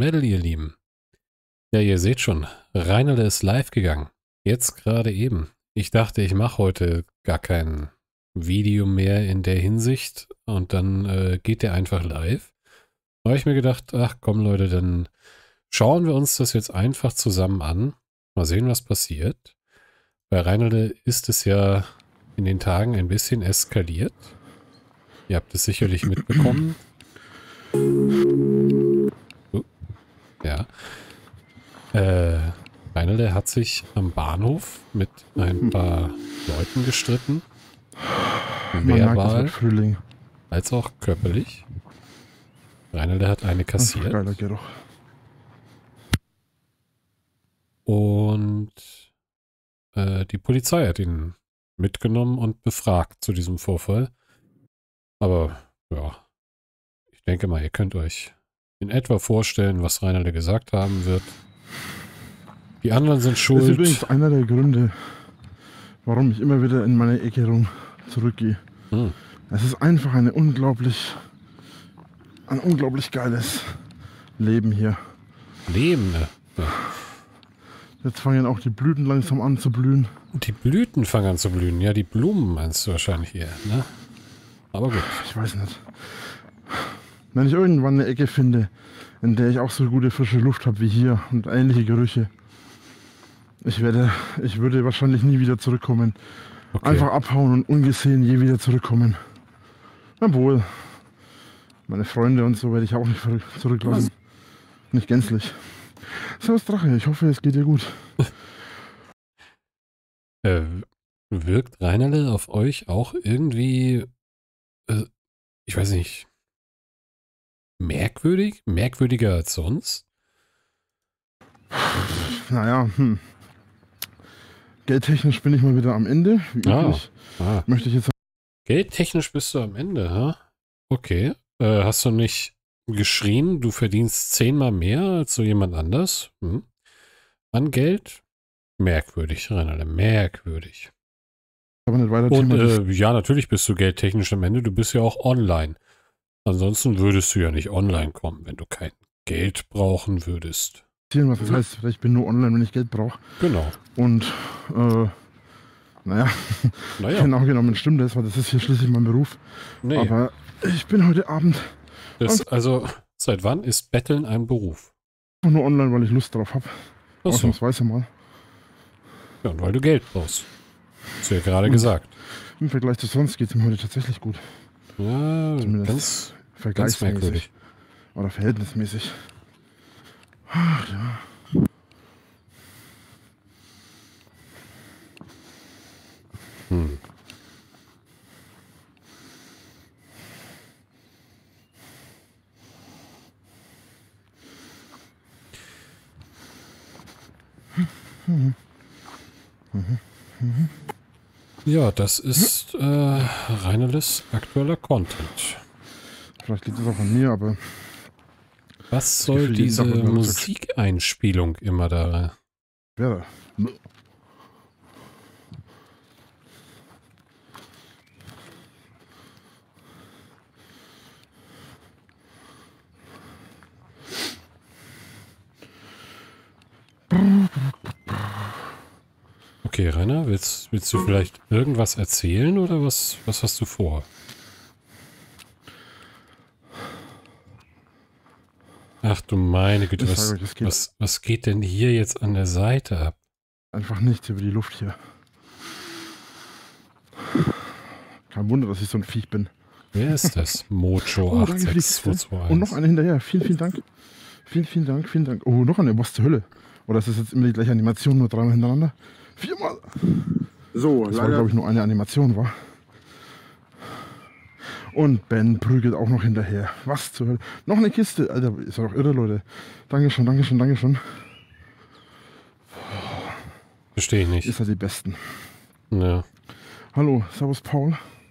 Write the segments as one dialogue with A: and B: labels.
A: Metal, ihr Lieben. Ja, ihr seht schon, Rainerle ist live gegangen. Jetzt gerade eben. Ich dachte, ich mache heute gar kein Video mehr in der Hinsicht und dann geht der einfach live. Da habe ich mir gedacht, ach komm Leute, dann schauen wir uns das jetzt einfach zusammen an. Mal sehen, was passiert. Bei Rainerle ist es ja in den Tagen ein bisschen eskaliert. Ihr habt es sicherlich mitbekommen. Ja. Rainerle hat sich am Bahnhof mit ein paar Leuten gestritten. Verbal als auch körperlich. Rainerle hat eine kassiert.
B: Geiler Geruch.
A: Und die Polizei hat ihn mitgenommen und befragt zu diesem Vorfall. Aber ja, ich denke mal, ihr könnt euch in etwa vorstellen, was Rainerle gesagt haben wird. Die anderen sind schuld.
B: Das ist übrigens einer der Gründe, warum ich immer wieder in meine Ecke rum zurückgehe. Es ist einfach ein unglaublich geiles Leben hier.
A: Leben, ne? Ja.
B: Jetzt fangen auch die Blüten langsam an zu blühen.
A: Die Blüten fangen an zu blühen. Ja, die Blumen meinst du wahrscheinlich eher, ne? Aber gut.
B: Ich weiß nicht. Wenn ich irgendwann eine Ecke finde, in der ich auch so gute frische Luft habe wie hier und ähnliche Gerüche, ich würde wahrscheinlich nie wieder zurückkommen.
A: Okay.
B: Einfach abhauen und ungesehen je wieder zurückkommen. Obwohl, meine Freunde und so werde ich auch nicht zurücklassen. Nicht gänzlich. Servus Drache, ich hoffe, es geht dir gut.
A: Wirkt Rainerle auf euch auch irgendwie, ich weiß nicht, merkwürdig? Merkwürdiger als sonst?
B: Naja, Geldtechnisch bin ich mal wieder am Ende. Wie üblich. Möchte ich jetzt.
A: Geldtechnisch bist du am Ende, ha? Okay. Hast du nicht geschrien, du verdienst 10-mal mehr als so jemand anders? An Geld? Merkwürdig, Rainerle, merkwürdig.
B: Aber nicht weiter
A: Und ja, natürlich bist du geldtechnisch am Ende. Du bist ja auch online. Ansonsten würdest du ja nicht online kommen, wenn du kein Geld brauchen würdest.
B: Was das heißt, ich bin nur online, wenn ich Geld brauche.
A: Genau.
B: Und naja. Genau genommen stimmt das, weil das ist hier schließlich mein Beruf.
A: Nee.
B: Aber ich bin heute Abend.
A: Also, seit wann ist Betteln ein Beruf?
B: Nur online, weil ich Lust drauf habe. Ausnahmsweise mal.
A: Ja, und weil du Geld brauchst. Hast du ja gerade gesagt.
B: Im Vergleich zu sonst geht es mir heute tatsächlich gut.
A: Ja,
B: zumindest
A: ganz merkwürdig.
B: Oder verhältnismäßig. Ach ja.
A: Ja, das ist Rainerles aktueller Content.
B: Vielleicht liegt es auch an mir, aber...
A: Was soll diese Musikeinspielung immer da?
B: Ja.
A: Okay, Rainer, willst du vielleicht irgendwas erzählen oder was hast du vor? Ach du meine Güte, was geht denn hier jetzt an der Seite ab?
B: Einfach nichts über die Luft hier. Kein Wunder, dass ich so ein Viech bin.
A: Wer ist das? Mojo 86221.
B: Und noch eine hinterher. Vielen Dank. Vielen Dank. Oh, noch eine. Was zur Hölle? Oder ist das jetzt immer die gleiche Animation, nur 3-mal hintereinander? 4-mal. So, das war, glaube ich, nur eine Animation, war. Und Ben prügelt auch noch hinterher. Was zur Hölle? Noch eine Kiste. Alter, ist doch irre, Leute. Dankeschön.
A: Verstehe ich nicht.
B: Ist ja die Besten.
A: Ja.
B: Hallo, servus Paul.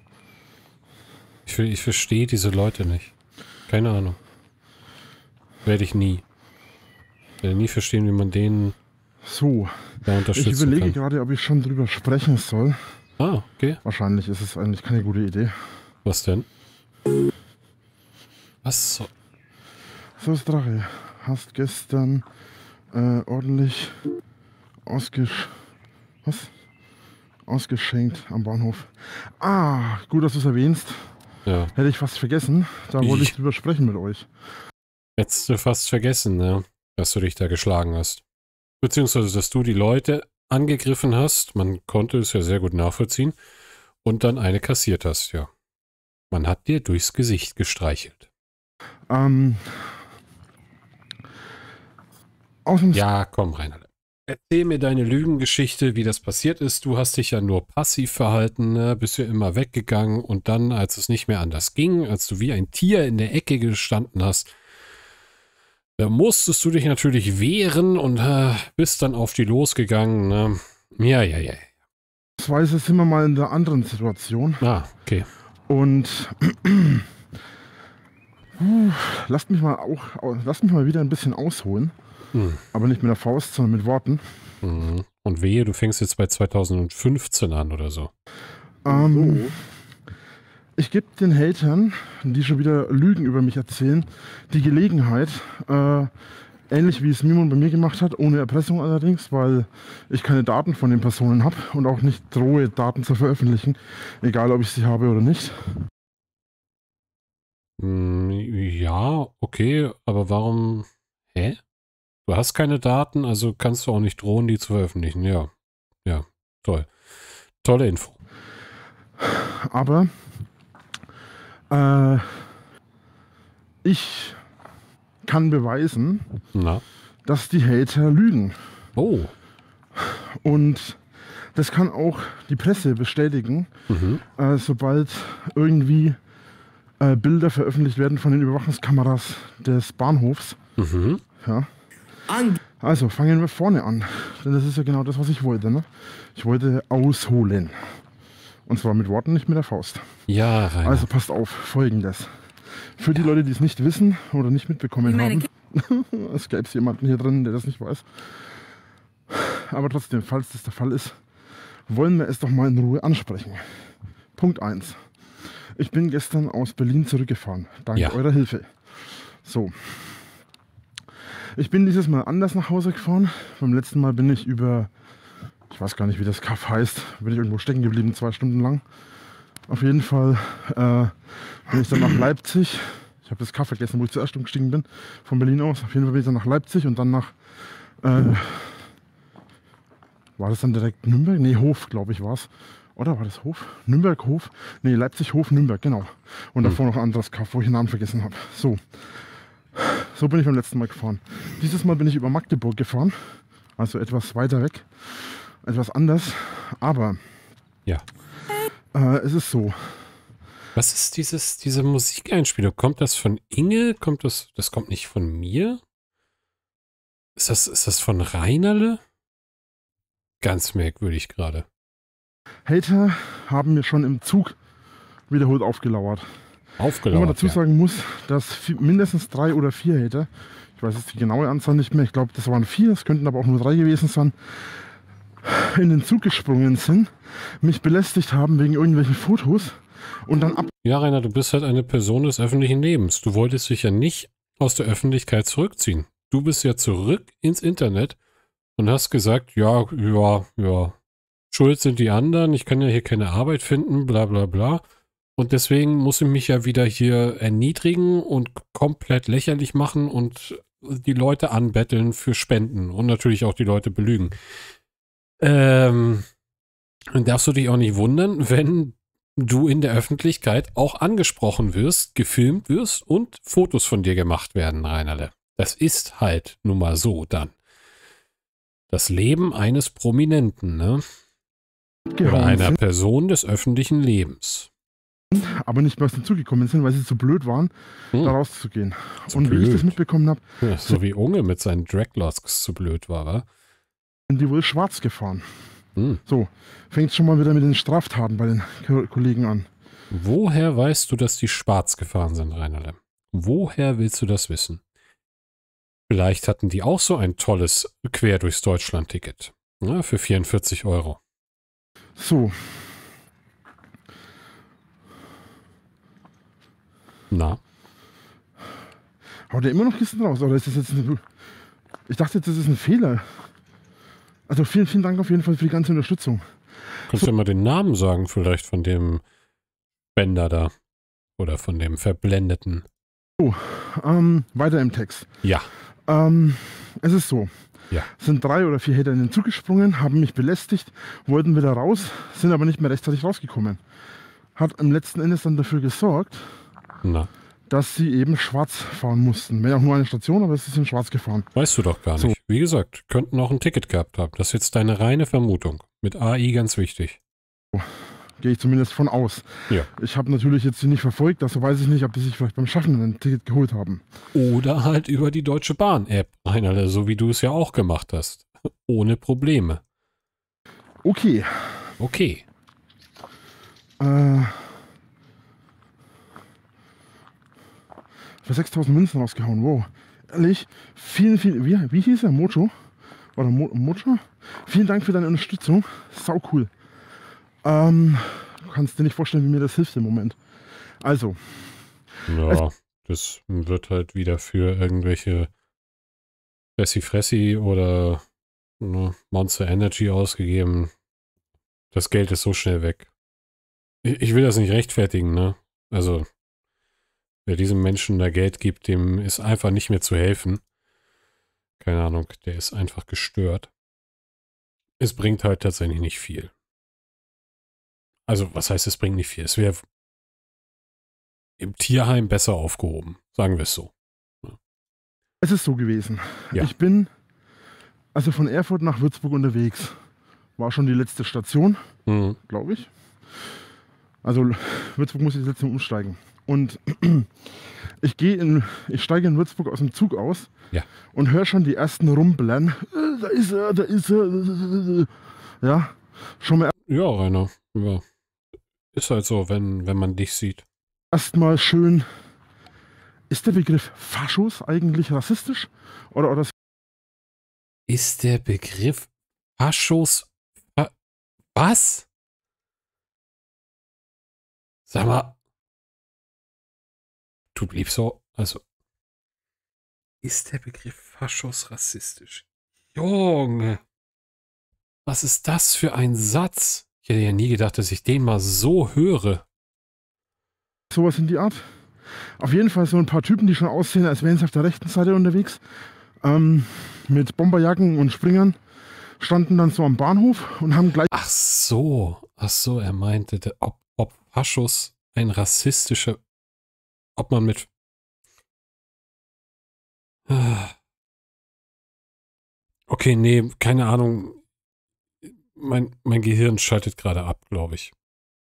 A: Ich verstehe diese Leute nicht. Keine Ahnung. Werde ich nie. Werde nie verstehen, wie man denen
B: so
A: da unterstützen
B: Ich überlege
A: kann.
B: gerade, ob ich schon drüber sprechen soll.
A: Ah, okay.
B: Wahrscheinlich ist es eigentlich keine gute Idee.
A: Was denn? Was so?
B: Servus Drache. hast gestern ordentlich ausgeschenkt am Bahnhof. Ah, gut, dass du es erwähnst.
A: Ja.
B: Hätte ich fast vergessen. Da wollte ich drüber sprechen mit euch.
A: Hättest du fast vergessen, ne? Dass du dich da geschlagen hast. Beziehungsweise, dass du die Leute angegriffen hast. Man konnte es ja sehr gut nachvollziehen. Und dann eine kassiert hast, ja. Man hat dir durchs Gesicht gestreichelt. Ja, komm, Reinhard. Erzähl mir deine Lügengeschichte, wie das passiert ist. Du hast dich ja nur passiv verhalten, ne? Bist ja immer weggegangen und dann, als es nicht mehr anders ging, als du wie ein Tier in der Ecke gestanden hast, da musstest du dich natürlich wehren und bist dann auf die losgegangen. Ne? Ja.
B: Das weiß, jetzt sind wir mal in der anderen Situation.
A: Ah, okay.
B: Und lasst mich mal wieder ein bisschen ausholen. Aber nicht mit der Faust, sondern mit Worten.
A: Und wehe, du fängst jetzt bei 2015 an oder so.
B: Ich gebe den Hatern, die schon wieder Lügen über mich erzählen, die Gelegenheit, ähnlich wie es Mimon bei mir gemacht hat, ohne Erpressung allerdings, weil ich keine Daten von den Personen habe und auch nicht drohe, Daten zu veröffentlichen, egal ob ich sie habe oder nicht.
A: Ja, okay, aber warum? Hä? Du hast keine Daten, also kannst du auch nicht drohen, die zu veröffentlichen. Ja, toll. Tolle Info.
B: Aber ich kann beweisen, dass die Hater lügen.
A: Oh.
B: Und das kann auch die Presse bestätigen, sobald irgendwie Bilder veröffentlicht werden von den Überwachungskameras des Bahnhofs. Ja. Also fangen wir vorne an, denn das ist ja genau das, was ich wollte. Ne? Ich wollte ausholen. Und zwar mit Worten, nicht mit der Faust.
A: Ja, Rainer.
B: Also passt auf, Folgendes. Für die Leute, die es nicht wissen oder nicht mitbekommen haben, es gäbe jemanden hier drin, der das nicht weiß. Aber trotzdem, falls das der Fall ist, wollen wir es doch mal in Ruhe ansprechen. Punkt 1. Ich bin gestern aus Berlin zurückgefahren, dank eurer Hilfe. So. Ich bin dieses Mal anders nach Hause gefahren. Beim letzten Mal bin ich über, ich weiß gar nicht, wie das Kaff heißt, bin ich irgendwo stecken geblieben, 2 Stunden lang. Auf jeden Fall bin ich dann nach Leipzig. Ich habe das Kaff vergessen, wo ich zuerst umgestiegen bin, von Berlin aus. Auf jeden Fall bin ich dann nach Leipzig und dann nach, war das dann direkt Nürnberg? Nee, Hof, glaube ich, war es. Oder war das Hof? Nürnberg, Hof? Nee, Leipzig, Hof, Nürnberg, genau. Und davor noch ein anderes Kaff, wo ich den Namen vergessen habe. So bin ich beim letzten Mal gefahren. Dieses Mal bin ich über Magdeburg gefahren. Also etwas weiter weg. Etwas anders. Aber es ist so.
A: Was ist diese Musikeinspielung? Kommt das von Inge? Das kommt nicht von mir? Ist das von Reinerle? Ganz merkwürdig gerade.
B: Hater haben mir schon im Zug wiederholt aufgelauert. Wo man dazu sagen muss, dass mindestens 3 oder 4 Hater, ich weiß jetzt die genaue Anzahl nicht mehr, ich glaube das waren 4, es könnten aber auch nur 3 gewesen sein, in den Zug gesprungen sind, mich belästigt haben wegen irgendwelchen Fotos und dann ab...
A: Ja, Rainer, du bist halt eine Person des öffentlichen Lebens. Du wolltest dich ja nicht aus der Öffentlichkeit zurückziehen. Du bist ja zurück ins Internet und hast gesagt, ja, schuld sind die anderen, ich kann ja hier keine Arbeit finden, bla bla bla. Und deswegen muss ich mich ja wieder hier erniedrigen und komplett lächerlich machen und die Leute anbetteln für Spenden und natürlich auch die Leute belügen. Dann darfst du dich auch nicht wundern, wenn du in der Öffentlichkeit auch angesprochen wirst, gefilmt wirst und Fotos von dir gemacht werden, Reinerle. Das ist halt nun mal so dann. Das Leben eines Prominenten, ne? Oder einer Person des öffentlichen Lebens.
B: Aber nicht mehr aus dem Zug gekommen sind, weil sie zu blöd waren, da rauszugehen. Und wie ich das mitbekommen habe...
A: Ja, so wie Unge mit seinen Dreadlocks zu blöd war, wa?
B: Sind die wohl schwarz gefahren. So, fängt schon mal wieder mit den Straftaten bei den Kollegen an.
A: Woher weißt du, dass die schwarz gefahren sind, Reinerle? Woher willst du das wissen? Vielleicht hatten die auch so ein tolles Quer durchs Deutschland-Ticket. Ja, für 44 €.
B: So.
A: Na?
B: Haut der immer noch Kisten raus? Oder ist das jetzt ich dachte, das ist ein Fehler. Also vielen, vielen Dank auf jeden Fall für die ganze Unterstützung.
A: Kannst du mal den Namen sagen, vielleicht von dem Bänder da? Oder von dem Verblendeten?
B: Weiter im Text.
A: Ja.
B: Es ist so.
A: Ja.
B: Sind 3 oder 4 Hater in den Zug gesprungen, haben mich belästigt, wollten wieder raus, sind aber nicht mehr rechtzeitig rausgekommen. Hat im letzten Endes dann dafür gesorgt, dass sie eben schwarz fahren mussten. Wenn auch nur eine Station, aber sie sind schwarz gefahren.
A: Weißt du doch gar nicht. So. Wie gesagt, könnten auch ein Ticket gehabt haben. Das ist jetzt deine reine Vermutung. Mit AI ganz wichtig.
B: Gehe ich zumindest von aus.
A: Ja.
B: Ich habe natürlich jetzt sie nicht verfolgt, also weiß ich nicht, ob die sich vielleicht beim Schaffen ein Ticket geholt haben.
A: Oder halt über die Deutsche Bahn-App, Rainer, so wie du es ja auch gemacht hast. Ohne Probleme.
B: Okay. Für 6.000 Münzen rausgehauen, wow. Ehrlich, vielen, wie hieß er? Mojo? Oder Mojo? Vielen Dank für deine Unterstützung. Sau cool. Du kannst dir nicht vorstellen, wie mir das hilft im Moment. Also.
A: Ja, das wird halt wieder für irgendwelche Fressi oder Monster Energy ausgegeben. Das Geld ist so schnell weg. Ich will das nicht rechtfertigen, ne? Also, wer diesem Menschen da Geld gibt, dem ist einfach nicht mehr zu helfen. Keine Ahnung, der ist einfach gestört. Es bringt halt tatsächlich nicht viel. Also, was heißt, es bringt nicht viel? Es wäre im Tierheim besser aufgehoben, sagen wir es so. Ja.
B: Es ist so gewesen.
A: Ja.
B: Ich bin also von Erfurt nach Würzburg unterwegs. War schon die letzte Station, glaube ich. Also Würzburg muss ich das letzte Mal umsteigen. Und ich steige in Würzburg aus dem Zug aus und höre schon die ersten Rumbeln. Da ist er. Ja, schon mal.
A: Ja, Rainer. Ja. Ist halt so, wenn man dich sieht.
B: Erstmal schön. Ist der Begriff Faschos eigentlich rassistisch? Oder
A: ist der Begriff Faschos. Was? Sag mal. Du bliebst so. Also. Ist der Begriff Faschos rassistisch? Junge. Was ist das für ein Satz? Ich hätte ja nie gedacht, dass ich den mal so höre.
B: Sowas in die Art. Auf jeden Fall so ein paar Typen, die schon aussehen, als wären sie auf der rechten Seite unterwegs. Mit Bomberjacken und Springern. Standen dann so am Bahnhof und haben gleich...
A: Ach so, er meinte, ob Faschos ein rassistischer... Ob man mit... Okay, nee, keine Ahnung. Mein Gehirn schaltet gerade ab, glaube ich.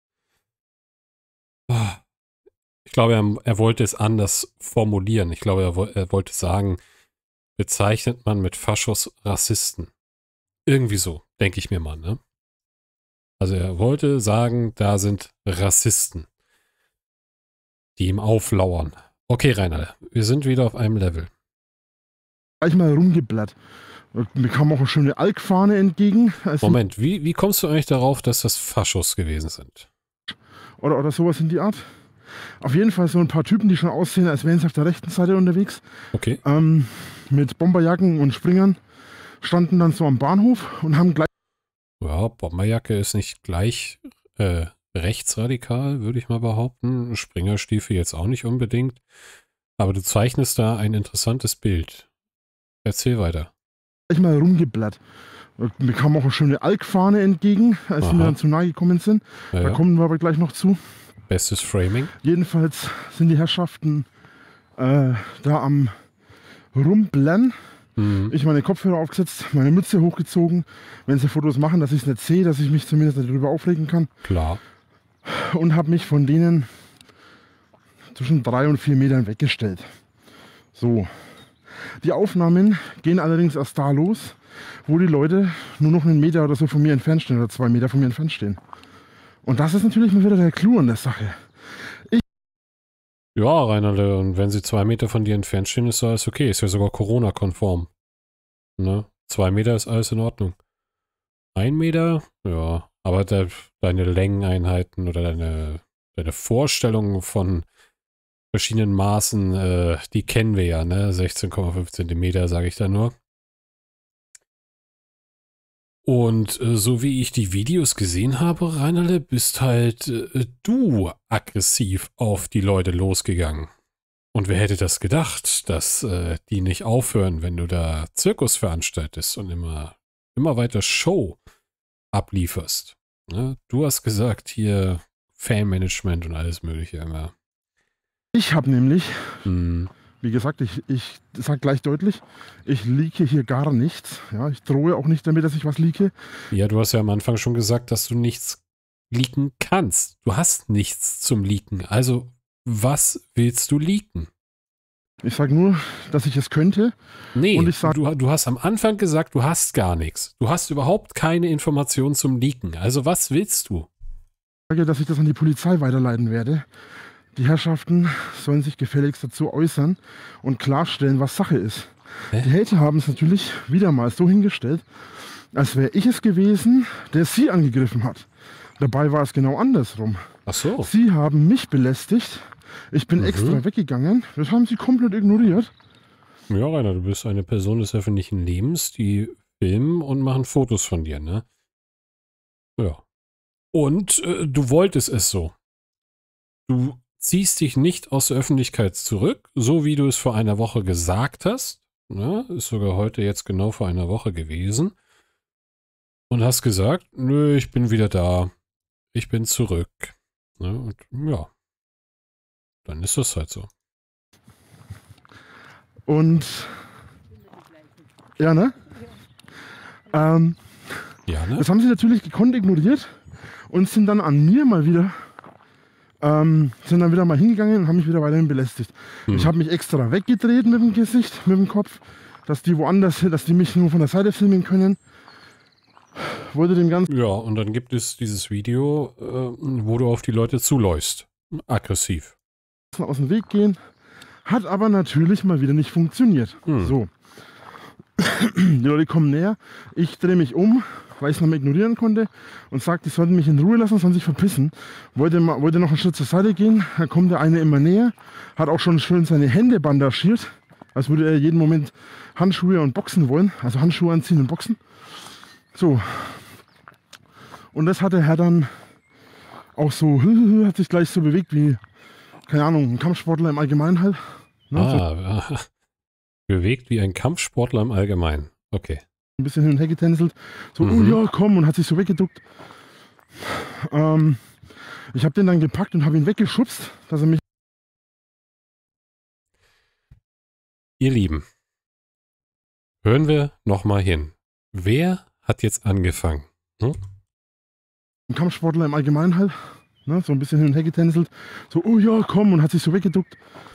A: Ich glaube, er wollte es anders formulieren. Ich glaube, er wollte sagen, bezeichnet man mit Faschos Rassisten. Irgendwie so, denke ich mir mal, ne? Also er wollte sagen, da sind Rassisten, die ihm auflauern. Okay, Rainer, wir sind wieder auf einem Level.
B: Gleich mal rumgeblättert. Mir kam auch eine schöne Alk-Fahne entgegen.
A: Moment, wie kommst du eigentlich darauf, dass das Faschos gewesen sind?
B: Oder sowas in die Art. Auf jeden Fall so ein paar Typen, die schon aussehen, als wären sie auf der rechten Seite unterwegs.
A: Okay.
B: Mit Bomberjacken und Springern. Standen dann so am Bahnhof und haben gleich...
A: Ja, Bomberjacke ist nicht gleich rechtsradikal, würde ich mal behaupten. Springerstiefel jetzt auch nicht unbedingt. Aber du zeichnest da ein interessantes Bild. Erzähl weiter.
B: Gleich mal rumgeblättert. Mir kam auch eine schöne Alk-Fahne entgegen, als wir dann zu nahe gekommen sind. Ja, da kommen wir aber gleich noch zu.
A: Bestes Framing.
B: Jedenfalls sind die Herrschaften da am Rumblären. Ich meine Kopfhörer aufgesetzt, meine Mütze hochgezogen. Wenn sie Fotos machen, dass ich es nicht sehe, dass ich mich zumindest darüber aufregen kann.
A: Klar.
B: Und habe mich von denen zwischen 3 und 4 Metern weggestellt. So. Die Aufnahmen gehen allerdings erst da los, wo die Leute nur noch 1 Meter oder so von mir entfernt stehen oder 2 Meter von mir entfernt stehen. Und das ist natürlich mal wieder der Clou an der Sache.
A: Ja, Rainer, und wenn sie 2 Meter von dir entfernt stehen, ist alles okay. Ist ja sogar Corona-konform. Ne? 2 Meter ist alles in Ordnung. 1 Meter? Ja. Aber deine Längeneinheiten oder deine Vorstellungen von verschiedenen Maßen, die kennen wir ja, ne? 16,5 Zentimeter, sage ich da nur. Und so wie ich die Videos gesehen habe, Reinerle, bist halt du aggressiv auf die Leute losgegangen. Und wer hätte das gedacht, dass die nicht aufhören, wenn du da Zirkus veranstaltest und immer weiter Show ablieferst. Ne? Du hast gesagt, hier Fanmanagement und alles mögliche immer.
B: Ich habe nämlich, wie gesagt, ich sage gleich deutlich, ich leake hier gar nichts. Ja, ich drohe auch nicht damit, dass ich was leake.
A: Ja, du hast ja am Anfang schon gesagt, dass du nichts leaken kannst. Du hast nichts zum Leaken. Also, was willst du leaken?
B: Ich sage nur, dass ich es könnte.
A: Nee,
B: und ich sag,
A: du hast am Anfang gesagt, du hast gar nichts. Du hast überhaupt keine Informationen zum Leaken. Also, was willst du?
B: Ich sage, dass ich das an die Polizei weiterleiten werde. Die Herrschaften sollen sich gefälligst dazu äußern und klarstellen, was Sache ist.
A: Hä?
B: Die Hater haben es natürlich wieder mal so hingestellt, als wäre ich es gewesen, der sie angegriffen hat. Dabei war es genau andersrum.
A: Ach so.
B: Sie haben mich belästigt. Ich bin extra weggegangen. Das haben sie komplett ignoriert.
A: Ja, Rainer, du bist eine Person des öffentlichen Lebens, die filmen und machen Fotos von dir, ne? Ja. Und du wolltest es so. Du ziehst dich nicht aus der Öffentlichkeit zurück, so wie du es vor einer Woche gesagt hast. Ne? Ist sogar heute jetzt genau vor einer Woche gewesen. Und hast gesagt, nö, ich bin wieder da. Ich bin zurück. Ne? Und ja, dann ist das halt so.
B: Und ja, ne?
A: Ja, ne?
B: Das haben sie natürlich gekonnt ignoriert und sind dann an mir mal wieder sind dann wieder mal hingegangen und haben mich wieder weiterhin belästigt. Ich habe mich extra weggedreht mit dem Gesicht, mit dem Kopf, dass die woanders, dass die mich nur von der Seite filmen können. Wollte dem Ganzen.
A: Ja, und dann gibt es dieses Video, wo du auf die Leute zuläufst. Aggressiv.
B: Aus dem Weg gehen. Hat aber natürlich mal wieder nicht funktioniert. So. Die Leute kommen näher. Ich drehe mich um, weil ich es noch mal ignorieren konnte und sagt, die sollten mich in Ruhe lassen, sollen sich verpissen. Wollte noch einen Schritt zur Seite gehen, dann kommt der eine immer näher, hat auch schon schön seine Hände bandagiert, als würde er jeden Moment Handschuhe und Boxen wollen, also Handschuhe anziehen und Boxen. So. Und das hat der Herr dann auch so, hat sich gleich so bewegt wie, keine Ahnung, ein Kampfsportler im Allgemeinen halt. Ne, so.
A: Bewegt wie ein Kampfsportler im Allgemeinen. Okay.
B: Ein bisschen hin und her getänzelt. So, oh ja, komm, und hat sich so weggeduckt. Ich habe den dann gepackt und habe ihn weggeschubst, dass er mich.
A: Ihr Lieben, hören wir nochmal hin. Wer hat jetzt angefangen?
B: Ein Kampfsportler im Allgemeinen halt. Ne, so ein bisschen hin und her getänzelt. So, oh ja, komm, und hat sich so weggeduckt.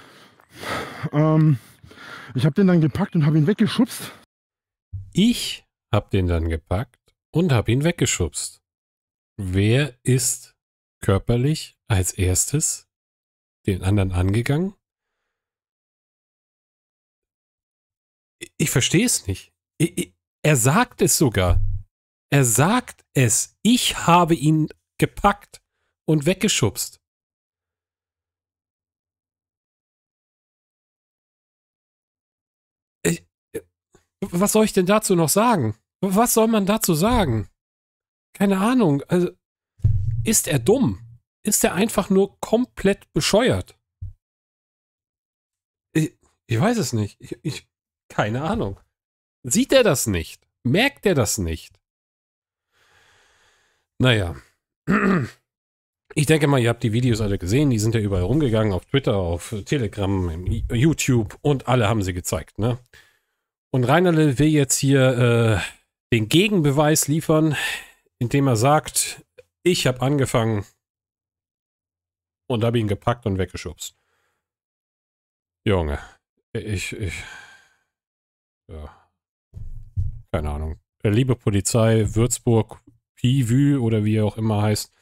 B: Ich habe den dann gepackt und habe ihn weggeschubst.
A: Ich habe den dann gepackt und habe ihn weggeschubst. Wer ist körperlich als erstes den anderen angegangen? Ich verstehe es nicht. Er sagt es sogar. Er sagt es. Ich habe ihn gepackt und weggeschubst. Was soll ich denn dazu noch sagen? Was soll man dazu sagen? Keine Ahnung. Also, ist er dumm? Ist er einfach nur komplett bescheuert? Ich weiß es nicht. Keine Ahnung. Sieht er das nicht? Merkt er das nicht? Naja. Ich denke mal, ihr habt die Videos alle gesehen. Die sind ja überall rumgegangen. Auf Twitter, auf Telegram, YouTube. Und alle haben sie gezeigt, ne? Und Reinerle will jetzt hier den Gegenbeweis liefern, indem er sagt, ich habe angefangen und habe ihn gepackt und weggeschubst. Junge, ja, keine Ahnung. Liebe Polizei, Würzburg, Pivü oder wie er auch immer heißt,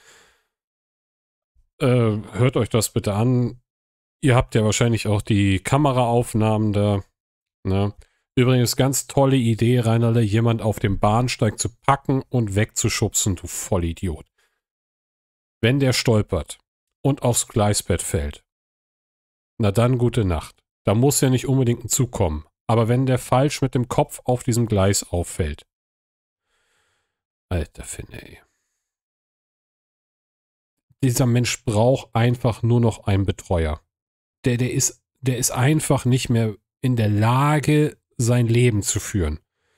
A: hört euch das bitte an. Ihr habt ja wahrscheinlich auch die Kameraaufnahmen da, ne? Übrigens, ganz tolle Idee, Reinerle, jemand auf dem Bahnsteig zu packen und wegzuschubsen, du Vollidiot. Wenn der stolpert und aufs Gleisbett fällt, Na dann gute Nacht. Da muss ja nicht unbedingt ein Zug kommen. Aber wenn der falsch mit dem Kopf auf diesem Gleis auffällt. Alter Finne, ey. Dieser Mensch braucht einfach nur noch einen Betreuer. Der ist einfach nicht mehr in der Lage, sein Leben zu führen.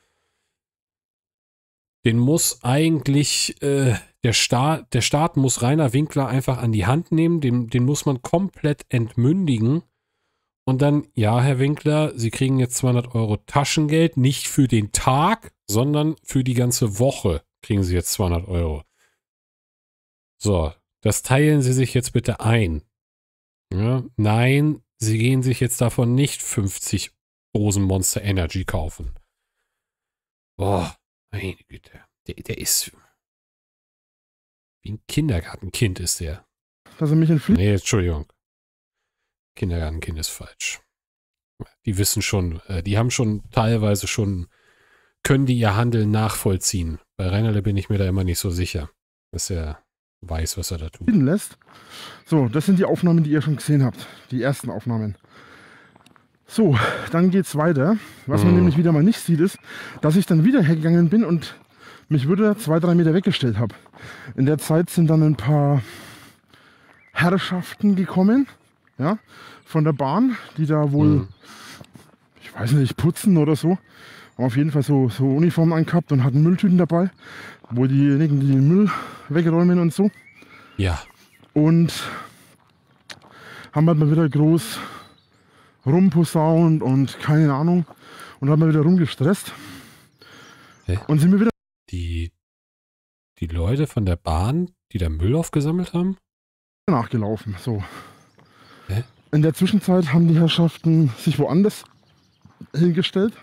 A: Den muss eigentlich der Staat muss Rainer Winkler einfach an die Hand nehmen, den muss man komplett entmündigen und dann, ja, Herr Winkler, Sie kriegen jetzt 200 € Taschengeld, nicht für den Tag, sondern für die ganze Woche kriegen Sie jetzt 200 €. So, das teilen Sie sich jetzt bitte ein. Ja, nein, Sie gehen sich jetzt davon nicht 50 Dosen Monster Energy kaufen. Boah, meine Güte. Der ist wie ein Kindergartenkind ist der.
B: Dass er mich entfliehen.
A: Nee, Entschuldigung. Kindergartenkind ist falsch. Die wissen schon, die haben schon teilweise schon, können die ihr Handeln nachvollziehen. Bei Rainerle bin ich mir da immer nicht so sicher, dass er weiß, was er da tut.
B: Lässt. So, das sind die Aufnahmen, die ihr schon gesehen habt. Die ersten Aufnahmen. So, dann geht's weiter. Was man nämlich wieder mal nicht sieht, ist, dass ich dann wieder hergegangen bin und mich wieder 2-3 Meter weggestellt habe. In der Zeit sind dann ein paar Herrschaften gekommen, ja, von der Bahn, die da wohl, ich weiß nicht, putzen oder so. Haben auf jeden Fall so Uniformen angehabt und hatten Mülltüten dabei, wo diejenigen, die den Müll wegräumen und so.
A: Ja.
B: Und haben halt mal wieder groß rumposaunt und keine Ahnung und haben mal wieder rumgestresst.
A: Hä?
B: Und sind mir wieder
A: Die Leute von der Bahn, die da Müll aufgesammelt haben?
B: nachgelaufen. So.
A: Hä?
B: In der Zwischenzeit haben die Herrschaften sich woanders hingestellt.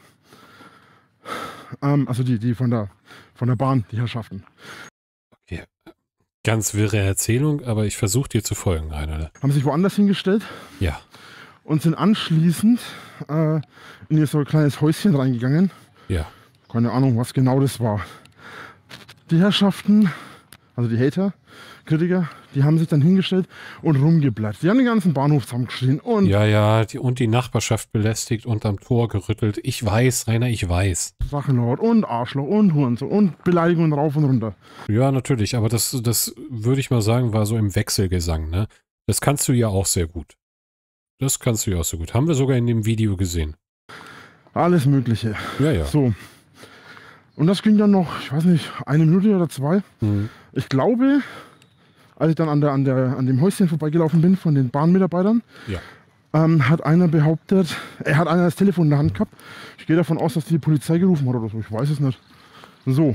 B: Also die von der Bahn, die Herrschaften.
A: Okay. Ganz wirre Erzählung, aber ich versuche dir zu folgen, Rainerle.
B: Haben sich woanders hingestellt
A: Ja.
B: und sind anschließend in so ein kleines Häuschen reingegangen.
A: Ja.
B: Keine Ahnung, was genau das war. Die Herrschaften, also die Hater, Kritiker, die haben sich dann hingestellt und rumgeblättert. Die haben den ganzen Bahnhof zusammengeschrien und
A: Ja, die Nachbarschaft belästigt und am Tor gerüttelt. Ich weiß, Rainer, ich weiß.
B: Drachenlord und Arschloch und Hurensohn und Beleidigungen rauf und runter.
A: Ja, natürlich, aber das würde ich mal sagen, war so im Wechselgesang, ne? Das kannst du ja auch sehr gut. Haben wir sogar in dem Video gesehen.
B: Alles Mögliche.
A: Ja.
B: So. Und das ging dann noch, ich weiß nicht, 1 Minute oder 2. Ich glaube, als ich dann an dem Häuschen vorbeigelaufen bin von den Bahnmitarbeitern, hat einer behauptet, er hat einer das Telefon in der Hand gehabt. Ich gehe davon aus, dass die Polizei gerufen hat oder so, ich weiß es nicht. So.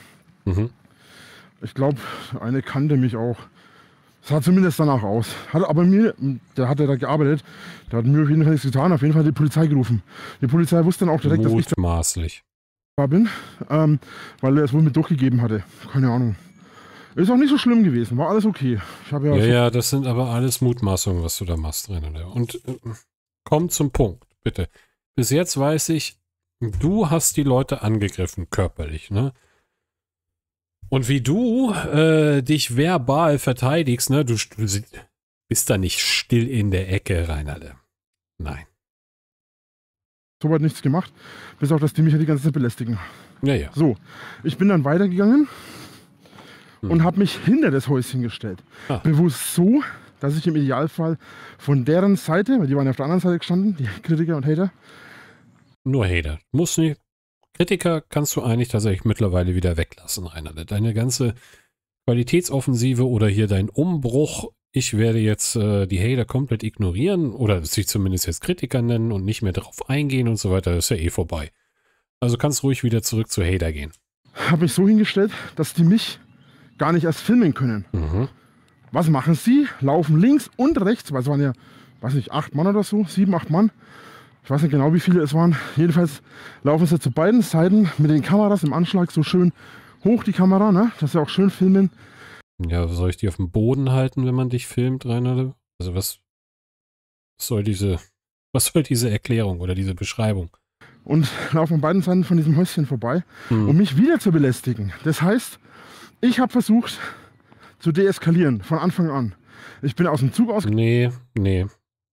B: Ich glaube, eine kannte mich auch. Sah zumindest danach aus. Der hat da gearbeitet, der hat mir auf jeden Fall nichts getan, auf jeden Fall die Polizei gerufen. Die Polizei wusste dann auch direkt, dass ich
A: Mutmaßlich.
B: da bin, weil er es wohl mit durchgegeben hatte. Keine Ahnung. Ist auch nicht so schlimm gewesen, war alles okay. Ich habe
A: Ja, das sind aber alles Mutmaßungen, was du da machst, Rainer. Und komm zum Punkt, bitte. Bis jetzt weiß ich, du hast die Leute angegriffen, körperlich, ne? Und wie du dich verbal verteidigst, ne? Du bist da nicht still in der Ecke, Rainerle. Nein.
B: Soweit nichts gemacht, bis auf, dass die mich ja die ganze Zeit belästigen.
A: Ja.
B: So, ich bin dann weitergegangen und habe mich hinter das Häuschen gestellt. Bewusst so, dass ich im Idealfall von deren Seite, weil die waren ja auf der anderen Seite gestanden, die Kritiker und Hater.
A: Nur Hater. Muss nicht. Kritiker kannst du eigentlich tatsächlich mittlerweile wieder weglassen, Rainerle. Deine ganze Qualitätsoffensive oder hier dein Umbruch, ich werde jetzt die Hater komplett ignorieren oder sich zumindest jetzt Kritiker nennen und nicht mehr darauf eingehen und so weiter, ist ja eh vorbei. Also kannst ruhig wieder zurück zu Hater gehen.
B: Habe mich so hingestellt, dass die mich gar nicht erst filmen können. Was machen sie? Laufen links und rechts, weil es waren ja, weiß nicht, 8 Mann oder so, 7, 8 Mann. Ich weiß nicht genau, wie viele es waren. Jedenfalls laufen sie zu beiden Seiten mit den Kameras im Anschlag so schön hoch, die Kamera, ne? Dass sie auch schön filmen.
A: Ja, soll ich die auf dem Boden halten, wenn man dich filmt, Rainerle? Also was soll diese Erklärung oder diese Beschreibung?
B: Und laufen an beiden Seiten von diesem Häuschen vorbei, um mich wieder zu belästigen. Das heißt, ich habe versucht zu deeskalieren von Anfang an. Ich bin aus dem Zug
A: Nee.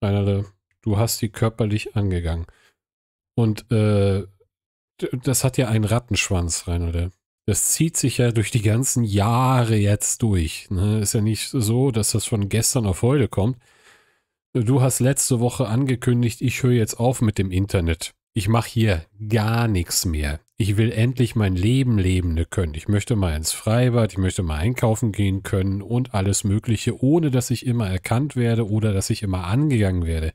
A: Reinalde, du hast die körperlich angegangen. Und das hat ja einen Rattenschwanz, Reinalde. Das zieht sich ja durch die ganzen Jahre jetzt durch. Ne? Ist ja nicht so, dass das von gestern auf heute kommt. Du hast letzte Woche angekündigt, ich höre jetzt auf mit dem Internet. Ich mache hier gar nichts mehr. Ich will endlich mein Leben leben können. Ich möchte mal ins Freibad, ich möchte mal einkaufen gehen können und alles Mögliche, ohne dass ich immer erkannt werde oder dass ich immer angegangen werde.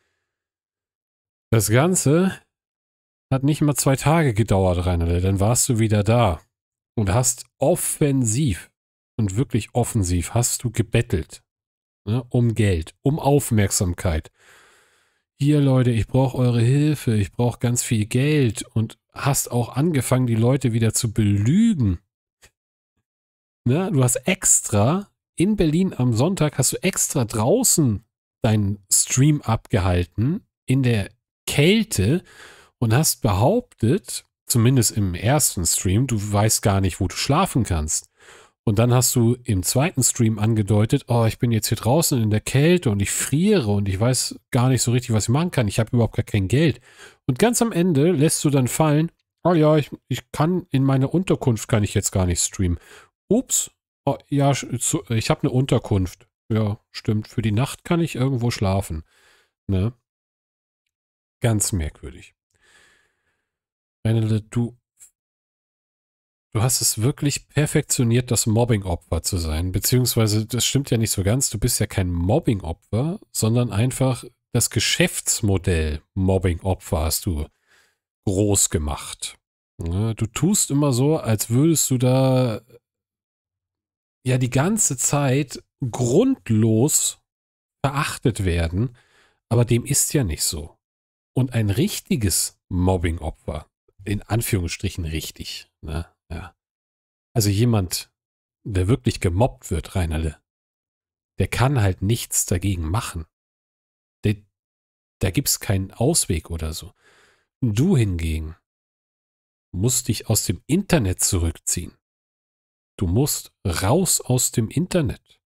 A: Das Ganze hat nicht mal 2 Tage gedauert, Reinalde. Dann warst du wieder da und hast offensiv und wirklich offensiv hast du gebettelt, ne, um Geld, um Aufmerksamkeit. Hier, Leute, ich brauche eure Hilfe, ich brauche ganz viel Geld und hast auch angefangen, die Leute wieder zu belügen. Ne? Du hast extra in Berlin am Sonntag, hast du extra draußen deinen Stream abgehalten, in der Kälte, und hast behauptet, zumindest im ersten Stream, du weißt gar nicht, wo du schlafen kannst. Und dann hast du im zweiten Stream angedeutet, oh, ich bin jetzt hier draußen in der Kälte und ich friere und ich weiß gar nicht so richtig, was ich machen kann. Ich habe überhaupt gar kein Geld. Und ganz am Ende lässt du dann fallen, oh ja, ich kann in meiner Unterkunft kann ich jetzt gar nicht streamen. Ups, oh, ja, ich habe eine Unterkunft. Ja, stimmt. Für die Nacht kann ich irgendwo schlafen. Ne? Ganz merkwürdig. Reinalde, du hast es wirklich perfektioniert, das Mobbing-Opfer zu sein. Beziehungsweise, das stimmt ja nicht so ganz. Du bist ja kein Mobbing-Opfer, sondern einfach das Geschäftsmodell Mobbing-Opfer hast du groß gemacht. Ja, du tust immer so, als würdest du da ja die ganze Zeit grundlos verachtet werden. Aber dem ist ja nicht so. Und ein richtiges Mobbing-Opfer, in Anführungsstrichen richtig, ne? Ja. Also jemand, der wirklich gemobbt wird, Reinalde, der kann halt nichts dagegen machen. Da gibt es keinen Ausweg oder so. Du hingegen musst dich aus dem Internet zurückziehen. Du musst raus aus dem Internet.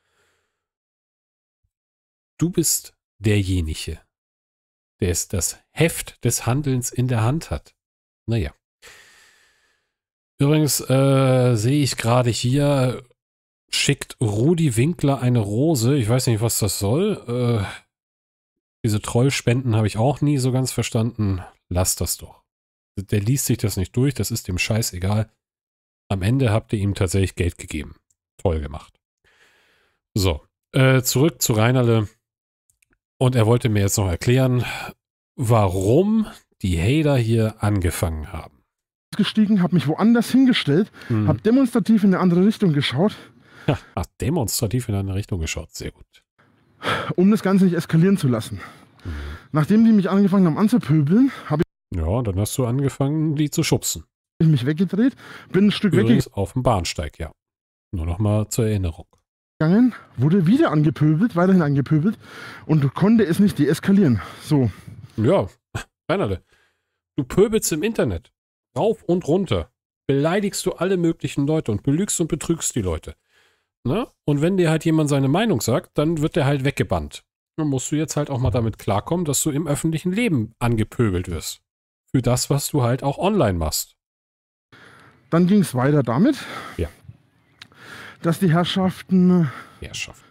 A: Du bist derjenige, der es das Heft des Handelns in der Hand hat. Naja. Übrigens sehe ich gerade hier, schickt Rudi Winkler eine Rose. Ich weiß nicht, was das soll. Diese Trollspenden habe ich auch nie so ganz verstanden. Lass das doch. Der liest sich das nicht durch, das ist dem scheißegal. Am Ende habt ihr ihm tatsächlich Geld gegeben. Toll gemacht. So, zurück zu Reinalde. Und er wollte mir jetzt noch erklären, warum die Hater hier angefangen haben.
B: Gestiegen, habe mich woanders hingestellt, habe demonstrativ in eine andere Richtung geschaut.
A: Ja, demonstrativ in eine Richtung geschaut, sehr gut.
B: Um das Ganze nicht eskalieren zu lassen. Nachdem die mich angefangen haben anzupöbeln, habe
A: Ja, und dann hast du angefangen, die zu schubsen.
B: ich mich weggedreht, bin ein Stück
A: Übrigens auf dem Bahnsteig, ja. Nur noch mal zur Erinnerung.
B: weggegangen, wurde wieder angepöbelt, weiterhin angepöbelt und konnte es nicht deeskalieren. So.
A: Ja, Reinalde, du pöbelst im Internet. Rauf und runter. Beleidigst du alle möglichen Leute und belügst und betrügst die Leute. Ne? Und wenn dir halt jemand seine Meinung sagt, dann wird der halt weggebannt. Dann musst du jetzt halt auch mal damit klarkommen, dass du im öffentlichen Leben angepöbelt wirst. Für das, was du halt auch online machst.
B: Dann ging es weiter damit,
A: Ja.
B: dass die Herrschaften...
A: Herrschaft.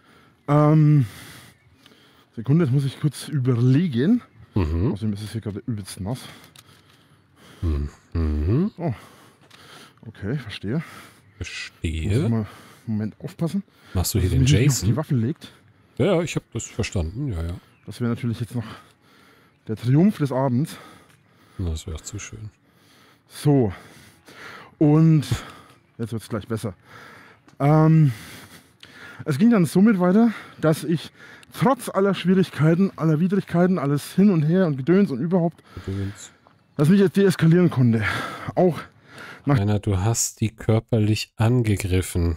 B: Sekunde, jetzt muss ich kurz überlegen.
A: Mhm.
B: Außerdem ist es hier gerade übelst nass.
A: Mhm.
B: Oh, okay, verstehe. Muss
A: Verstehe.
B: mal einen Moment aufpassen.
A: Machst du hier
B: dass
A: den
B: es mich nicht auf die
A: Jason?
B: Waffe legt.
A: Ja, ich habe das verstanden. Ja, ja.
B: Das wäre natürlich jetzt noch der Triumph des Abends.
A: Das wäre zu schön.
B: So. Und jetzt wird es gleich besser. Es ging dann somit weiter, dass ich trotz aller Schwierigkeiten, aller Widrigkeiten, alles hin und her und Gedöns und überhaupt, dass mich jetzt deeskalieren konnte. Auch
A: Rainer, du hast die körperlich angegriffen.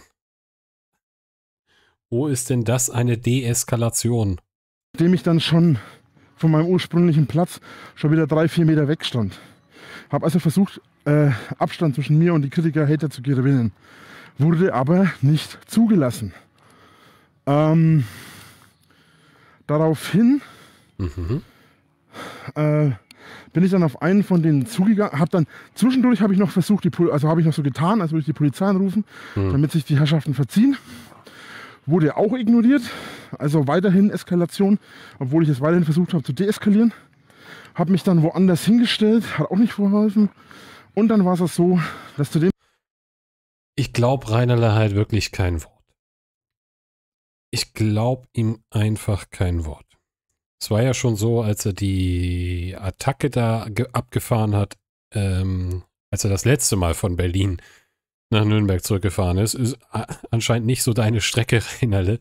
A: Wo ist denn das eine Deeskalation?
B: nachdem ich dann schon von meinem ursprünglichen Platz schon wieder 3-4 Meter weg stand. Habe also versucht, Abstand zwischen mir und die Kritiker, Hater zu gewinnen. Wurde aber nicht zugelassen. Daraufhin
A: Mhm.
B: Bin ich dann auf einen von denen zugegangen, zwischendurch habe ich noch versucht, habe ich noch so getan, als würde ich die Polizei anrufen, damit sich die Herrschaften verziehen. Wurde auch ignoriert, also weiterhin Eskalation, obwohl ich es weiterhin versucht habe zu deeskalieren. Habe mich dann woanders hingestellt, hat auch nicht geholfen. Und dann war es so, dass zu dem...
A: Ich glaube Reinerle halt wirklich kein Wort. Ich glaube ihm einfach kein Wort. Es war ja schon so, als er die Attacke da abgefahren hat, als er das letzte Mal von Berlin nach Nürnberg zurückgefahren ist anscheinend nicht so deine Strecke, Reinerle.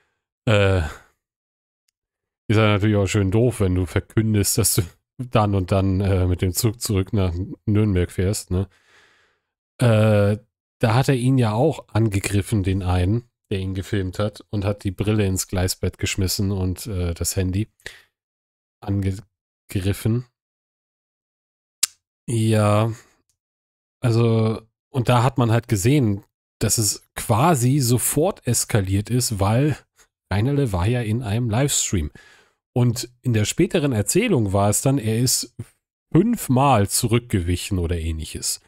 A: Ist ja natürlich auch schön doof, wenn du verkündest, dass du dann und dann mit dem Zug zurück nach Nürnberg fährst, ne? Da hat er ihn ja auch angegriffen, den einen, der ihn gefilmt hat, und hat die Brille ins Gleisbett geschmissen und das Handy angegriffen. Ja, also, und da hat man halt gesehen, dass es quasi sofort eskaliert ist, weil Reinerle war ja in einem Livestream. Und in der späteren Erzählung war es dann, er ist 5-mal zurückgewichen oder ähnliches.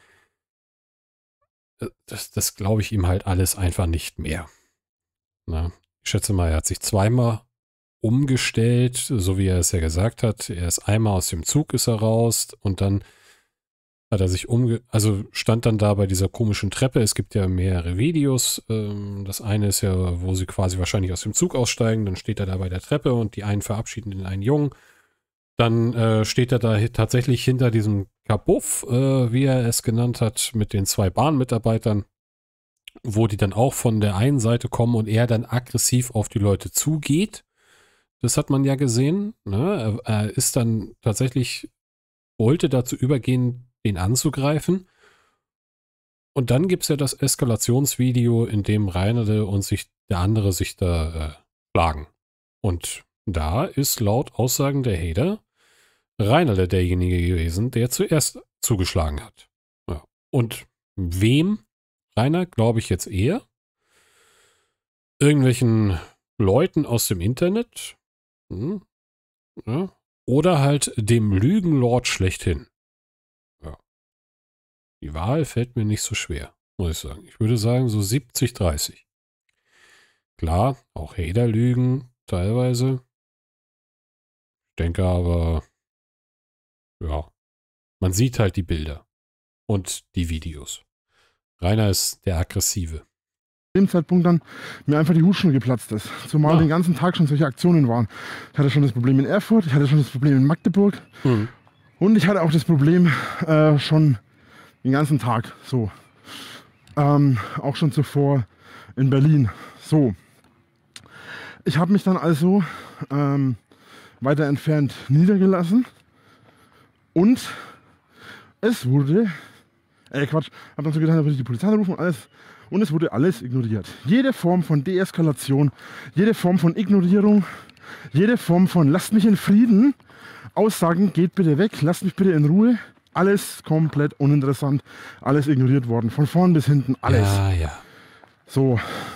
A: Das glaube ich ihm halt alles einfach nicht mehr. Na, ich schätze mal, er hat sich 2-mal umgestellt, so wie er es ja gesagt hat. Er ist einmal aus dem Zug ist er raus und dann hat er sich also stand dann da bei dieser komischen Treppe. Es gibt ja mehrere Videos. Das eine ist ja, wo sie quasi wahrscheinlich aus dem Zug aussteigen. Dann steht er da bei der Treppe und die einen verabschieden den einen Jungen. Dann steht er da tatsächlich hinter diesem Kabuff, wie er es genannt hat, mit den 2 Bahnmitarbeitern, wo die dann auch von der einen Seite kommen und er dann aggressiv auf die Leute zugeht. Das hat man ja gesehen. Ne? Er ist dann tatsächlich, wollte dazu übergehen, den anzugreifen. Und dann gibt es ja das Eskalationsvideo, in dem Reinerle und der andere sich da schlagen. Und da ist laut Aussagen der Hater Reinerle derjenige gewesen, der zuerst zugeschlagen hat. Ja. Und wem, Rainer, glaube ich jetzt eher? Irgendwelchen Leuten aus dem Internet? Ja. Oder halt dem Lügenlord schlechthin. Ja. Die Wahl fällt mir nicht so schwer, muss ich sagen. Ich würde sagen so 70-30. Klar, auch Hater lügen teilweise. Ich denke aber, ja, man sieht halt die Bilder und die Videos. Rainer ist der Aggressive.
B: Dem Zeitpunkt dann mir einfach die Hutschnur geplatzt ist. Zumal den ganzen Tag schon solche Aktionen waren. Ich hatte schon das Problem in Erfurt, ich hatte schon das Problem in Magdeburg und ich hatte auch das Problem schon den ganzen Tag so. Auch schon zuvor in Berlin. So. Ich habe mich dann also weiter entfernt niedergelassen und es wurde, habe dann so gedacht, da würde ich die Polizei anrufen und alles. Und es wurde alles ignoriert. Jede Form von Deeskalation, jede Form von Ignorierung, jede Form von lasst mich in Frieden, Aussagen, geht bitte weg, lasst mich bitte in Ruhe. Alles komplett uninteressant, alles ignoriert worden. Von vorn bis hinten, alles.
A: Ja, ja.
B: So.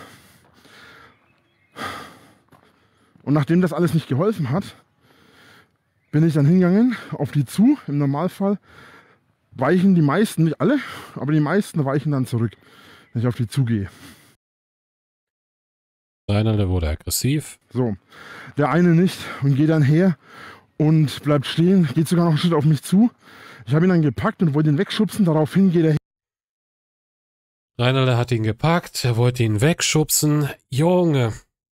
B: Und nachdem das alles nicht geholfen hat, bin ich dann hingegangen, auf die zu. Im Normalfall weichen die meisten, nicht alle, aber die meisten weichen dann zurück, wenn ich auf die zugehe.
A: Rainer, der wurde aggressiv.
B: So, der eine nicht und geht dann her und bleibt stehen, geht sogar noch einen Schritt auf mich zu. Ich habe ihn dann gepackt und wollte ihn wegschubsen, daraufhin geht er hin.
A: Rainer hat ihn gepackt, er wollte ihn wegschubsen. Junge,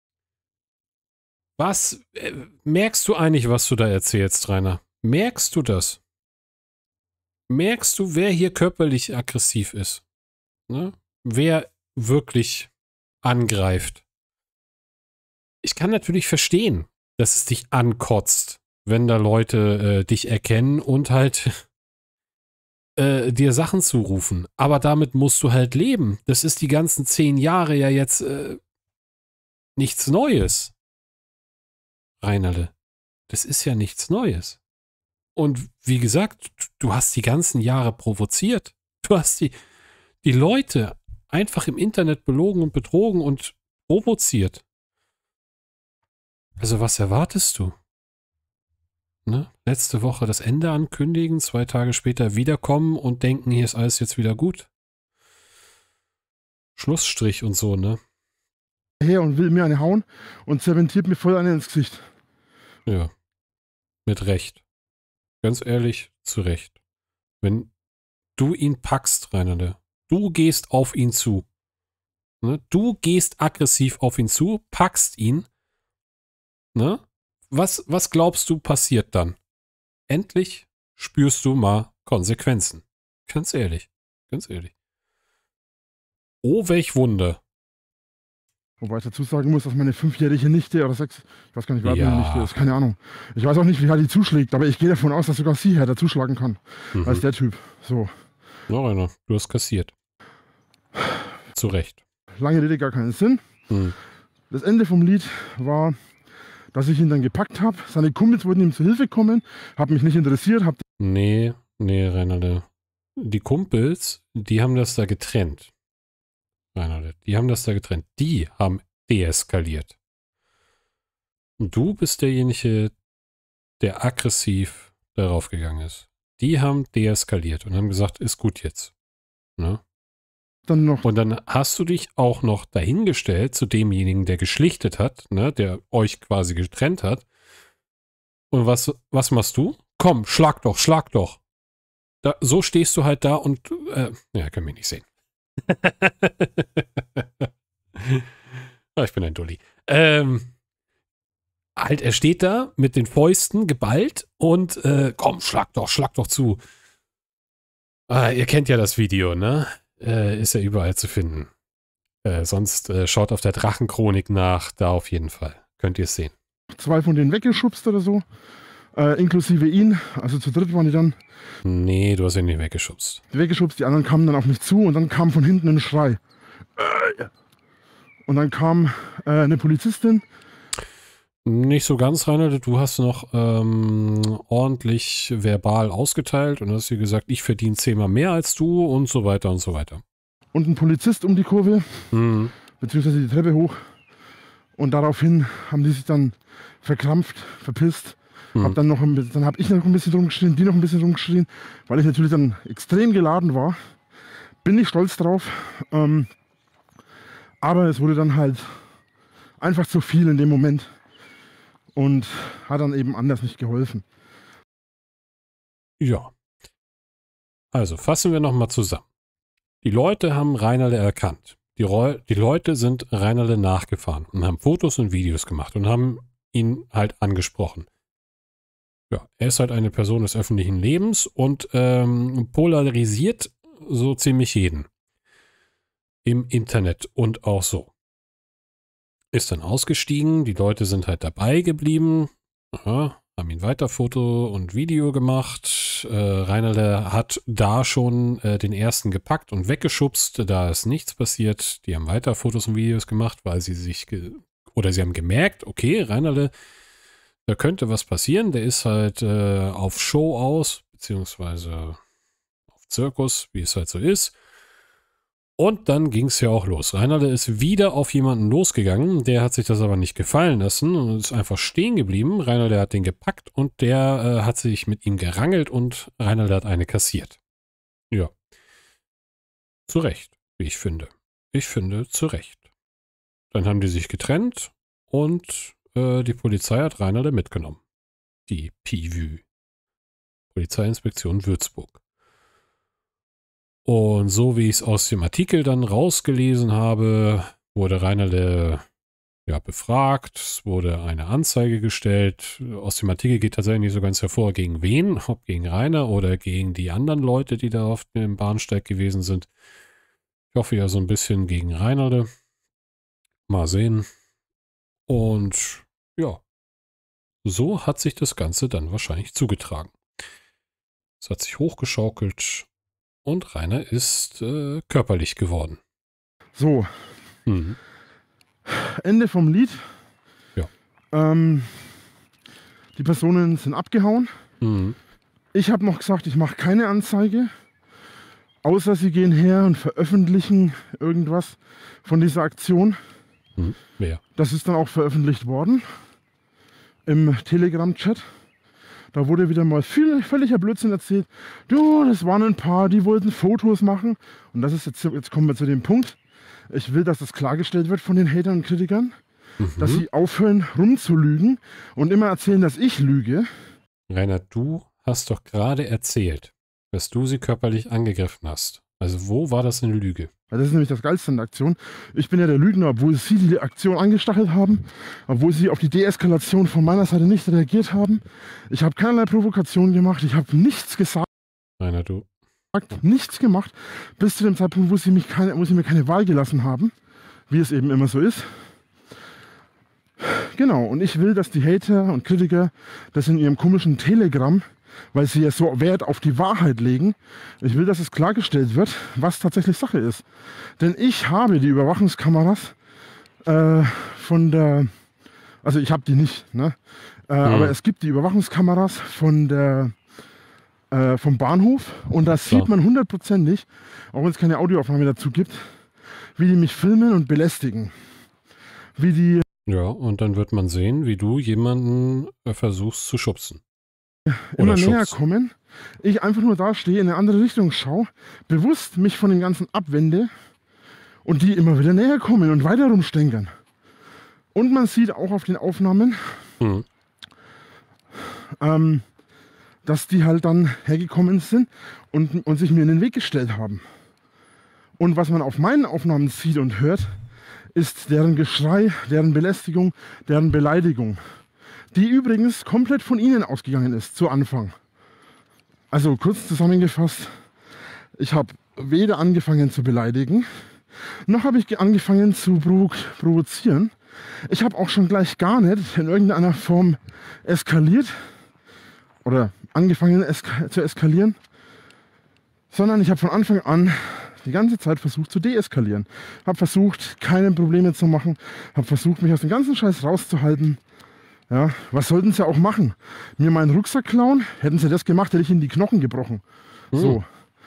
A: was merkst du eigentlich, was du da erzählst, Rainer? Merkst du das? Merkst du, wer hier körperlich aggressiv ist? Ne? Wer wirklich angreift? Ich kann natürlich verstehen, dass es dich ankotzt, wenn da Leute dich erkennen und halt dir Sachen zurufen. Aber damit musst du halt leben. Das ist die ganzen 10 Jahre ja jetzt nichts Neues. Reinerle, das ist ja nichts Neues. Und wie gesagt, du hast die ganzen Jahre provoziert. Du hast die Leute einfach im Internet belogen und betrogen und provoziert. Also was erwartest du? ne? Letzte Woche das Ende ankündigen, 2 Tage später wiederkommen und denken, hier ist alles jetzt wieder gut. Schlussstrich und so, ne?
B: Her und will mir eine hauen und zementiert mir voll eine ins Gesicht.
A: Ja. Mit Recht. Ganz ehrlich, zu Recht. Wenn du ihn packst, Reinerde, du gehst auf ihn zu. Ne? Du gehst aggressiv auf ihn zu, packst ihn. Ne? Was glaubst du passiert dann? Endlich spürst du mal Konsequenzen. Ganz ehrlich. Ganz ehrlich. Oh, welch Wunder.
B: Wobei ich dazu sagen muss, dass meine 5-jährige Nichte oder 6, ich weiß gar nicht, wie alt meine
A: Ja.
B: Nichte ist, keine Ahnung. Ich weiß auch nicht, wie hart die zuschlägt, aber ich gehe davon aus, dass sogar sie härter zuschlagen kann, als der Typ. So.
A: Ja, Rainer, du hast kassiert. Zu Recht.
B: Lange Rede, gar keinen Sinn.
A: Hm.
B: Das Ende vom Lied war, dass ich ihn dann gepackt habe. Seine Kumpels wollten ihm zu Hilfe kommen, haben mich nicht interessiert.
A: Nee, Reinerde. Die Kumpels, die haben das da getrennt. Reinerde, die haben das da getrennt. Die haben deeskaliert. Und du bist derjenige, der aggressiv darauf gegangen ist. Die haben deeskaliert und haben gesagt, ist gut jetzt. Ne?
B: Dann noch.
A: Und dann hast du dich auch noch dahingestellt zu demjenigen, der geschlichtet hat, ne, der euch quasi getrennt hat. Und was machst du? Komm, schlag doch, schlag doch. So stehst du halt da und ja, kann mich nicht sehen. Ich bin ein Dulli. Halt, er steht da mit den Fäusten geballt und komm, schlag doch zu. Ihr kennt ja das Video, ne? Ist ja überall zu finden. Sonst schaut auf der Drachenchronik nach, da auf jeden Fall. Könnt ihr es sehen.
B: 2 von denen weggeschubst oder so, inklusive ihn. Also zu dritt waren die dann.
A: Nee, du hast ihn nicht weggeschubst.
B: Die anderen kamen dann auf mich zu und dann kam von hinten ein Schrei. Und dann kam eine Polizistin.
A: Nicht so ganz, Rainer. Du hast noch ordentlich verbal ausgeteilt und hast dir gesagt, ich verdiene 10-mal mehr als du und so weiter und so weiter.
B: Und ein Polizist um die Kurve, beziehungsweise die Treppe hoch. Und daraufhin haben die sich dann verkrampft, verpisst. Dann habe ich noch ein bisschen rumgeschrien, die noch ein bisschen rumgeschrien, weil ich natürlich dann extrem geladen war. Bin ich stolz drauf. Aber es wurde dann halt einfach zu viel in dem Moment. Und hat dann eben anders nicht geholfen.
A: Ja. Also fassen wir nochmal zusammen. Die Leute haben Reinerle erkannt. Die Leute sind Reinerle nachgefahren und haben Fotos und Videos gemacht und haben ihn halt angesprochen. Ja, er ist halt eine Person des öffentlichen Lebens und polarisiert so ziemlich jeden. Im Internet und auch so. Ist dann ausgestiegen, die Leute sind halt dabei geblieben, haben ihn weiter Foto und Video gemacht. Reinerle hat da schon den ersten gepackt und weggeschubst, da ist nichts passiert. Die haben weiter Fotos und Videos gemacht, weil sie sie haben gemerkt, okay, Reinerle, da könnte was passieren. Der ist halt auf Show aus, beziehungsweise auf Zirkus, wie es halt so ist. Und dann ging es ja auch los. Reinerle ist wieder auf jemanden losgegangen. Der hat sich das aber nicht gefallen lassen und ist einfach stehen geblieben. Reinerle hat den gepackt und der hat sich mit ihm gerangelt und Reinerle hat eine kassiert. Ja. Zu Recht, wie ich finde. Ich finde, zu Recht. Dann haben die sich getrennt und die Polizei hat Reinerle mitgenommen. Die PIVÜ. Polizeiinspektion Würzburg. Und so wie ich es aus dem Artikel dann rausgelesen habe, wurde Reinerle befragt, es wurde eine Anzeige gestellt. Aus dem Artikel geht tatsächlich nicht so ganz hervor, gegen wen, ob gegen Rainer oder gegen die anderen Leute, die da auf dem Bahnsteig gewesen sind. Ich hoffe ja so ein bisschen gegen Reinerle. Mal sehen. Und ja, so hat sich das Ganze dann wahrscheinlich zugetragen. Es hat sich hochgeschaukelt. Und Rainer ist körperlich geworden.
B: So. Ende vom Lied.
A: Ja.
B: Die Personen sind abgehauen. Ich habe noch gesagt, ich mache keine Anzeige. Außer sie gehen her und veröffentlichen irgendwas von dieser Aktion.
A: Wer?
B: Das ist dann auch veröffentlicht worden. Im Telegram-Chat. Da wurde wieder mal völliger Blödsinn erzählt. Du, das waren ein paar, die wollten Fotos machen. Und das ist jetzt kommen wir zu dem Punkt. Ich will, dass das klargestellt wird von den Hatern und Kritikern, dass sie aufhören rumzulügen und immer erzählen, dass ich lüge.
A: Rainer, du hast doch gerade erzählt, dass du sie körperlich angegriffen hast. Also wo war das eine Lüge?
B: Das ist nämlich das Geilste an der Aktion. Ich bin ja der Lügner, obwohl sie die Aktion angestachelt haben, obwohl sie auf die Deeskalation von meiner Seite nicht reagiert haben. Ich habe keinerlei Provokation gemacht, ich habe nichts gesagt.
A: Rainer, du.
B: Nichts gemacht, bis zu dem Zeitpunkt, wo sie mir keine Wahl gelassen haben, wie es eben immer so ist. Genau, und ich will, dass die Hater und Kritiker das in ihrem komischen Telegram, weil sie ja so Wert auf die Wahrheit legen, ich will, dass es klargestellt wird, was tatsächlich Sache ist. Denn ich habe die Überwachungskameras von der, also ich habe die nicht, ne? Aber es gibt die Überwachungskameras von der vom Bahnhof und da sieht man hundertprozentig, auch wenn es keine Audioaufnahme dazu gibt, wie die mich filmen und belästigen. Wie die...
A: Ja, und dann wird man sehen, wie du jemanden versuchst zu schubsen.
B: Immer näher kommen, ich einfach nur da stehe, in eine andere Richtung schaue, bewusst mich von dem Ganzen abwende und die immer wieder näher kommen und weiter rumstänkern. Und man sieht auch auf den Aufnahmen, dass die halt dann hergekommen sind und sich mir in den Weg gestellt haben. Und was man auf meinen Aufnahmen sieht und hört, ist deren Geschrei, deren Belästigung, deren Beleidigung. Die übrigens komplett von ihnen ausgegangen ist, zu Anfang. Also kurz zusammengefasst, ich habe weder angefangen zu beleidigen, noch habe ich angefangen zu provozieren. Ich habe auch schon gleich gar nicht in irgendeiner Form eskaliert oder angefangen zu eskalieren, sondern ich habe von Anfang an die ganze Zeit versucht zu deeskalieren. Habe versucht, keine Probleme zu machen, habe versucht, mich aus dem ganzen Scheiß rauszuhalten. Ja, was sollten sie auch machen? Mir meinen Rucksack klauen? Hätten sie das gemacht, hätte ich ihnen die Knochen gebrochen. So.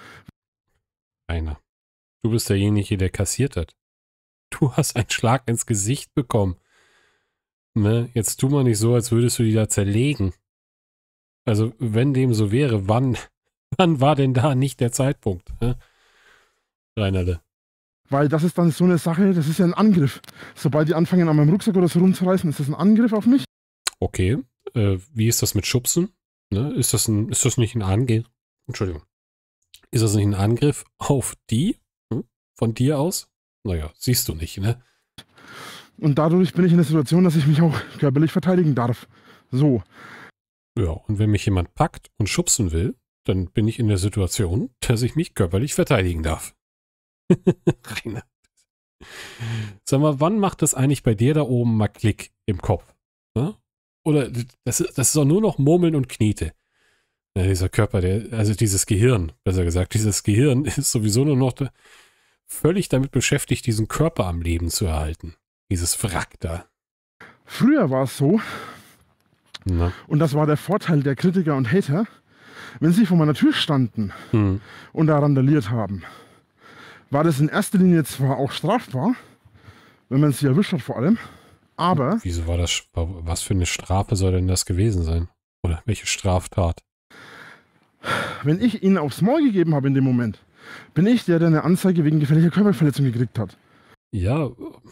A: Rainer, du bist derjenige, der kassiert hat. Du hast einen Schlag ins Gesicht bekommen. Ne? Jetzt tu mal nicht so, als würdest du die da zerlegen. Also, wenn dem so wäre, wann war denn da nicht der Zeitpunkt? Ne? Rainerle.
B: Weil das ist dann so eine Sache, das ist ja ein Angriff. Sobald die anfangen, an meinem Rucksack oder so rumzureißen, ist das ein Angriff auf mich.
A: Okay, wie ist das mit Schubsen? Ne? Ist das nicht ein Angriff? Entschuldigung. Ist das nicht ein Angriff auf die? Von dir aus? Naja, siehst du nicht, ne?
B: Und dadurch bin ich in der Situation, dass ich mich auch körperlich verteidigen darf. So.
A: Ja, und wenn mich jemand packt und schubsen will, dann bin ich in der Situation, dass ich mich körperlich verteidigen darf. Rainer. Sag mal, wann macht das eigentlich bei dir da oben mal Klick im Kopf? Ne? Oder das ist doch nur noch Murmeln und Knete. Ja, dieser Körper, also dieses Gehirn, besser gesagt, dieses Gehirn ist sowieso nur noch völlig damit beschäftigt, diesen Körper am Leben zu erhalten. Dieses Wrack da.
B: Früher war es so, und das war der Vorteil der Kritiker und Hater, wenn sie vor meiner Tür standen und da randaliert haben, war das in erster Linie zwar auch strafbar, wenn man sie erwischt hat vor allem, aber...
A: Wieso war das, was für eine Strafe soll denn das gewesen sein? Oder welche Straftat?
B: Wenn ich ihnen aufs Maul gegeben habe in dem Moment, bin ich der eine Anzeige wegen gefährlicher Körperverletzung gekriegt hat.
A: Ja,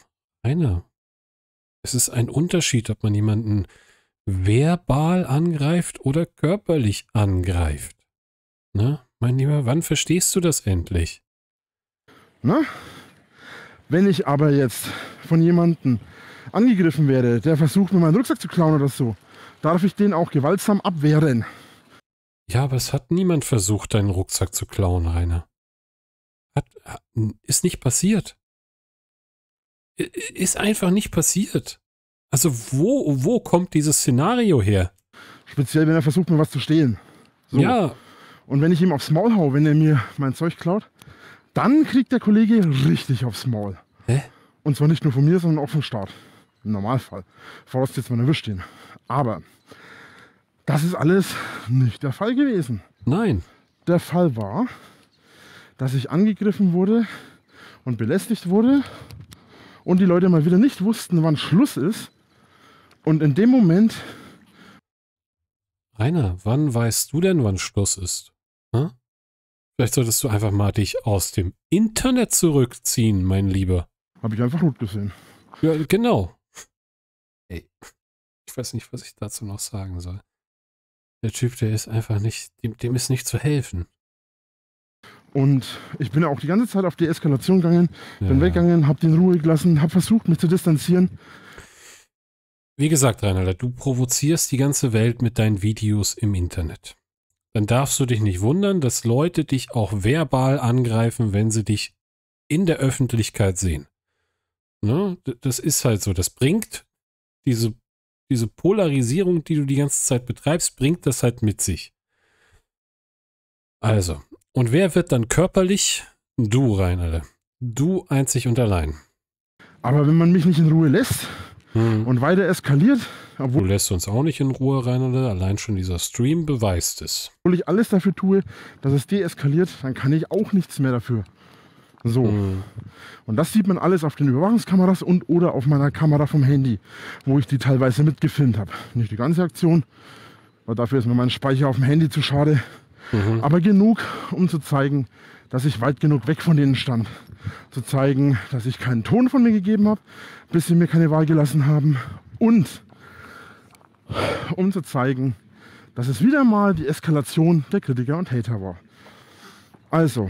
A: es ist ein Unterschied, ob man jemanden verbal angreift oder körperlich angreift. Na, mein Lieber, wann verstehst du das endlich?
B: Na? Wenn ich aber jetzt von jemandem angegriffen werde, der versucht, mir meinen Rucksack zu klauen oder so, darf ich den auch gewaltsam abwehren.
A: Ja, aber es hat niemand versucht, deinen Rucksack zu klauen, Rainer. Ist nicht passiert. Ist einfach nicht passiert. Also wo kommt dieses Szenario her?
B: Speziell, wenn er versucht, mir was zu stehlen. So. Ja. Und wenn ich ihm aufs Maul hau, wenn er mir mein Zeug klaut, dann kriegt der Kollege richtig aufs Maul.
A: Hä?
B: Und zwar nicht nur von mir, sondern auch vom Staat. Im Normalfall. Vorausgesetzt, man erwischt ihn. Aber das ist alles nicht der Fall gewesen.
A: Nein.
B: Der Fall war, dass ich angegriffen wurde und belästigt wurde und die Leute mal wieder nicht wussten, wann Schluss ist. Und in dem Moment...
A: Rainer, wann weißt du denn, wann Schluss ist? Hm? Vielleicht solltest du einfach mal dich aus dem Internet zurückziehen, mein Lieber.
B: Habe ich einfach gut gesehen.
A: Ja, genau. Ey, ich weiß nicht, was ich dazu noch sagen soll. Der Typ, der ist einfach nicht, dem ist nicht zu helfen.
B: Und ich bin auch die ganze Zeit auf die Eskalation gegangen, bin
A: Ja.
B: weggegangen, habe den in Ruhe gelassen, habe versucht, mich zu distanzieren.
A: Wie gesagt, Rainer, du provozierst die ganze Welt mit deinen Videos im Internet. Dann darfst du dich nicht wundern, dass Leute dich auch verbal angreifen, wenn sie dich in der Öffentlichkeit sehen. Ne? Das ist halt so. Das bringt diese Polarisierung, die du die ganze Zeit betreibst, bringt das halt mit sich. Also, und wer wird dann körperlich? Du, Rainer. Du einzig und allein.
B: Aber wenn man mich nicht in Ruhe lässt und weiter eskaliert,
A: Du
B: obwohl
A: lässt uns auch nicht in Ruhe, Rainer. Allein schon dieser Stream beweist es.
B: ich alles dafür tue, dass es deeskaliert, dann kann ich auch nichts mehr dafür. So. Und das sieht man alles auf den Überwachungskameras und oder auf meiner Kamera vom Handy, wo ich die teilweise mitgefilmt habe. Nicht die ganze Aktion, weil dafür ist mir mein Speicher auf dem Handy zu schade. Aber genug, um zu zeigen, dass ich weit genug weg von denen stand. Zu zeigen, dass ich keinen Ton von mir gegeben habe, bis sie mir keine Wahl gelassen haben. Und um zu zeigen, dass es wieder mal die Eskalation der Kritiker und Hater war. Also,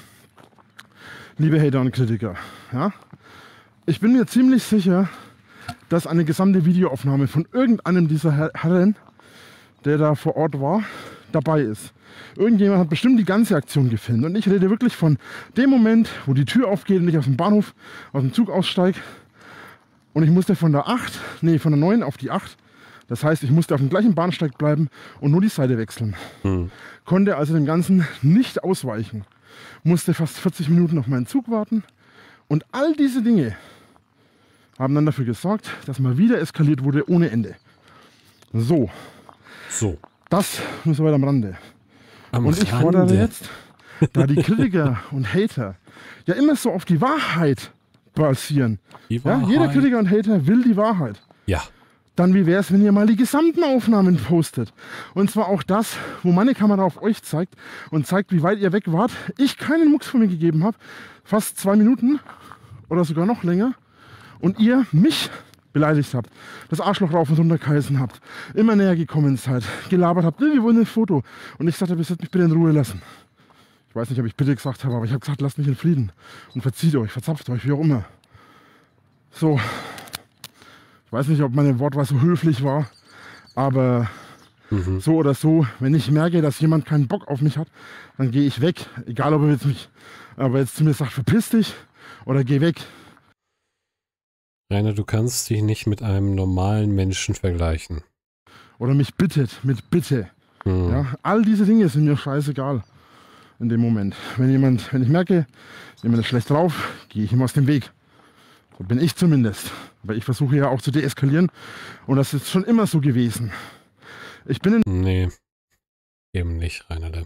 B: liebe Hater und Kritiker, ja, ich bin mir ziemlich sicher, dass eine gesamte Videoaufnahme von irgendeinem dieser Herren, der da vor Ort war, dabei ist. Irgendjemand hat bestimmt die ganze Aktion gefilmt. Und ich rede wirklich von dem Moment, wo die Tür aufgeht und ich aus dem Bahnhof, aus dem Zug aussteige. Und ich musste von der 9 auf die 8. Das heißt, ich musste auf dem gleichen Bahnsteig bleiben und nur die Seite wechseln. Konnte also dem Ganzen nicht ausweichen. Musste fast 40 Minuten auf meinen Zug warten. Und all diese Dinge haben dann dafür gesorgt, dass mal wieder eskaliert wurde ohne Ende. So. Das nur so weit am Rande. Und ich fordere jetzt, da die Kritiker und Hater ja immer so auf die Wahrheit basieren. Ja, jeder Kritiker und Hater will die Wahrheit.
A: Ja.
B: Dann wie wäre es, wenn ihr mal die gesamten Aufnahmen postet? Und zwar auch das, wo meine Kamera auf euch zeigt und zeigt, wie weit ihr weg wart. Ich keinen Mucks von mir gegeben habe. Fast 2 Minuten oder sogar noch länger. Und ihr mich beleidigt habt, das Arschloch rauf und runter geheißen habt, immer näher gekommen seid, gelabert habt, wir wollen ein Foto. Und ich sagte, ihr sollt mich bitte in Ruhe lassen. Ich weiß nicht, ob ich bitte gesagt habe, aber ich habe gesagt, lasst mich in Frieden. Und verzieht euch, verzapft euch, wie auch immer. So. Ich weiß nicht, ob meine Wortwahl so höflich war, aber so oder so, wenn ich merke, dass jemand keinen Bock auf mich hat, dann gehe ich weg. Egal, ob er jetzt zu mir sagt, verpiss dich oder geh weg.
A: Rainer, du kannst dich nicht mit einem normalen Menschen vergleichen.
B: Oder mich bittet, mit Bitte. Ja, all diese Dinge sind mir scheißegal in dem Moment. Wenn ich merke, jemand ist schlecht drauf, gehe ich ihm aus dem Weg. So bin ich zumindest. Aber ich versuche ja auch zu deeskalieren. Und das ist schon immer so gewesen.
A: Nee, eben nicht, Rainer.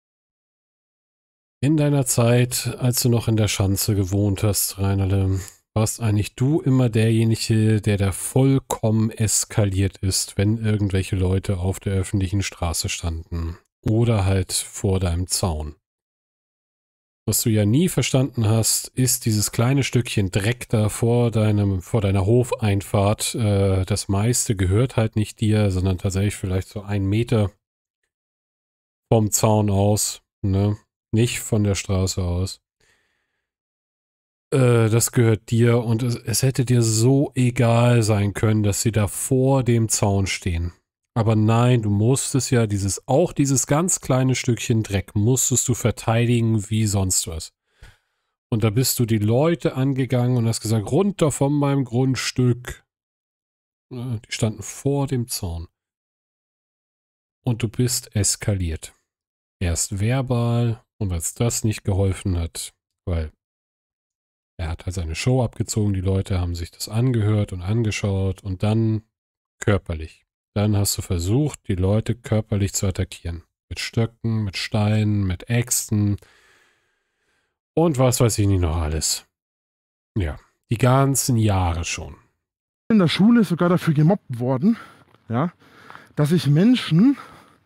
A: In deiner Zeit, als du noch in der Schanze gewohnt hast, Rainer, warst eigentlich du immer derjenige, der da vollkommen eskaliert ist, wenn irgendwelche Leute auf der öffentlichen Straße standen. Oder halt vor deinem Zaun. Was du ja nie verstanden hast, ist dieses kleine Stückchen Dreck da vor deiner Hofeinfahrt. Das meiste gehört halt nicht dir, sondern tatsächlich vielleicht so 1 Meter vom Zaun aus, ne? Nicht von der Straße aus. Das gehört dir und es hätte dir so egal sein können, dass sie da vor dem Zaun stehen. Aber nein, du musstest ja dieses ganz kleine Stückchen Dreck musstest du verteidigen wie sonst was. Und da bist du die Leute angegangen und hast gesagt, runter von meinem Grundstück. Die standen vor dem Zaun. Und du bist eskaliert. Erst verbal und als das nicht geholfen hat, weil er hat halt seine Show abgezogen, die Leute haben sich das angehört und angeschaut und dann körperlich. Dann hast du versucht, die Leute körperlich zu attackieren. Mit Stöcken, mit Steinen, mit Äxten und was weiß ich nicht noch alles. Ja, die ganzen Jahre schon.
B: In der Schule sogar dafür gemobbt worden, ja, dass ich Menschen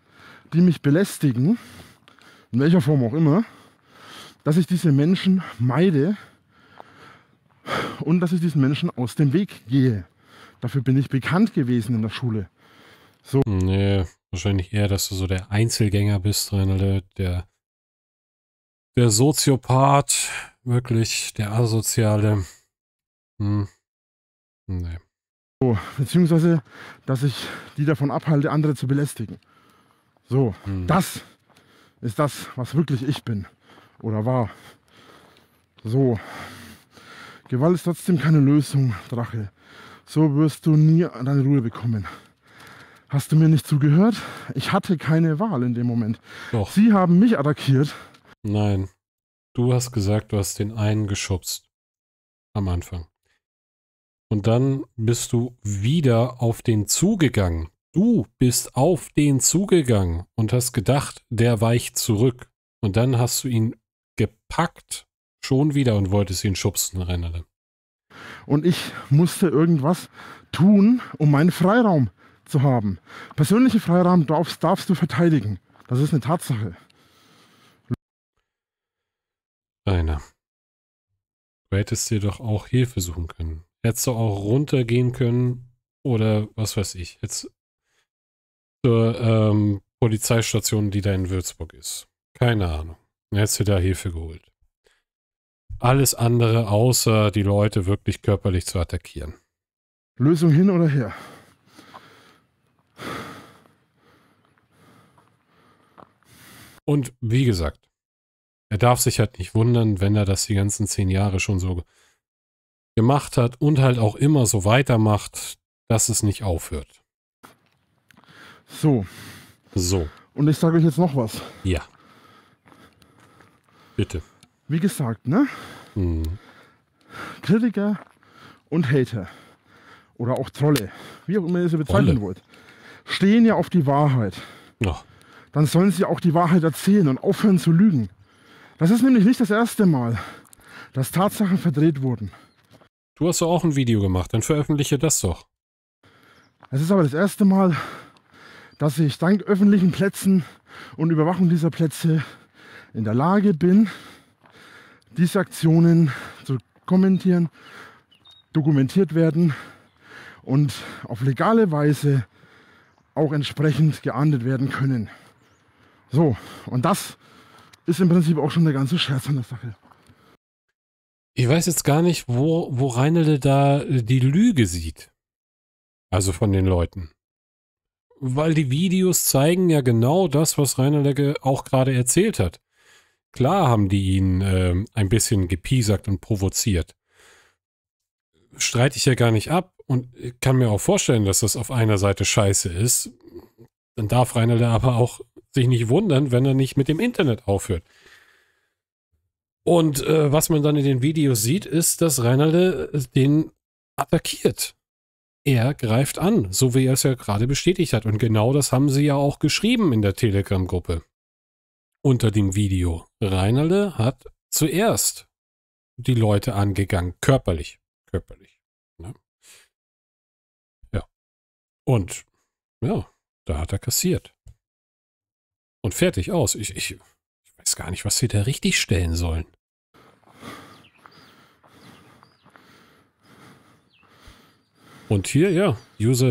B: die mich belästigen, in welcher Form auch immer, dass ich diese Menschen meide und dass ich diesen Menschen aus dem Weg gehe. Dafür bin ich bekannt gewesen in der Schule. So.
A: Nee, wahrscheinlich eher, dass du so der Einzelgänger bist, Reinalde, der Soziopath, wirklich, der Asoziale. Nee.
B: So, beziehungsweise, dass ich die davon abhalte, andere zu belästigen. So, das ist das, was wirklich ich bin oder war. So, Gewalt ist trotzdem keine Lösung, Drache. So wirst du nie deine Ruhe bekommen. Hast du mir nicht zugehört? Ich hatte keine Wahl in dem Moment.
A: Doch.
B: Sie haben mich attackiert.
A: Nein. Du hast gesagt, du hast den einen geschubst. Am Anfang. Und dann bist du wieder auf den zugegangen. Du bist auf den zugegangen und hast gedacht, der weicht zurück. Und dann hast du ihn gepackt, schon wieder, und wolltest ihn schubsen, Reinalde.
B: Und ich musste irgendwas tun, um meinen Freiraum zu haben. Persönlichen Freiraum darfst du verteidigen. Das ist eine Tatsache.
A: Rainer, du hättest dir doch auch Hilfe suchen können. Hättest du auch runtergehen können oder was weiß ich. Jetzt zur Polizeistation, die da in Würzburg ist. Keine Ahnung. Hättest du da Hilfe geholt. Alles andere, außer die Leute wirklich körperlich zu attackieren.
B: Lösung hin oder her?
A: Und wie gesagt, er darf sich halt nicht wundern, wenn er das die ganzen 10 Jahre schon so gemacht hat und halt auch immer so weitermacht, dass es nicht aufhört.
B: So.
A: So.
B: Und ich sage euch jetzt noch was.
A: Ja. Bitte.
B: Wie gesagt, ne? Kritiker und Hater oder auch Trolle, wie auch immer ihr sie bezeichnen wollt, stehen ja auf die Wahrheit.
A: Ja.
B: Dann sollen sie auch die Wahrheit erzählen und aufhören zu lügen. Das ist nämlich nicht das erste Mal, dass Tatsachen verdreht wurden.
A: Du hast doch auch ein Video gemacht, dann veröffentliche das doch.
B: Es ist aber das erste Mal, dass ich dank öffentlichen Plätzen und Überwachung dieser Plätze in der Lage bin, diese Aktionen zu kommentieren, dokumentiert werden und auf legale Weise auch entsprechend geahndet werden können. So, und das ist im Prinzip auch schon der ganze Scherz an der Sache.
A: Ich weiß jetzt gar nicht, wo Reinalde da die Lüge sieht. Also von den Leuten. Weil die Videos zeigen ja genau das, was Reinalde auch gerade erzählt hat. Klar haben die ihn ein bisschen gepiesackt und provoziert. Streite ich ja gar nicht ab und kann mir auch vorstellen, dass das auf einer Seite scheiße ist. Dann darf Reinalde aber auch sich nicht wundern, wenn er nicht mit dem Internet aufhört. Und was man dann in den Videos sieht, ist, dass Reinalde den attackiert. Er greift an, so wie er es ja gerade bestätigt hat. Und genau das haben sie ja auch geschrieben in der Telegram-Gruppe. Unter dem Video. Reinalde hat zuerst die Leute angegangen. Körperlich. Ne? Ja. Und ja, da hat er kassiert. Und fertig aus. Ich weiß gar nicht, was sie da richtig stellen sollen. Und hier, ja, User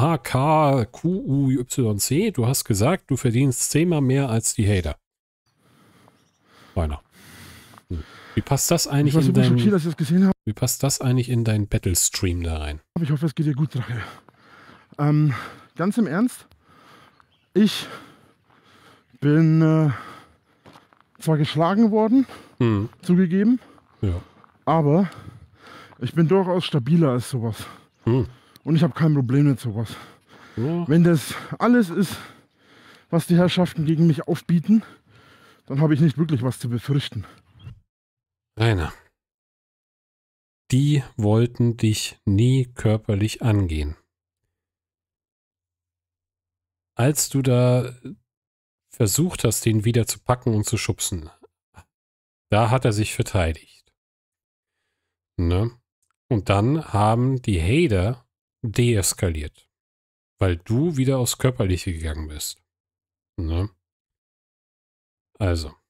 A: 7AKQUYC, du hast gesagt, du verdienst 10-mal mehr als die Hater. Rainer. Wie passt das eigentlich in dein...
B: schockiert, dass ich das gesehen habe.
A: Wie passt das eigentlich in deinen Battle-Stream da rein?
B: Ich hoffe, es geht dir gut, Drache. Ganz im Ernst, ich bin zwar geschlagen worden, zugegeben,
A: ja,
B: aber ich bin durchaus stabiler als sowas. Und ich habe kein Problem mit sowas.
A: Ja.
B: Wenn das alles ist, was die Herrschaften gegen mich aufbieten, dann habe ich nicht wirklich was zu befürchten.
A: Rainer, die wollten dich nie körperlich angehen. Als du da versucht hast, den wieder zu packen und zu schubsen, da hat er sich verteidigt. Ne? Und dann haben die Hater deeskaliert, weil du wieder aufs Körperliche gegangen bist. Ne? Also.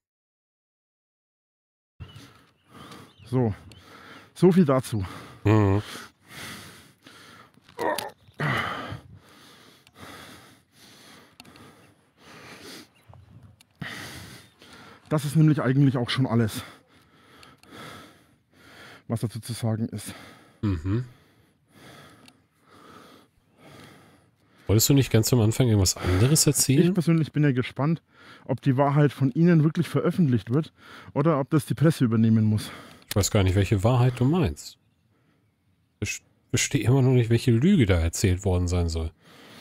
B: So viel dazu.
A: Mhm.
B: Das ist nämlich eigentlich auch schon alles, was dazu zu sagen ist.
A: Mhm. Wolltest du nicht ganz am Anfang irgendwas anderes
B: Ich
A: erzählen?
B: persönlich bin ja gespannt, ob die Wahrheit von Ihnen wirklich veröffentlicht wird oder ob das die Presse übernehmen muss.
A: Ich weiß gar nicht, welche Wahrheit du meinst. Ich verstehe immer noch nicht, welche Lüge da erzählt worden sein soll.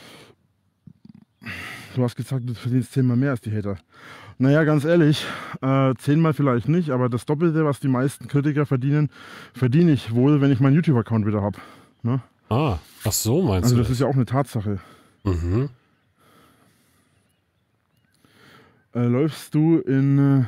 B: Du hast gesagt, du verdienst 10-mal mehr als die Hater. Naja, ganz ehrlich, 10-mal vielleicht nicht, aber das Doppelte, was die meisten Kritiker verdienen, verdiene ich wohl, wenn ich meinen YouTube-Account wieder habe. Ne?
A: Ah, ach so meinst
B: Also
A: du
B: das ist ja auch eine Tatsache.
A: Mhm.
B: Läufst du einen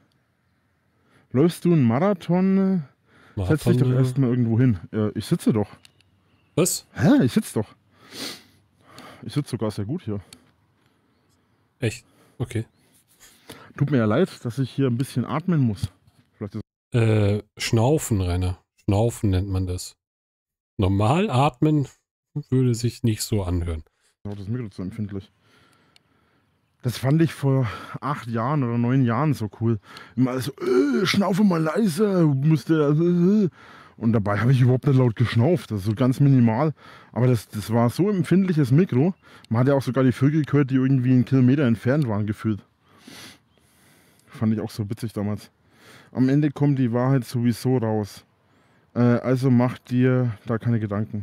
B: Marathon? Setz dich doch erstmal irgendwo hin. Ich sitze doch.
A: Was?
B: Hä? Ich sitze doch. Ich sitze sogar sehr gut hier.
A: Echt? Okay.
B: Tut mir ja leid, dass ich hier ein bisschen atmen muss. Vielleicht ist
A: Schnaufen, Rainer. Schnaufen nennt man das. Normal atmen würde sich nicht so anhören.
B: auch das Mikro zu empfindlich. Das fand ich vor 8 Jahren oder 9 Jahren so cool. Immer so, schnaufe mal leise, musste. Und dabei habe ich überhaupt nicht laut geschnauft. Das ist so ganz minimal. Aber das war so ein empfindliches Mikro. Man hat ja auch sogar die Vögel gehört, die irgendwie 1 Kilometer entfernt waren, gefühlt. Fand ich auch so witzig damals. Am Ende kommt die Wahrheit sowieso raus. Also mach dir da keine Gedanken.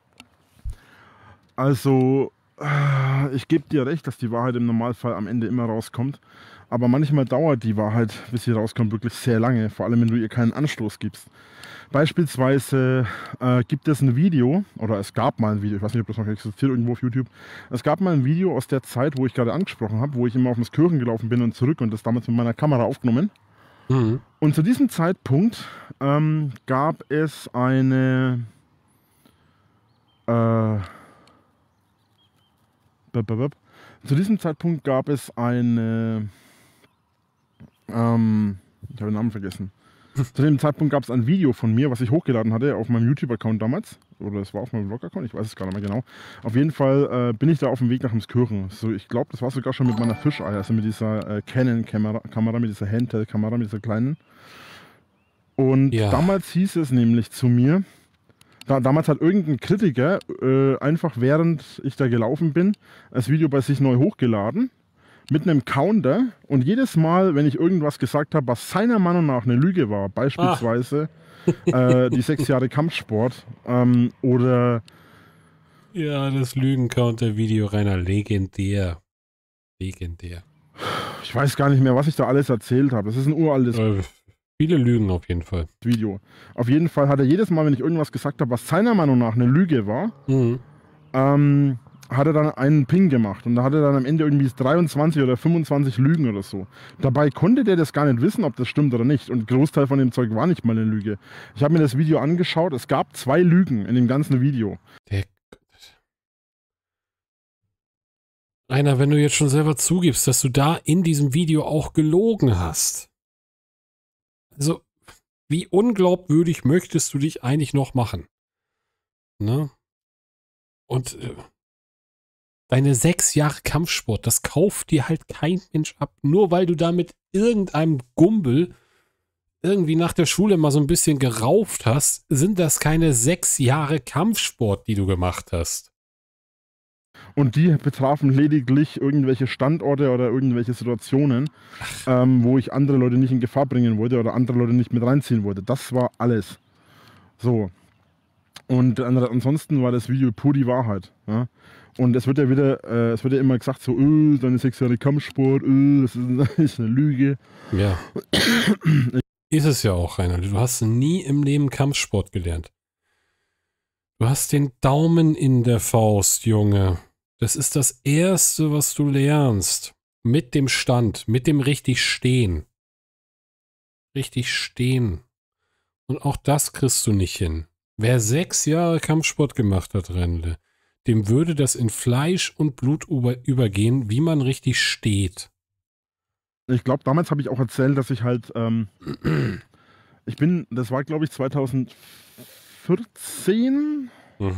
B: Also, ich gebe dir recht, dass die Wahrheit im Normalfall am Ende immer rauskommt. Aber manchmal dauert die Wahrheit, bis sie rauskommt, wirklich sehr lange. Vor allem, wenn du ihr keinen Anstoß gibst. Beispielsweise gibt es ein Video, oder es gab mal ein Video, ich weiß nicht, ob das noch existiert irgendwo auf YouTube. Es gab mal ein Video aus der Zeit, wo ich gerade angesprochen habe, wo ich immer auf das Kirchen gelaufen bin und zurück und das damals mit meiner Kamera aufgenommen.
A: Mhm.
B: Und zu diesem Zeitpunkt gab es eine zu diesem Zeitpunkt gab es eine ich habe den Namen vergessen. Zu dem Zeitpunkt gab es ein Video von mir, was ich hochgeladen hatte auf meinem YouTube-Account damals. Oder es war auf meinem Blog-Account, ich weiß es gar nicht mehr genau. Auf jeden Fall bin ich da auf dem Weg nach Emskirchen. So, ich glaube, das war sogar schon mit meiner Fisheye, also mit dieser Canon-Kamera, mit dieser Handheld-Kamera, mit dieser kleinen. Und
A: Ja.
B: damals hieß es nämlich zu mir, damals hat irgendein Kritiker einfach während ich da gelaufen bin, das Video bei sich neu hochgeladen. Mit einem Counter und jedes Mal, wenn ich irgendwas gesagt habe, was seiner Meinung nach eine Lüge war, beispielsweise die 6 Jahre Kampfsport oder
A: Ja, das Lügen-Counter-Video, Rainer, legendär. Legendär.
B: ich weiß gar nicht mehr, was ich da alles erzählt habe. Das ist ein uraltes
A: Viele Lügen auf jeden Fall.
B: Video. Auf jeden Fall hat er jedes Mal, wenn ich irgendwas gesagt habe, was seiner Meinung nach eine Lüge war, hat er dann einen Ping gemacht und da hat er dann am Ende irgendwie 23 oder 25 Lügen oder so. Dabei konnte der das gar nicht wissen, ob das stimmt oder nicht und ein Großteil von dem Zeug war nicht mal eine Lüge. Ich habe mir das Video angeschaut, es gab 2 Lügen in dem ganzen Video.
A: Rainer, wenn du jetzt schon selber zugibst, dass du da in diesem Video auch gelogen hast. Also, wie unglaubwürdig möchtest du dich eigentlich noch machen? Ne? Und deine 6 Jahre Kampfsport, das kauft dir halt kein Mensch ab, nur weil du da mit irgendeinem Gumbel irgendwie nach der Schule mal so ein bisschen gerauft hast, sind das keine 6 Jahre Kampfsport, die du gemacht hast.
B: Und die betrafen lediglich irgendwelche Standorte oder irgendwelche Situationen, wo ich andere Leute nicht in Gefahr bringen wollte oder andere Leute nicht mit reinziehen wollte. Das war alles. So. Und ansonsten war das Video pur die Wahrheit. Ja? Und es wird ja immer gesagt, so, deine 6 Jahre Kampfsport, das ist eine Lüge.
A: Ja. Ist es ja auch, Rainer. Du hast nie im Leben Kampfsport gelernt. Du hast den Daumen in der Faust, Junge. Das ist das Erste, was du lernst. Mit dem Stand, mit dem richtig Stehen. Richtig stehen. Und auch das kriegst du nicht hin. Wer 6 Jahre Kampfsport gemacht hat, Rennle, dem würde das in Fleisch und Blut übergehen, wie man richtig steht.
B: Ich glaube, damals habe ich auch erzählt, dass ich halt, das war glaube ich 2014.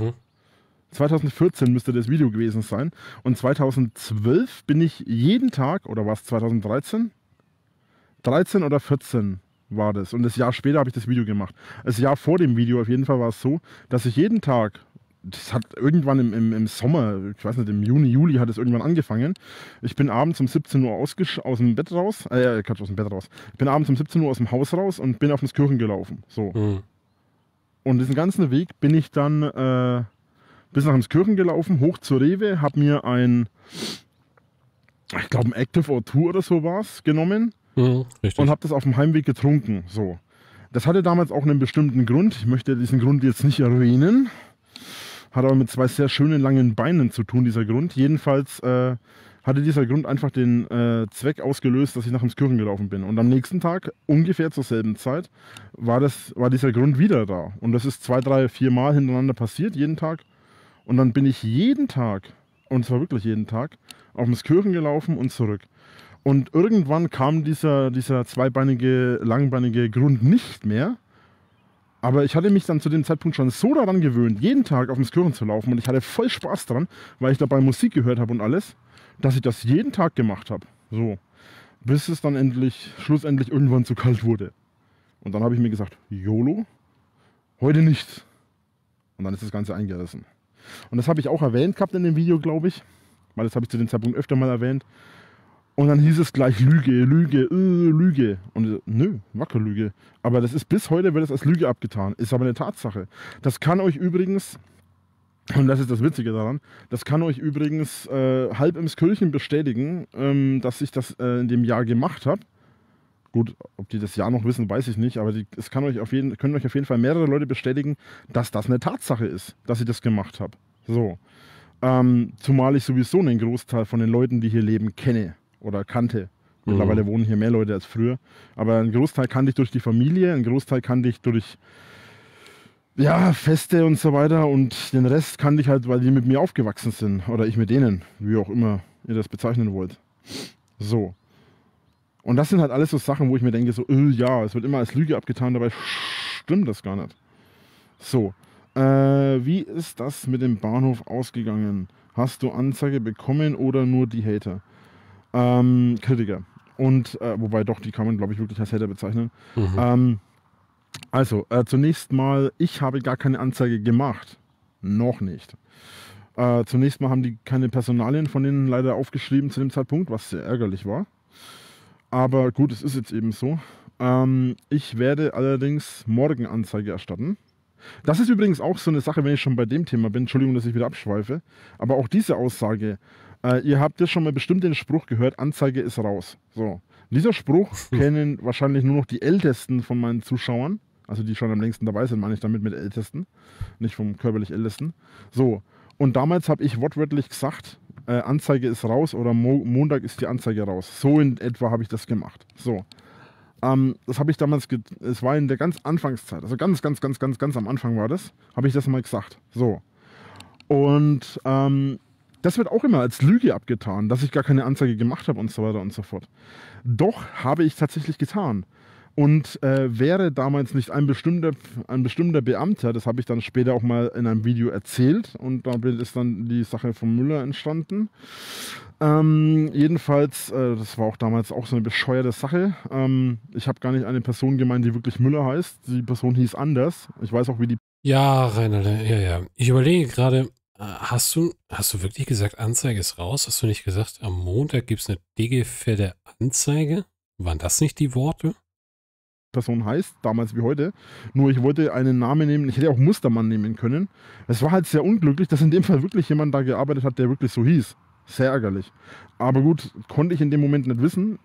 B: 2014 müsste das Video gewesen sein. Und 2012 bin ich jeden Tag, oder war es 2013? 13 oder 14 war das. Und das Jahr später habe ich das Video gemacht. Das Jahr vor dem Video auf jeden Fall war es so, dass ich jeden Tag, das hat irgendwann im Sommer, ich weiß nicht, im Juni, Juli hat es irgendwann angefangen. Ich bin abends um 17 Uhr aus dem Bett raus. Ich bin abends um 17 Uhr aus dem Haus raus und bin auf das Kirchen gelaufen. So.
A: Mhm.
B: Und diesen ganzen Weg bin ich dann bis nach ins Kirchen gelaufen, hoch zur Rewe, habe mir ein Active O2 oder so war es, genommen und habe das auf dem Heimweg getrunken. So. Das hatte damals auch einen bestimmten Grund. Ich möchte diesen Grund jetzt nicht erwähnen. Hat aber mit zwei sehr schönen langen Beinen zu tun, dieser Grund. Jedenfalls hatte dieser Grund einfach den Zweck ausgelöst, dass ich nach ins Kirchen gelaufen bin. Und am nächsten Tag, ungefähr zur selben Zeit, war dieser Grund wieder da. Und das ist 2, 3, 4 Mal hintereinander passiert, jeden Tag. Und dann bin ich jeden Tag, und zwar wirklich jeden Tag, auf das Kirchen gelaufen und zurück. Und irgendwann kam dieser zweibeinige, langbeinige Grund nicht mehr. Aber ich hatte mich dann zu dem Zeitpunkt schon so daran gewöhnt, jeden Tag auf das Kirchen zu laufen. Und ich hatte voll Spaß dran, weil ich dabei Musik gehört habe und alles, dass ich das jeden Tag gemacht habe. So. Bis es dann schlussendlich irgendwann zu kalt wurde. Und dann habe ich mir gesagt, YOLO, heute nicht. Und dann ist das Ganze eingerissen. Und das habe ich auch erwähnt gehabt in dem Video, glaube ich. Weil das habe ich zu dem Zeitpunkt öfter mal erwähnt. Und dann hieß es gleich Lüge, Lüge, Lüge. Und nö, Wackerlüge. Aber das ist bis heute, wird das als Lüge abgetan. Ist aber eine Tatsache. Das kann euch übrigens, und das ist das Witzige daran, das kann euch übrigens halb ins Kirchen bestätigen, dass ich das in dem Jahr gemacht habe. Gut, ob die das Jahr noch wissen, weiß ich nicht, aber können euch auf jeden Fall mehrere Leute bestätigen, dass das eine Tatsache ist, dass ich das gemacht habe. So. Zumal ich sowieso einen Großteil von den Leuten, die hier leben, kenne oder kannte. Mittlerweile wohnen hier mehr Leute als früher. Aber einen Großteil kannte ich durch die Familie, einen Großteil kannte ich durch Feste und so weiter. Und den Rest kannte ich halt, weil die mit mir aufgewachsen sind. Oder ich mit denen, wie auch immer ihr das bezeichnen wollt. So. Und das sind halt alles so Sachen, wo ich mir denke, so, es wird immer als Lüge abgetan, dabei stimmt das gar nicht. So, wie ist das mit dem Bahnhof ausgegangen? Hast du Anzeige bekommen oder nur die Hater? Kritiker. Und, wobei doch, die kann man, glaube ich, wirklich als Hater bezeichnen. Zunächst mal, ich habe gar keine Anzeige gemacht. Noch nicht. Zunächst mal haben die keine Personalien von denen leider aufgeschrieben zu dem Zeitpunkt, was sehr ärgerlich war. Aber gut, es ist jetzt eben so. Ich werde allerdings morgen Anzeige erstatten. Das ist übrigens auch so eine Sache, wenn ich schon bei dem Thema bin. Entschuldigung, dass ich wieder abschweife. Aber auch diese Aussage, ihr habt ja schon mal bestimmt den Spruch gehört, Anzeige ist raus. So. Dieser Spruch kennen wahrscheinlich nur noch die Ältesten von meinen Zuschauern. Also die schon am längsten dabei sind, meine ich damit mit Ältesten. Nicht vom körperlich Ältesten. So. Und damals habe ich wortwörtlich gesagt, Anzeige ist raus oder Montag ist die Anzeige raus. So in etwa habe ich das gemacht. So. Das habe ich damals, es war in der ganz Anfangszeit, also ganz am Anfang war das, habe ich das mal gesagt. So. Und das wird auch immer als Lüge abgetan, dass ich gar keine Anzeige gemacht habe und so weiter und so fort. Doch habe ich tatsächlich getan. Und wäre damals nicht ein bestimmter Beamter, das habe ich dann später auch mal in einem Video erzählt und da ist dann die Sache von Müller entstanden. Jedenfalls, das war auch damals auch so eine bescheuerte Sache. Ich habe gar nicht eine Person gemeint, die wirklich Müller heißt. Die Person hieß anders. Ich weiß auch, wie die...
A: Ja, Rainer, ja. Ich überlege gerade, hast du wirklich gesagt, Anzeige ist raus? Hast du nicht gesagt, am Montag gibt es eine dicke, fette Anzeige? Waren das nicht die Worte?
B: Person heißt, damals wie heute. Nur ich wollte einen Namen nehmen, ich hätte auch Mustermann nehmen können. Es war halt sehr unglücklich, dass in dem Fall wirklich jemand da gearbeitet hat, der wirklich so hieß. Sehr ärgerlich. Aber gut, konnte ich in dem Moment nicht wissen.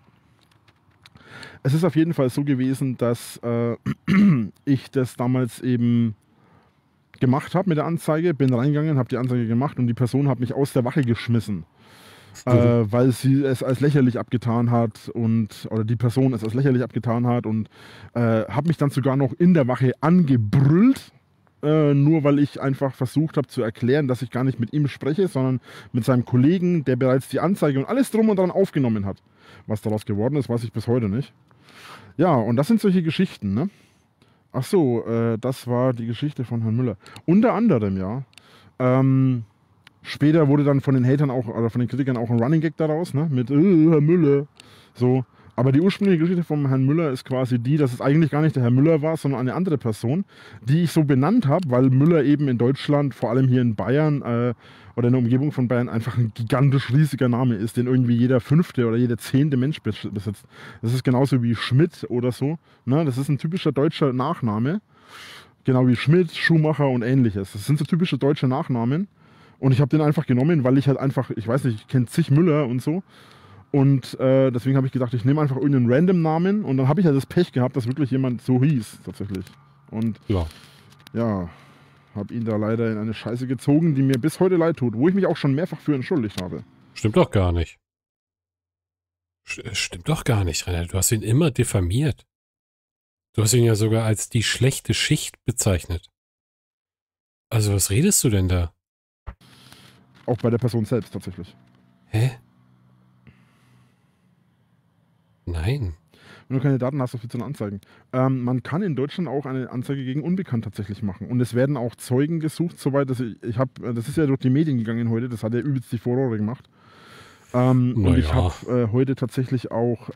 B: Es ist auf jeden Fall so gewesen, dass ich das damals eben gemacht habe mit der Anzeige, bin reingegangen, habe die Anzeige gemacht und die Person hat mich aus der Wache geschmissen. Weil sie es als lächerlich abgetan hat oder die Person es als lächerlich abgetan hat und hat mich dann sogar noch in der Wache angebrüllt. nur weil ich einfach versucht habe zu erklären, dass ich gar nicht mit ihm spreche, sondern mit seinem Kollegen, der bereits die Anzeige und alles drum und dran aufgenommen hat. Was daraus geworden ist, weiß ich bis heute nicht. Ja, und das sind solche Geschichten, ne? Ach so, das war die Geschichte von Herrn Müller. Unter anderem, ja. Später wurde dann von den Hatern auch, oder von den Kritikern auch ein Running Gag daraus, ne? Mit Herr Müller. So. Aber die ursprüngliche Geschichte vom Herrn Müller ist quasi die, dass es eigentlich gar nicht der Herr Müller war, sondern eine andere Person, die ich so benannt habe, weil Müller eben in Deutschland, vor allem hier in Bayern oder in der Umgebung von Bayern, einfach ein gigantisch riesiger Name ist, den irgendwie jeder 5. oder jeder 10. Mensch besitzt. Das ist genauso wie Schmidt oder so. Ne? Das ist ein typischer deutscher Nachname. Genau wie Schmidt, Schumacher und ähnliches. Das sind so typische deutsche Nachnamen. Und ich habe den einfach genommen, weil ich halt einfach, ich weiß nicht, ich kenne zig Müller und so. Und deswegen habe ich gedacht, ich nehme einfach irgendeinen Random-Namen und dann habe ich halt das Pech gehabt, dass wirklich jemand so hieß, tatsächlich. Und ja, habe ihn da leider in eine Scheiße gezogen, die mir bis heute leid tut, wo ich mich auch schon mehrfach für entschuldigt habe.
A: Stimmt doch gar nicht. Stimmt doch gar nicht, Rainer. Du hast ihn immer diffamiert. Du hast ihn ja sogar als die schlechte Schicht bezeichnet. Also was redest du denn da?
B: Auch bei der Person selbst tatsächlich.
A: Hä? Nein.
B: Wenn du keine Daten hast, auf zu anzeigen. Man kann in Deutschland auch eine Anzeige gegen Unbekannt tatsächlich machen. Und es werden auch Zeugen gesucht, soweit, dass ich habe, das ist ja durch die Medien gegangen heute, das hat ja übelst die Furore gemacht. Und ich habe heute tatsächlich auch,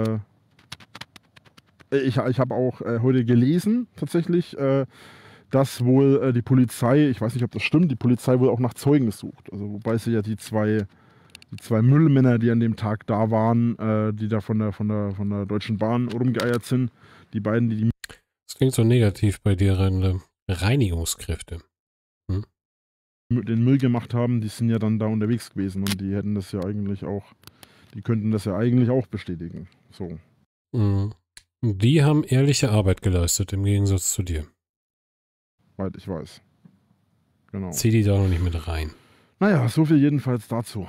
B: ich habe auch heute gelesen, tatsächlich, dass wohl die Polizei, ich weiß nicht, ob das stimmt, die Polizei wohl auch nach Zeugen sucht. Also wobei sie ja die zwei Müllmänner, die an dem Tag da waren, die da von der Deutschen Bahn rumgeeiert sind, die beiden, die
A: das klingt so negativ bei deren Reinigungskräfte.
B: Den Müll gemacht haben, die sind ja dann da unterwegs gewesen und die hätten das ja eigentlich auch, die könnten das ja eigentlich auch bestätigen. So.
A: Die haben ehrliche Arbeit geleistet, im Gegensatz zu dir.
B: Soweit ich weiß. Genau.
A: Zieh die da noch nicht mit rein.
B: Naja, so viel jedenfalls dazu.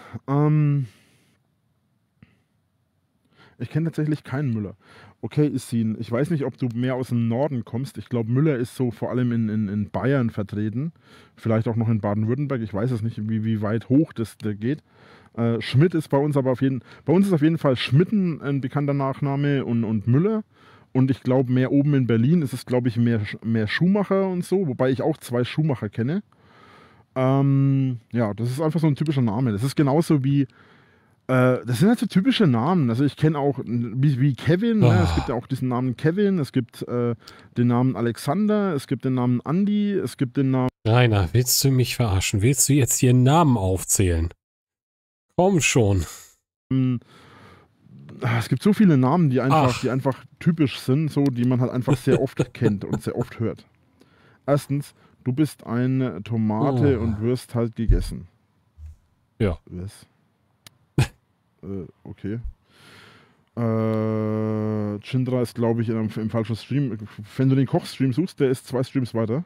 B: Ich kenne tatsächlich keinen Müller. Okay, Issin, ich weiß nicht, ob du mehr aus dem Norden kommst. Ich glaube, Müller ist so vor allem in Bayern vertreten. Vielleicht auch noch in Baden-Württemberg. Ich weiß es nicht, wie weit hoch das geht. Schmidt ist bei uns aber bei uns ist auf jeden Fall Schmitten ein bekannter Nachname und Müller. Und ich glaube, mehr oben in Berlin ist es, glaube ich, mehr Schumacher und so. Wobei ich auch 2 Schumacher kenne. Ja, das ist einfach so ein typischer Name. Das ist genauso wie, das sind halt so typische Namen. Also ich kenne auch, wie Kevin, ne? Es gibt ja auch diesen Namen Kevin, es gibt den Namen Alexander, es gibt den Namen Andy, es gibt den Namen...
A: Rainer, willst du mich verarschen? Willst du jetzt hier Namen aufzählen? Komm schon.
B: Es gibt so viele Namen, die einfach typisch sind, so, die man halt einfach sehr oft kennt und sehr oft hört. Erstens, du bist eine Tomate und wirst halt gegessen.
A: Ja.
B: Was? Okay. Chindra ist, glaube ich, im falschen Stream. Wenn du den Kochstream suchst, der ist 2 Streams weiter.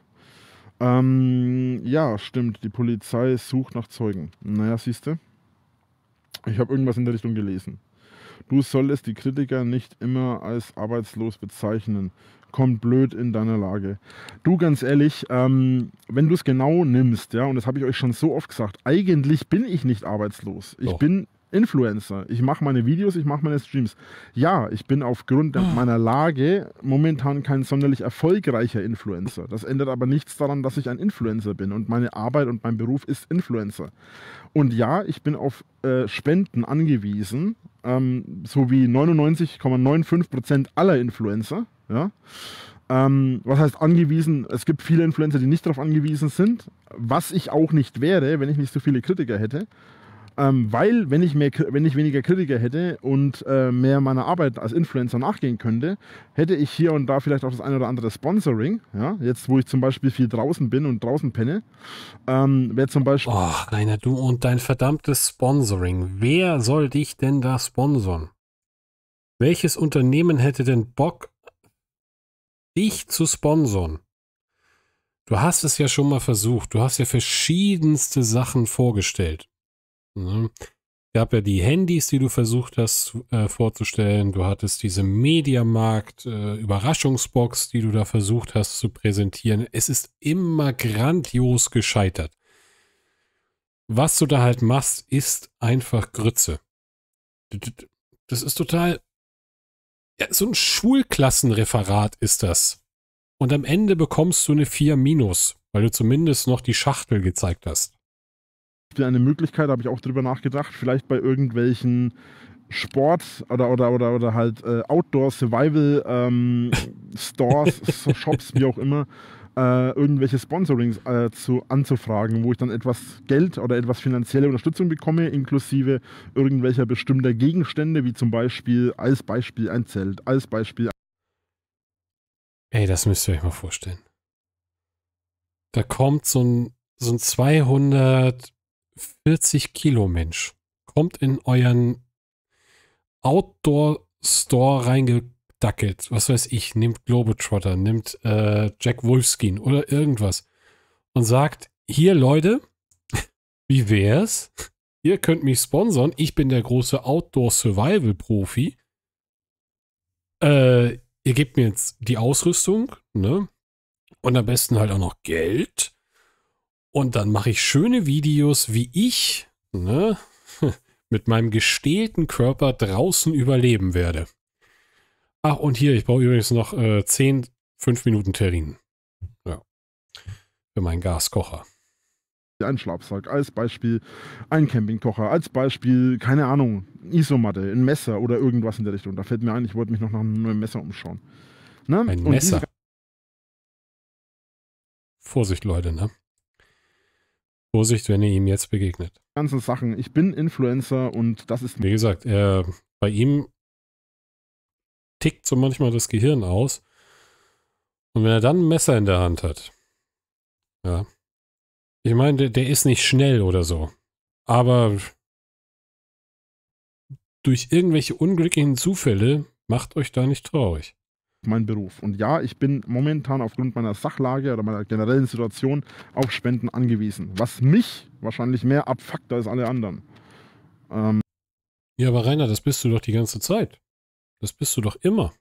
B: Ja, stimmt. Die Polizei sucht nach Zeugen. Naja, siehst du. Ich habe irgendwas in der Richtung gelesen. Du solltest die Kritiker nicht immer als arbeitslos bezeichnen. Kommt blöd in deiner Lage. Du, ganz ehrlich, wenn du es genau nimmst, ja, und das habe ich euch schon so oft gesagt, eigentlich bin ich nicht arbeitslos. Ich bin Influencer. Ich mache meine Videos, ich mache meine Streams. Ja, ich bin aufgrund meiner Lage momentan kein sonderlich erfolgreicher Influencer. Das ändert aber nichts daran, dass ich ein Influencer bin und meine Arbeit und mein Beruf ist Influencer. Und ja, ich bin auf Spenden angewiesen, so wie 99,95% aller Influencer. Ja? Was heißt angewiesen? Es gibt viele Influencer, die nicht darauf angewiesen sind, was ich auch nicht wäre, wenn ich nicht so viele Kritiker hätte. Weil, wenn ich weniger Kritiker hätte und mehr meiner Arbeit als Influencer nachgehen könnte, hätte ich hier und da vielleicht auch das ein oder andere Sponsoring. Ja? Jetzt, wo ich zum Beispiel viel draußen bin und draußen penne, wäre zum Beispiel...
A: Oh, Rainer, du und dein verdammtes Sponsoring. Wer soll dich denn da sponsoren? Welches Unternehmen hätte denn Bock, dich zu sponsoren? Du hast es ja schon mal versucht. Du hast ja verschiedenste Sachen vorgestellt. gab ja die Handys, die du versucht hast vorzustellen. Du hattest diese Mediamarkt Überraschungsbox, die du da versucht hast zu präsentieren. Es ist immer grandios gescheitert. Was du da halt machst, ist einfach Grütze. Das ist total, ja, so ein Schulklassenreferat ist das. Und am Ende bekommst du eine 4-, weil du zumindest noch die Schachtel gezeigt hast.
B: Eine Möglichkeit, habe ich auch drüber nachgedacht, vielleicht bei irgendwelchen Sport- oder halt Outdoor-Survival Shops, wie auch immer, irgendwelche Sponsorings anzufragen, wo ich dann etwas Geld oder etwas finanzielle Unterstützung bekomme, inklusive irgendwelcher bestimmter Gegenstände, wie zum Beispiel als Beispiel ein Zelt, als Beispiel.
A: Ey, das müsst ihr euch mal vorstellen. Da kommt so ein 240 Kilo Mensch, kommt in euren Outdoor-Store reingedackelt, was weiß ich, nimmt Globetrotter, nimmt Jack Wolfskin oder irgendwas und sagt, hier Leute, wie wär's? Ihr könnt mich sponsern, ich bin der große Outdoor-Survival-Profi. Ihr gebt mir jetzt die Ausrüstung, ne? Und am besten halt auch noch Geld. Und dann mache ich schöne Videos, wie ich, ne, mit meinem gestählten Körper draußen überleben werde. Ach, und hier, ich brauche übrigens noch 10 5-Minuten-Terrinen. Ja. Für meinen Gaskocher.
B: Ein Schlafsack, als Beispiel ein Campingkocher, als Beispiel, keine Ahnung, Isomatte, ein Messer oder irgendwas in der Richtung. Da fällt mir ein, ich wollte mich noch nach einem neuen Messer umschauen. Ne?
A: Ein Messer. Vorsicht, Leute, ne? Vorsicht, wenn ihr ihm jetzt begegnet.
B: Ganzen Sachen. Ich bin Influencer und das ist...
A: Wie gesagt, bei ihm tickt so manchmal das Gehirn aus. Und wenn er dann ein Messer in der Hand hat, ja, ich meine, der ist nicht schnell oder so, aber durch irgendwelche unglücklichen Zufälle macht euch da nicht traurig.
B: Mein Beruf. Und ja, ich bin momentan aufgrund meiner Sachlage oder meiner generellen Situation auf Spenden angewiesen, was mich wahrscheinlich mehr abfuckt als alle anderen.
A: Ja, aber Rainer, das bist du doch die ganze Zeit. Das bist du doch immer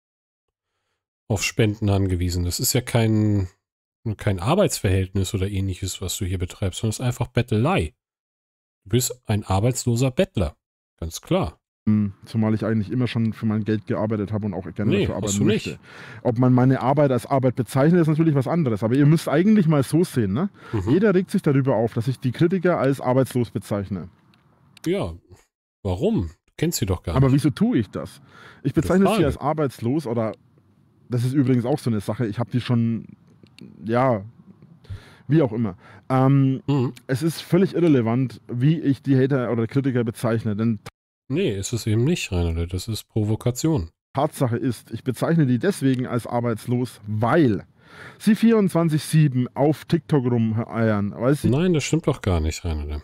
A: auf Spenden angewiesen. Das ist ja kein Arbeitsverhältnis oder ähnliches, was du hier betreibst, sondern es ist einfach Bettelei. Du bist ein arbeitsloser Bettler. Ganz klar.
B: Zumal ich eigentlich immer schon für mein Geld gearbeitet habe und auch gerne dafür arbeiten möchte.
A: Nicht.
B: Ob man meine Arbeit als Arbeit bezeichnet, ist natürlich was anderes. Aber ihr müsst eigentlich mal so sehen, ne? Jeder regt sich darüber auf, dass ich die Kritiker als arbeitslos bezeichne.
A: Ja, warum? Du kennst sie doch gar nicht.
B: Aber wieso tue ich das? Ich bezeichne sie als arbeitslos oder, das ist übrigens auch so eine Sache, ich habe die schon, ja, wie auch immer. Es ist völlig irrelevant, wie ich die Hater oder Kritiker bezeichne, denn
A: nee, ist es eben nicht, Rainer. Das ist Provokation.
B: Tatsache ist, ich bezeichne die deswegen als arbeitslos, weil sie 24/7 auf TikTok rumeiern.
A: Nein, das stimmt doch gar nicht, Rainer.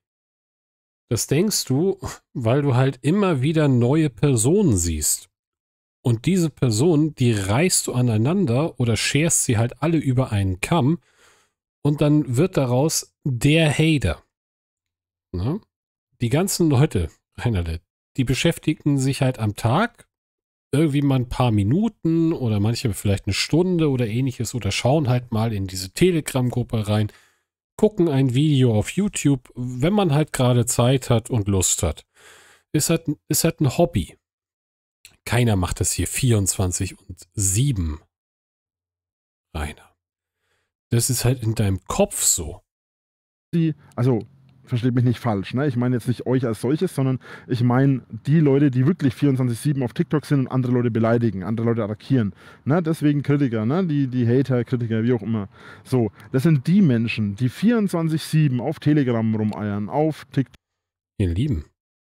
A: Das denkst du, weil du halt immer wieder neue Personen siehst. Und diese Personen, die reißt du aneinander oder scherst sie halt alle über einen Kamm und dann wird daraus der Hater. Ne? Die ganzen Leute, Rainer, die beschäftigen sich halt am Tag irgendwie mal ein paar Minuten oder manche vielleicht eine Stunde oder ähnliches oder schauen halt mal in diese Telegram-Gruppe rein, gucken ein Video auf YouTube, wenn man halt gerade Zeit hat und Lust hat. Ist halt ein Hobby. Keiner macht das hier 24/7, Rainer. Das ist halt in deinem Kopf so.
B: Also, versteht mich nicht falsch, ne? Ich meine jetzt nicht euch als solches, sondern ich meine die Leute, die wirklich 24/7 auf TikTok sind und andere Leute beleidigen, andere Leute attackieren. Ne? Deswegen Kritiker, ne? Die Hater, Kritiker, wie auch immer. So, das sind die Menschen, die 24/7 auf Telegram rumeiern, auf TikTok.
A: Ihr Lieben.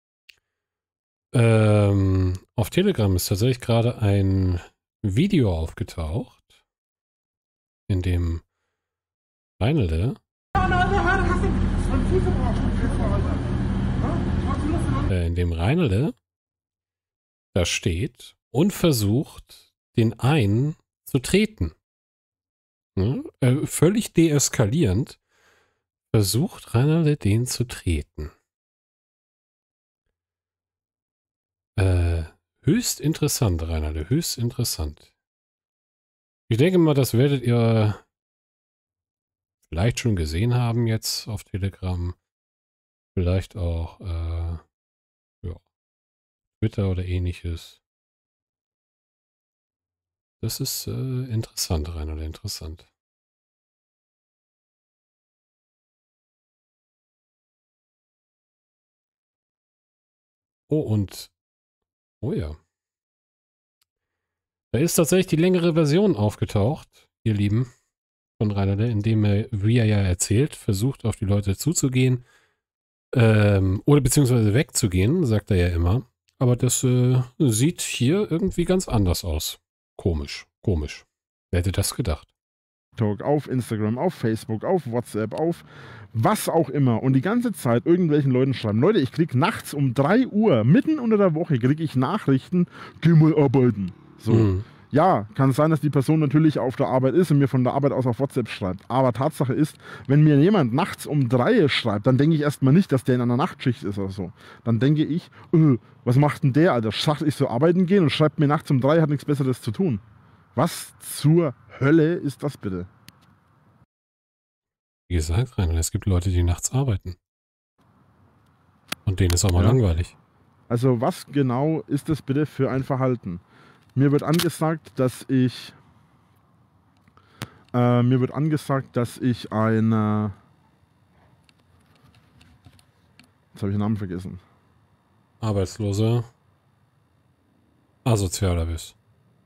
A: Auf Telegram ist tatsächlich gerade ein Video aufgetaucht, in dem Reinelde da steht und versucht, den einen zu treten. Ne? Völlig deeskalierend versucht Reinelde den zu treten. Äh, höchst interessant, Reinhard, höchst interessant. Ich denke mal, das werdet ihr vielleicht schon gesehen haben jetzt auf Telegram. Vielleicht auch ja, Twitter oder ähnliches. Das ist interessant, Reinhard, interessant. Oh ja. Da ist tatsächlich die längere Version aufgetaucht, ihr Lieben, von Reinhard, indem er, wie er ja erzählt, versucht auf die Leute zuzugehen, oder beziehungsweise wegzugehen, sagt er ja immer. Aber das sieht hier irgendwie ganz anders aus. Komisch, komisch. Wer hätte das gedacht?
B: Auf Instagram, auf Facebook, auf WhatsApp, auf was auch immer und die ganze Zeit irgendwelchen Leuten schreiben, Leute, ich krieg nachts um 3 Uhr, mitten unter der Woche, kriege ich Nachrichten, geh mal arbeiten. So. Ja, kann sein, dass die Person natürlich auf der Arbeit ist und mir von der Arbeit aus auf WhatsApp schreibt. Aber Tatsache ist, wenn mir jemand nachts um 3 schreibt, dann denke ich erstmal nicht, dass der in einer Nachtschicht ist oder so. Dann denke ich, was macht denn der, Alter? Sagt, ich so arbeiten gehen und schreibt mir nachts um 3, hat nichts Besseres zu tun. Was zur Hölle ist das bitte?
A: Wie gesagt, Reinhard, es gibt Leute, die nachts arbeiten. Und denen ist auch mal langweilig.
B: Also was genau ist das bitte für ein Verhalten? Mir wird angesagt, dass ich ein jetzt habe ich den Namen vergessen.
A: Arbeitsloser, asozialer bist.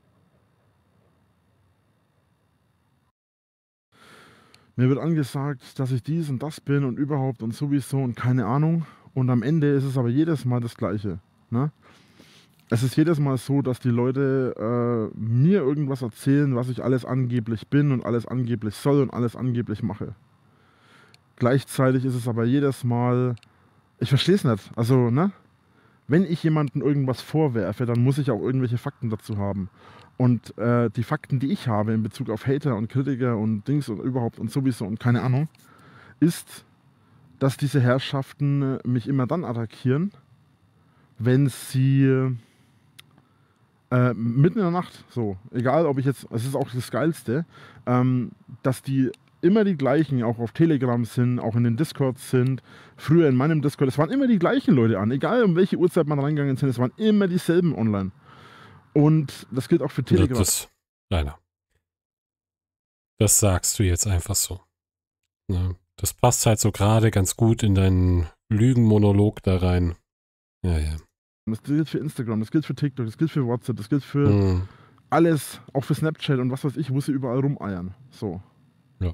B: Mir wird angesagt, dass ich dies und das bin und überhaupt und sowieso und keine Ahnung. Und am Ende ist es aber jedes Mal das Gleiche. Ne? Es ist jedes Mal so, dass die Leute mir irgendwas erzählen, was ich alles angeblich bin und alles angeblich soll und alles angeblich mache. Gleichzeitig ist es aber jedes Mal, ich verstehe es nicht. Also, ne? Wenn ich jemandem irgendwas vorwerfe, dann muss ich auch irgendwelche Fakten dazu haben. Und die Fakten, die ich habe in Bezug auf Hater und Kritiker und Dings und überhaupt und sowieso und keine Ahnung, ist, dass diese Herrschaften mich immer dann attackieren, wenn sie mitten in der Nacht, so, egal ob ich jetzt, es ist auch das Geilste, dass die immer die gleichen, auch auf Telegram sind, auch in den Discords sind. Früher in meinem Discord, es waren immer die gleichen Leute an, egal um welche Uhrzeit man reingegangen sind, es waren immer dieselben online. Und das gilt auch für Telegram.
A: Leider. Das sagst du jetzt einfach so. Ja, das passt halt so gerade ganz gut in deinen Lügenmonolog da rein. Ja, ja.
B: Das gilt für Instagram, das gilt für TikTok, das gilt für WhatsApp, das gilt für alles, auch für Snapchat und was weiß ich, wo sie überall rumeiern. So.
A: Ja.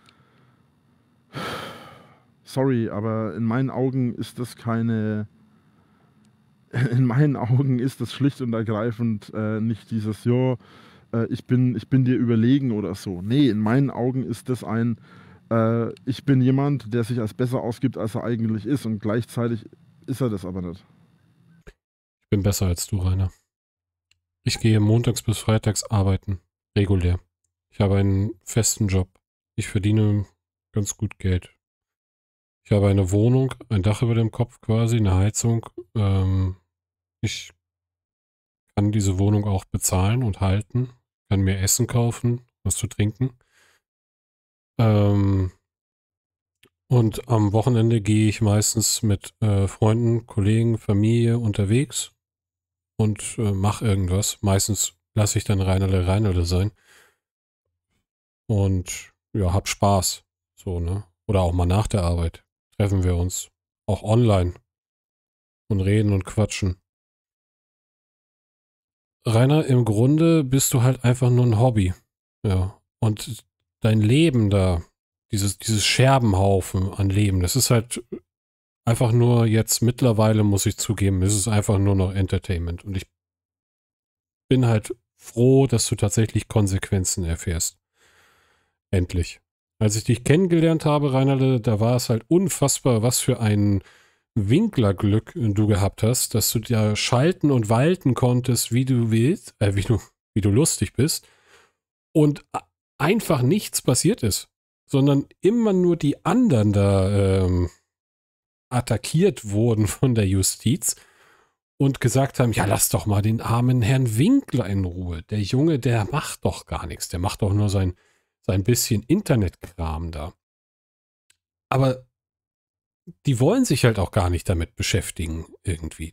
B: Sorry, aber in meinen Augen ist das keine. In meinen Augen ist das schlicht und ergreifend nicht dieses, ich bin dir überlegen oder so. Nee, in meinen Augen ist das ein, ich bin jemand, der sich als besser ausgibt, als er eigentlich ist und gleichzeitig ist er das aber nicht.
A: Ich bin besser als du, Rainer. Ich gehe montags bis freitags arbeiten, regulär. Ich habe einen festen Job. Ich verdiene ganz gut Geld. Ich habe eine Wohnung, ein Dach über dem Kopf quasi, eine Heizung. Ich kann diese Wohnung auch bezahlen und halten, kann mir Essen kaufen, was zu trinken. Und am Wochenende gehe ich meistens mit Freunden, Kollegen, Familie unterwegs und mache irgendwas. Meistens lasse ich dann Reinerle sein. Und ja, hab Spaß. So, ne? Oder auch mal nach der Arbeit treffen wir uns. Auch online. Und reden und quatschen. Rainer, im Grunde bist du halt einfach nur ein Hobby. Ja. Und dein Leben da, dieses Scherbenhaufen an Leben, das ist halt einfach nur jetzt mittlerweile, muss ich zugeben, ist es einfach nur noch Entertainment. Und ich bin halt froh, dass du tatsächlich Konsequenzen erfährst. Endlich. Als ich dich kennengelernt habe, Reinhard, da war es halt unfassbar, was für ein Winklerglück du gehabt hast, dass du da schalten und walten konntest, wie du willst, wie du lustig bist und einfach nichts passiert ist, sondern immer nur die anderen da attackiert wurden von der Justiz und gesagt haben, ja, lass doch mal den armen Herrn Winkler in Ruhe. Der Junge, der macht doch gar nichts. Der macht doch nur sein bisschen Internetkram da. Aber die wollen sich halt auch gar nicht damit beschäftigen irgendwie.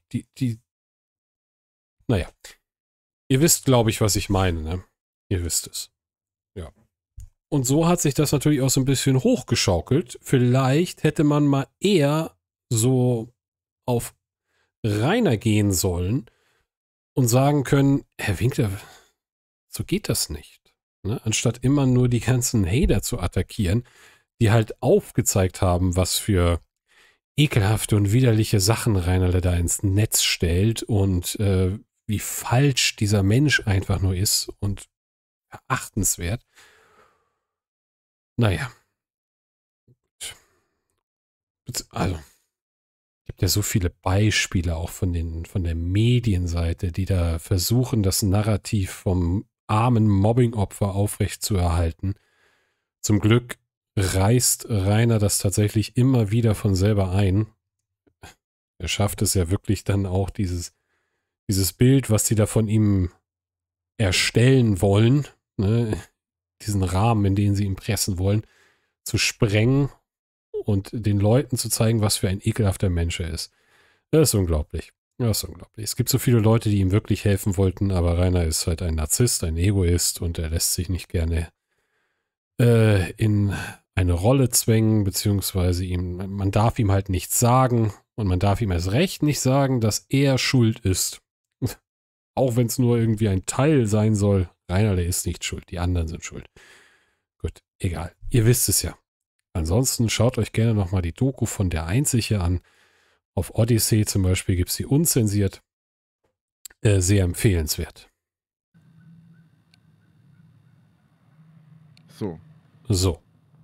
A: Naja. Ihr wisst, glaube ich, was ich meine, ne? Ihr wisst es. Ja. Und so hat sich das natürlich auch so ein bisschen hochgeschaukelt. Vielleicht hätte man mal eher so auf Rainer gehen sollen und sagen können, Herr Winkler, so geht das nicht. Ne? Anstatt immer nur die ganzen Hater zu attackieren, die halt aufgezeigt haben, was für ekelhafte und widerliche Sachen Rainer da ins Netz stellt und wie falsch dieser Mensch einfach nur ist und verachtenswert. Naja. Also, es gibt ja so viele Beispiele auch von der Medienseite, die da versuchen, das Narrativ vom armen Mobbingopfer aufrechtzuerhalten. Zum Glück reißt Rainer das tatsächlich immer wieder von selber ein. Er schafft es ja wirklich dann auch, dieses Bild, was sie da von ihm erstellen wollen, ne, diesen Rahmen, in den sie ihn pressen wollen, zu sprengen und den Leuten zu zeigen, was für ein ekelhafter Mensch er ist. Das ist unglaublich. Das ist unglaublich. Es gibt so viele Leute, die ihm wirklich helfen wollten, aber Rainer ist halt ein Narzisst, ein Egoist und er lässt sich nicht gerne in eine Rolle zwängen, beziehungsweise man darf ihm halt nichts sagen und man darf ihm erst recht nicht sagen, dass er schuld ist. Auch wenn es nur irgendwie ein Teil sein soll. Rainer, der ist nicht schuld, die anderen sind schuld. Gut, egal. Ihr wisst es ja. Ansonsten schaut euch gerne nochmal die Doku von Der Einzige an. Auf Odyssey zum Beispiel gibt es die unzensiert. Sehr empfehlenswert. So.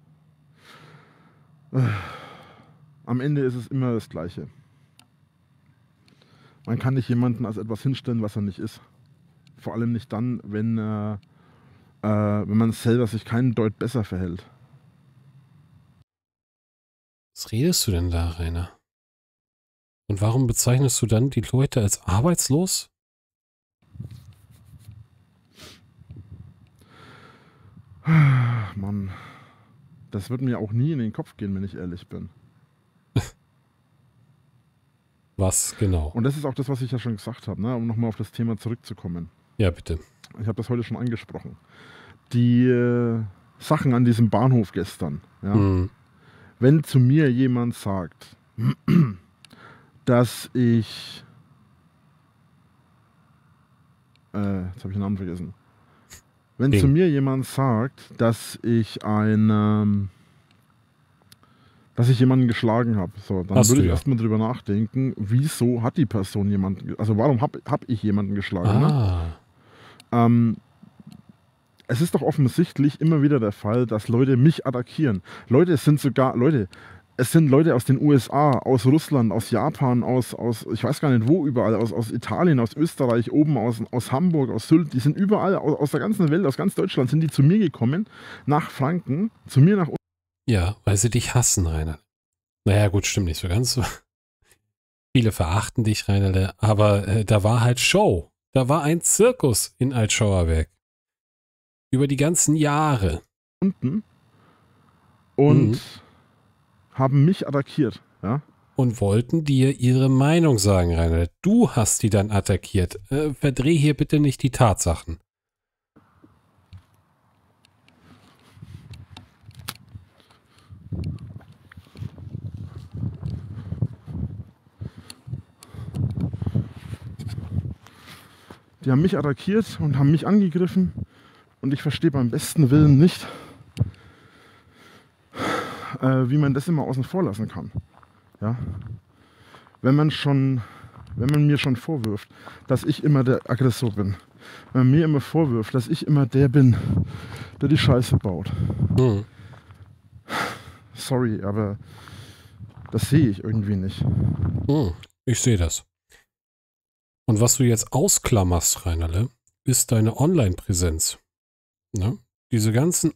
B: Am Ende ist es immer das Gleiche. Man kann nicht jemanden als etwas hinstellen, was er nicht ist. Vor allem nicht dann, wenn man selber sich keinen Deut besser verhält.
A: Was redest du denn da, Rainer? Und warum bezeichnest du dann die Leute als arbeitslos?
B: Mann, das wird mir auch nie in den Kopf gehen, wenn ich ehrlich bin.
A: Was genau?
B: Und das ist auch das, was ich ja schon gesagt habe, ne? Um nochmal auf das Thema zurückzukommen.
A: Ja, bitte.
B: Ich habe das heute schon angesprochen. Die Sachen an diesem Bahnhof gestern. Ja? Wenn zu mir jemand sagt, dass ich... jetzt habe ich den Namen vergessen. Wenn zu mir jemand sagt, dass ich jemanden geschlagen habe, so, dann würde ich erstmal drüber nachdenken, wieso hat die Person jemanden, also warum hab ich jemanden geschlagen? Ne? Es ist doch offensichtlich immer wieder der Fall, dass Leute mich attackieren. Es sind Leute aus den USA, aus Russland, aus Japan, aus ich weiß gar nicht wo überall, aus Italien, aus Österreich, oben aus Hamburg, aus Sylt, die sind überall, aus der ganzen Welt, aus ganz Deutschland sind die zu mir gekommen, nach Franken, zu mir nach...
A: Ja, weil sie dich hassen, Rainer. Naja, gut, stimmt nicht so ganz. Viele verachten dich, Rainer, aber da war halt Show. Da war ein Zirkus in Altschauerberg. Über die ganzen Jahre.
B: Und haben mich attackiert, ja.
A: Und wollten dir ihre Meinung sagen, Rainer. Du hast die dann attackiert. Verdreh hier bitte nicht die Tatsachen.
B: Die haben mich attackiert und haben mich angegriffen und ich verstehe beim besten Willen nicht, wie man das immer außen vor lassen kann. Ja? Wenn man mir schon vorwirft, dass ich immer der Aggressor bin, wenn man mir immer vorwirft, dass ich immer der bin, der die Scheiße baut. Sorry, aber das sehe ich irgendwie nicht.
A: Ich sehe das. Und was du jetzt ausklammerst, Rainerle, ist deine Online-Präsenz. Ne? Diese ganzen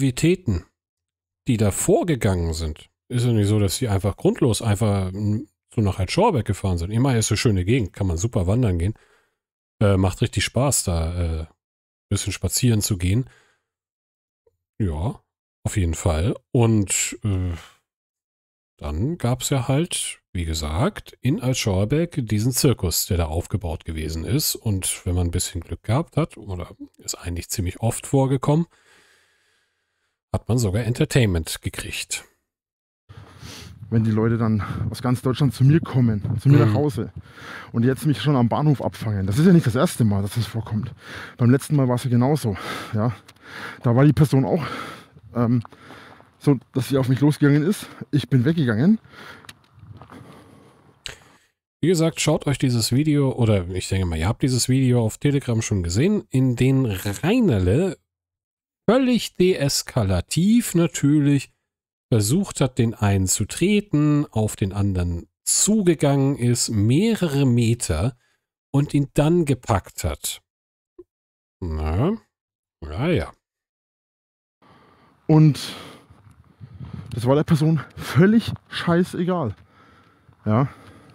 A: Aktivitäten, die da vorgegangen sind, ist ja nicht so, dass sie einfach grundlos einfach so nach Altschorbeck gefahren sind. Immer ist eine schöne Gegend, kann man super wandern gehen. Macht richtig Spaß, da ein bisschen spazieren zu gehen. Ja, auf jeden Fall. Und dann gab es ja halt, wie gesagt, in Altschorbeck diesen Zirkus, der da aufgebaut gewesen ist. Und wenn man ein bisschen Glück gehabt hat, oder ist eigentlich ziemlich oft vorgekommen, hat man sogar Entertainment gekriegt.
B: Wenn die Leute dann aus ganz Deutschland zu mir kommen, zu mir nach Hause und jetzt mich schon am Bahnhof abfangen. Das ist ja nicht das erste Mal, dass das vorkommt. Beim letzten Mal war es ja genauso. Ja? Da war die Person auch so, dass sie auf mich losgegangen ist. Ich bin weggegangen.
A: Wie gesagt, schaut euch dieses Video, oder ich denke mal, ihr habt dieses Video auf Telegram schon gesehen, in dem Reinerle völlig deeskalativ natürlich versucht hat, den einen zu treten, auf den anderen zugegangen ist, mehrere Meter und ihn dann gepackt hat. Ja.
B: Und das war der Person völlig scheißegal. Ja.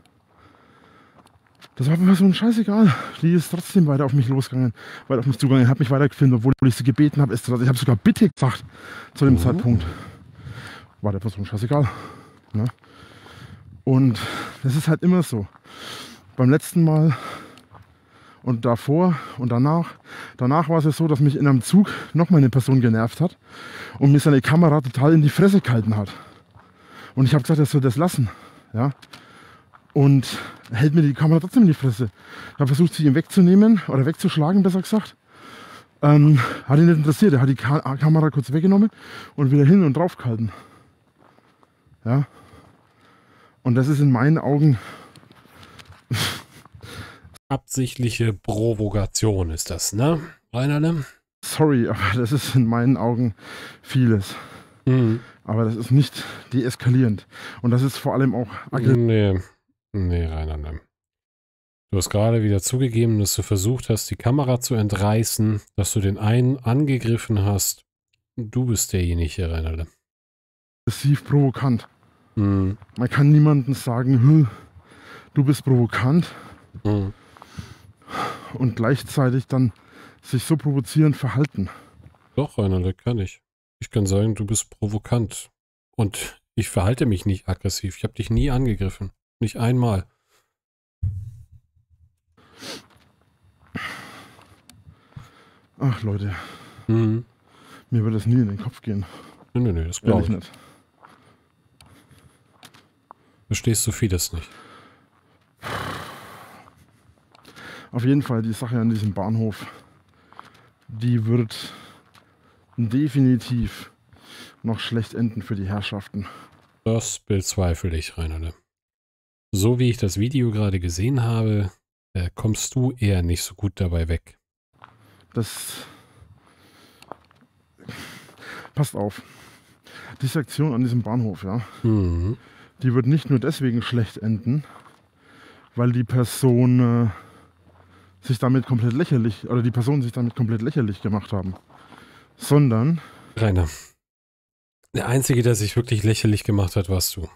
B: Das war der Person scheißegal. Die ist trotzdem weiter auf mich losgegangen, weiter auf mich zugegangen, hat mich weiter gefilmt, obwohl ich sie gebeten habe. Ich habe sogar bitte gesagt zu dem Zeitpunkt. War der Person scheißegal. Ne? Und das ist halt immer so. Beim letzten Mal und davor und danach war es ja so, dass mich in einem Zug nochmal eine Person genervt hat und mir seine Kamera total in die Fresse gehalten hat. Und ich habe gesagt, er soll das lassen. Ja? Und hält mir die Kamera trotzdem in die Fresse. Ich habe versucht, sie ihm wegzunehmen oder wegzuschlagen, besser gesagt. Hat ihn nicht interessiert. Er hat die Kamera kurz weggenommen und wieder hin und drauf gehalten. Ja. Und das ist in meinen Augen
A: absichtliche Provokation ist das, ne? Reinerle?
B: Sorry, aber das ist in meinen Augen vieles. Aber das ist nicht deeskalierend. Und das ist vor allem auch
A: aggressiv. Nee, Reinerle. Du hast gerade wieder zugegeben, dass du versucht hast, die Kamera zu entreißen, dass du den einen angegriffen hast. Du bist derjenige, Reinerle.
B: Aggressiv provokant. Man kann niemandem sagen, du bist provokant und gleichzeitig dann sich so provozierend verhalten.
A: Doch, Reinerle, kann ich. Ich kann sagen, du bist provokant. Und ich verhalte mich nicht aggressiv. Ich habe dich nie angegriffen. Nicht einmal.
B: Ach, Leute. Mir wird das nie in den Kopf gehen.
A: Nee, das glaube ich nicht. Verstehst du vieles nicht.
B: Auf jeden Fall, die Sache an diesem Bahnhof, die wird definitiv noch schlecht enden für die Herrschaften.
A: Das bezweifle ich, Reinerle. So wie ich das Video gerade gesehen habe, kommst du eher nicht so gut dabei weg.
B: Das passt auf. Die Sektion an diesem Bahnhof, ja, die wird nicht nur deswegen schlecht enden, weil die Person sich damit komplett lächerlich, oder die Personen sich damit komplett lächerlich gemacht haben, sondern...
A: Rainer, der Einzige, der sich wirklich lächerlich gemacht hat, warst du.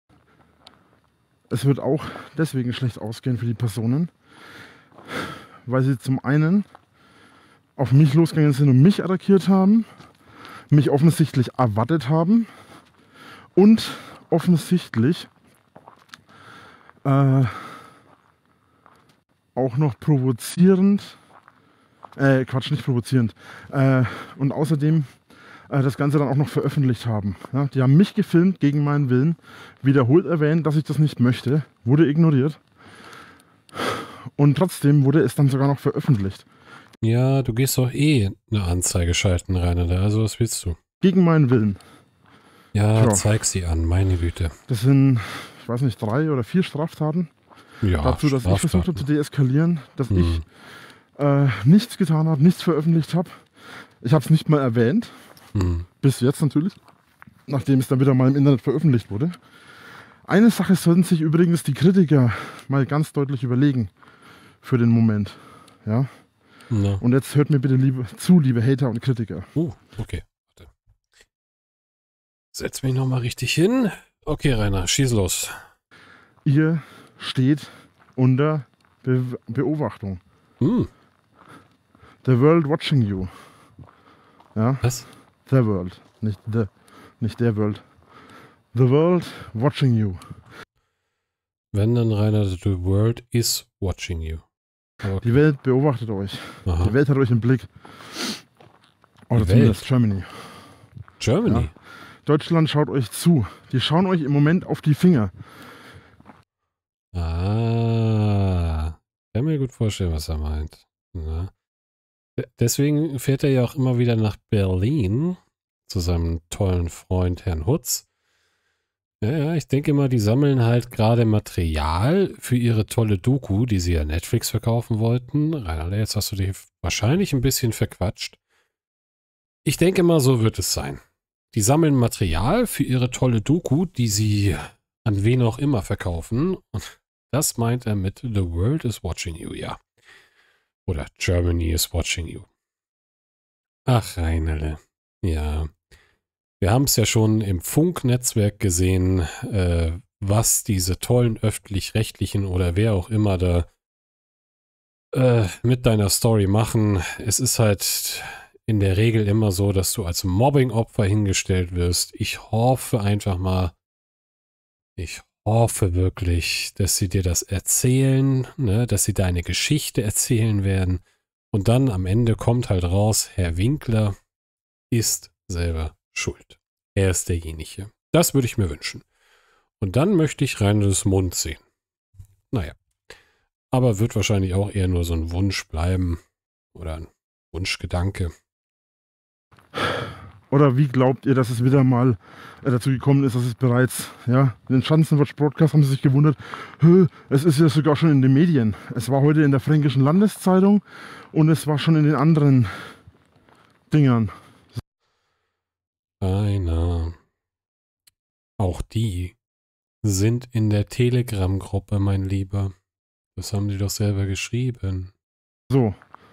B: Es wird auch deswegen schlecht ausgehen für die Personen, weil sie zum einen auf mich losgegangen sind und mich attackiert haben, mich offensichtlich erwartet haben und offensichtlich auch noch provozierend, nicht provozierend, und außerdem das Ganze dann auch noch veröffentlicht haben. Ja, die haben mich gefilmt gegen meinen Willen, wiederholt erwähnt, dass ich das nicht möchte, wurde ignoriert und trotzdem wurde es dann sogar noch veröffentlicht.
A: Ja, du gehst doch eine Anzeige schalten, Rainer, also was willst du?
B: Gegen meinen Willen.
A: Ja, zeig sie an, meine Güte.
B: Das sind, ich weiß nicht, 3 oder 4 Straftaten.
A: Ja,
B: dazu, dass ich versucht habe zu deeskalieren, dass ich nichts getan habe, nichts veröffentlicht habe. Ich habe es nicht mal erwähnt. Bis jetzt natürlich, nachdem es dann wieder mal im Internet veröffentlicht wurde. Eine Sache sollten sich übrigens die Kritiker mal ganz deutlich überlegen für den Moment. Ja? No. Und jetzt hört mir bitte liebe Hater und Kritiker.
A: Okay. Warte. Setz mich nochmal richtig hin. Okay, Rainer, schieß los.
B: ihr steht unter Beobachtung.
A: Hm.
B: The world watching you. Ja?
A: Was?
B: The world. Nicht der World. The world watching you.
A: Wenn dann, Rainer, the world is watching you. Okay.
B: Die Welt beobachtet euch.
A: Aha.
B: Die Welt hat euch im Blick. Oder zumindest Germany.
A: Germany?
B: Ja. Deutschland schaut euch zu. Die schauen euch im Moment auf die Finger.
A: Ah. Ich kann mir gut vorstellen, was er meint. Ja. Deswegen fährt er ja auch immer wieder nach Berlin zu seinem tollen Freund Herrn Hutz. Ja, ich denke mal, die sammeln halt gerade Material für ihre tolle Doku, die sie ja Netflix verkaufen wollten. Rainer, jetzt hast du dich wahrscheinlich ein bisschen verquatscht. Ich denke mal, so wird es sein. Die sammeln Material für ihre tolle Doku, die sie an wen auch immer verkaufen. Und das meint er mit The World is watching you, ja. Oder Germany is watching you. Ach, Reinerle. Ja. Wir haben es ja schon im Funknetzwerk gesehen, was diese tollen öffentlich-rechtlichen oder wer auch immer da mit deiner Story machen. Es ist halt in der Regel immer so, dass du als Mobbing-Opfer hingestellt wirst. Ich hoffe wirklich, dass sie dir das erzählen, ne, dass sie deine Geschichte erzählen werden. Und dann am Ende kommt halt raus, Herr Winkler ist selber schuld. Er ist derjenige. Das würde ich mir wünschen. Und dann möchte ich Reiners Mund sehen. Naja. Aber wird wahrscheinlich auch eher nur so ein Wunsch bleiben. Oder ein Wunschgedanke.
B: Oder wie glaubt ihr, dass es wieder mal dazu gekommen ist, dass es bereits, ja, in den Schanzenwatch-Broadcast haben sie sich gewundert, es ist ja sogar schon in den Medien. Es war heute in der Fränkischen Landeszeitung und es war schon in den anderen Dingern.
A: Rainer. Auch die sind in der Telegram-Gruppe, mein Lieber. Das haben sie doch selber geschrieben.
B: So.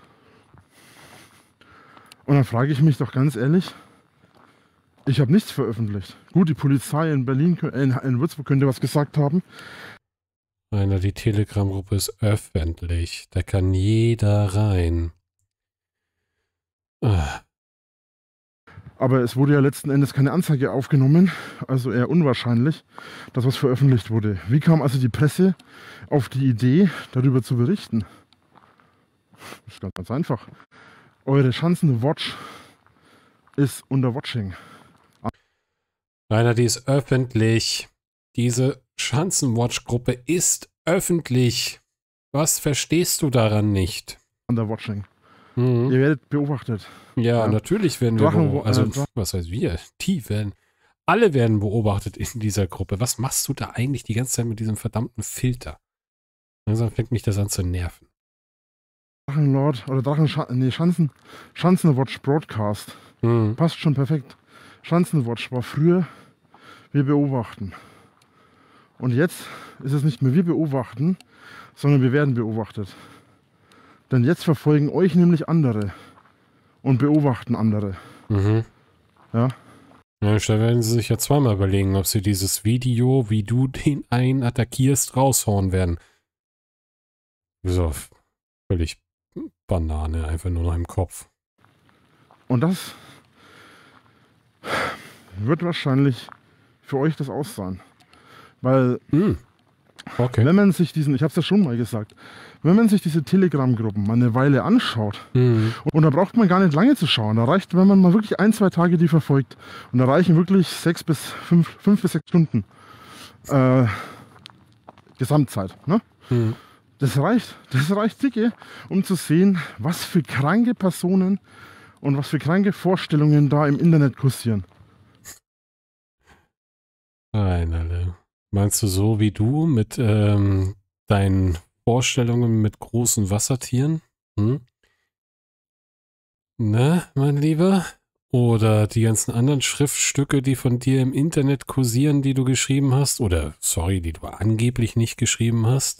B: Und dann frage ich mich doch ganz ehrlich, ich habe nichts veröffentlicht. Gut, die Polizei in Berlin, in Würzburg könnte was gesagt haben.
A: Rainer, die Telegram-Gruppe ist öffentlich. Da kann jeder rein.
B: Aber es wurde ja letzten Endes keine Anzeige aufgenommen, also eher unwahrscheinlich, dass was veröffentlicht wurde. Wie kam also die Presse auf die Idee, darüber zu berichten? Das ist ganz einfach. Eure Schanzenwatch ist unter Watching.
A: Rainer, die ist öffentlich. Diese Schanzenwatch-Gruppe ist öffentlich. Was verstehst du daran nicht?
B: Unter Watching.
A: Mhm.
B: Ihr werdet beobachtet.
A: Ja, natürlich werden wir
B: Drachen,
A: was heißt wir? Die werden. Alle werden beobachtet in dieser Gruppe. Was machst du da eigentlich die ganze Zeit mit diesem verdammten Filter? Langsam fängt mich das an zu nerven.
B: Drachenlord oder Schanzenwatch Broadcast. Passt schon perfekt. Schanzenwatch war früher wir beobachten. Und jetzt ist es nicht mehr wir beobachten, sondern wir werden beobachtet. Denn jetzt verfolgen euch nämlich andere und beobachten andere.
A: Mhm.
B: Ja.
A: Ja, da werden sie sich ja zweimal überlegen, ob sie dieses Video, wie du den einen attackierst, raushauen werden. So, völlig Banane, einfach nur noch im Kopf.
B: Und das wird wahrscheinlich für euch das Aus sein. Weil,
A: okay.
B: wenn man sich ich habe es ja schon mal gesagt, wenn man sich diese Telegram-Gruppen mal eine Weile anschaut, und da braucht man gar nicht lange zu schauen, da reicht, wenn man mal wirklich 1-2 Tage die verfolgt, und da reichen wirklich 5 bis 6 Stunden Gesamtzeit. Ne? Das reicht dicke, um zu sehen, was für kranke Personen und was für kranke Vorstellungen da im Internet kursieren.
A: Nein. Meinst du so wie du mit deinen Vorstellungen mit großen Wassertieren? Ne, mein Lieber? Oder die ganzen anderen Schriftstücke, die von dir im Internet kursieren, die du geschrieben hast? Oder, sorry, die du angeblich nicht geschrieben hast?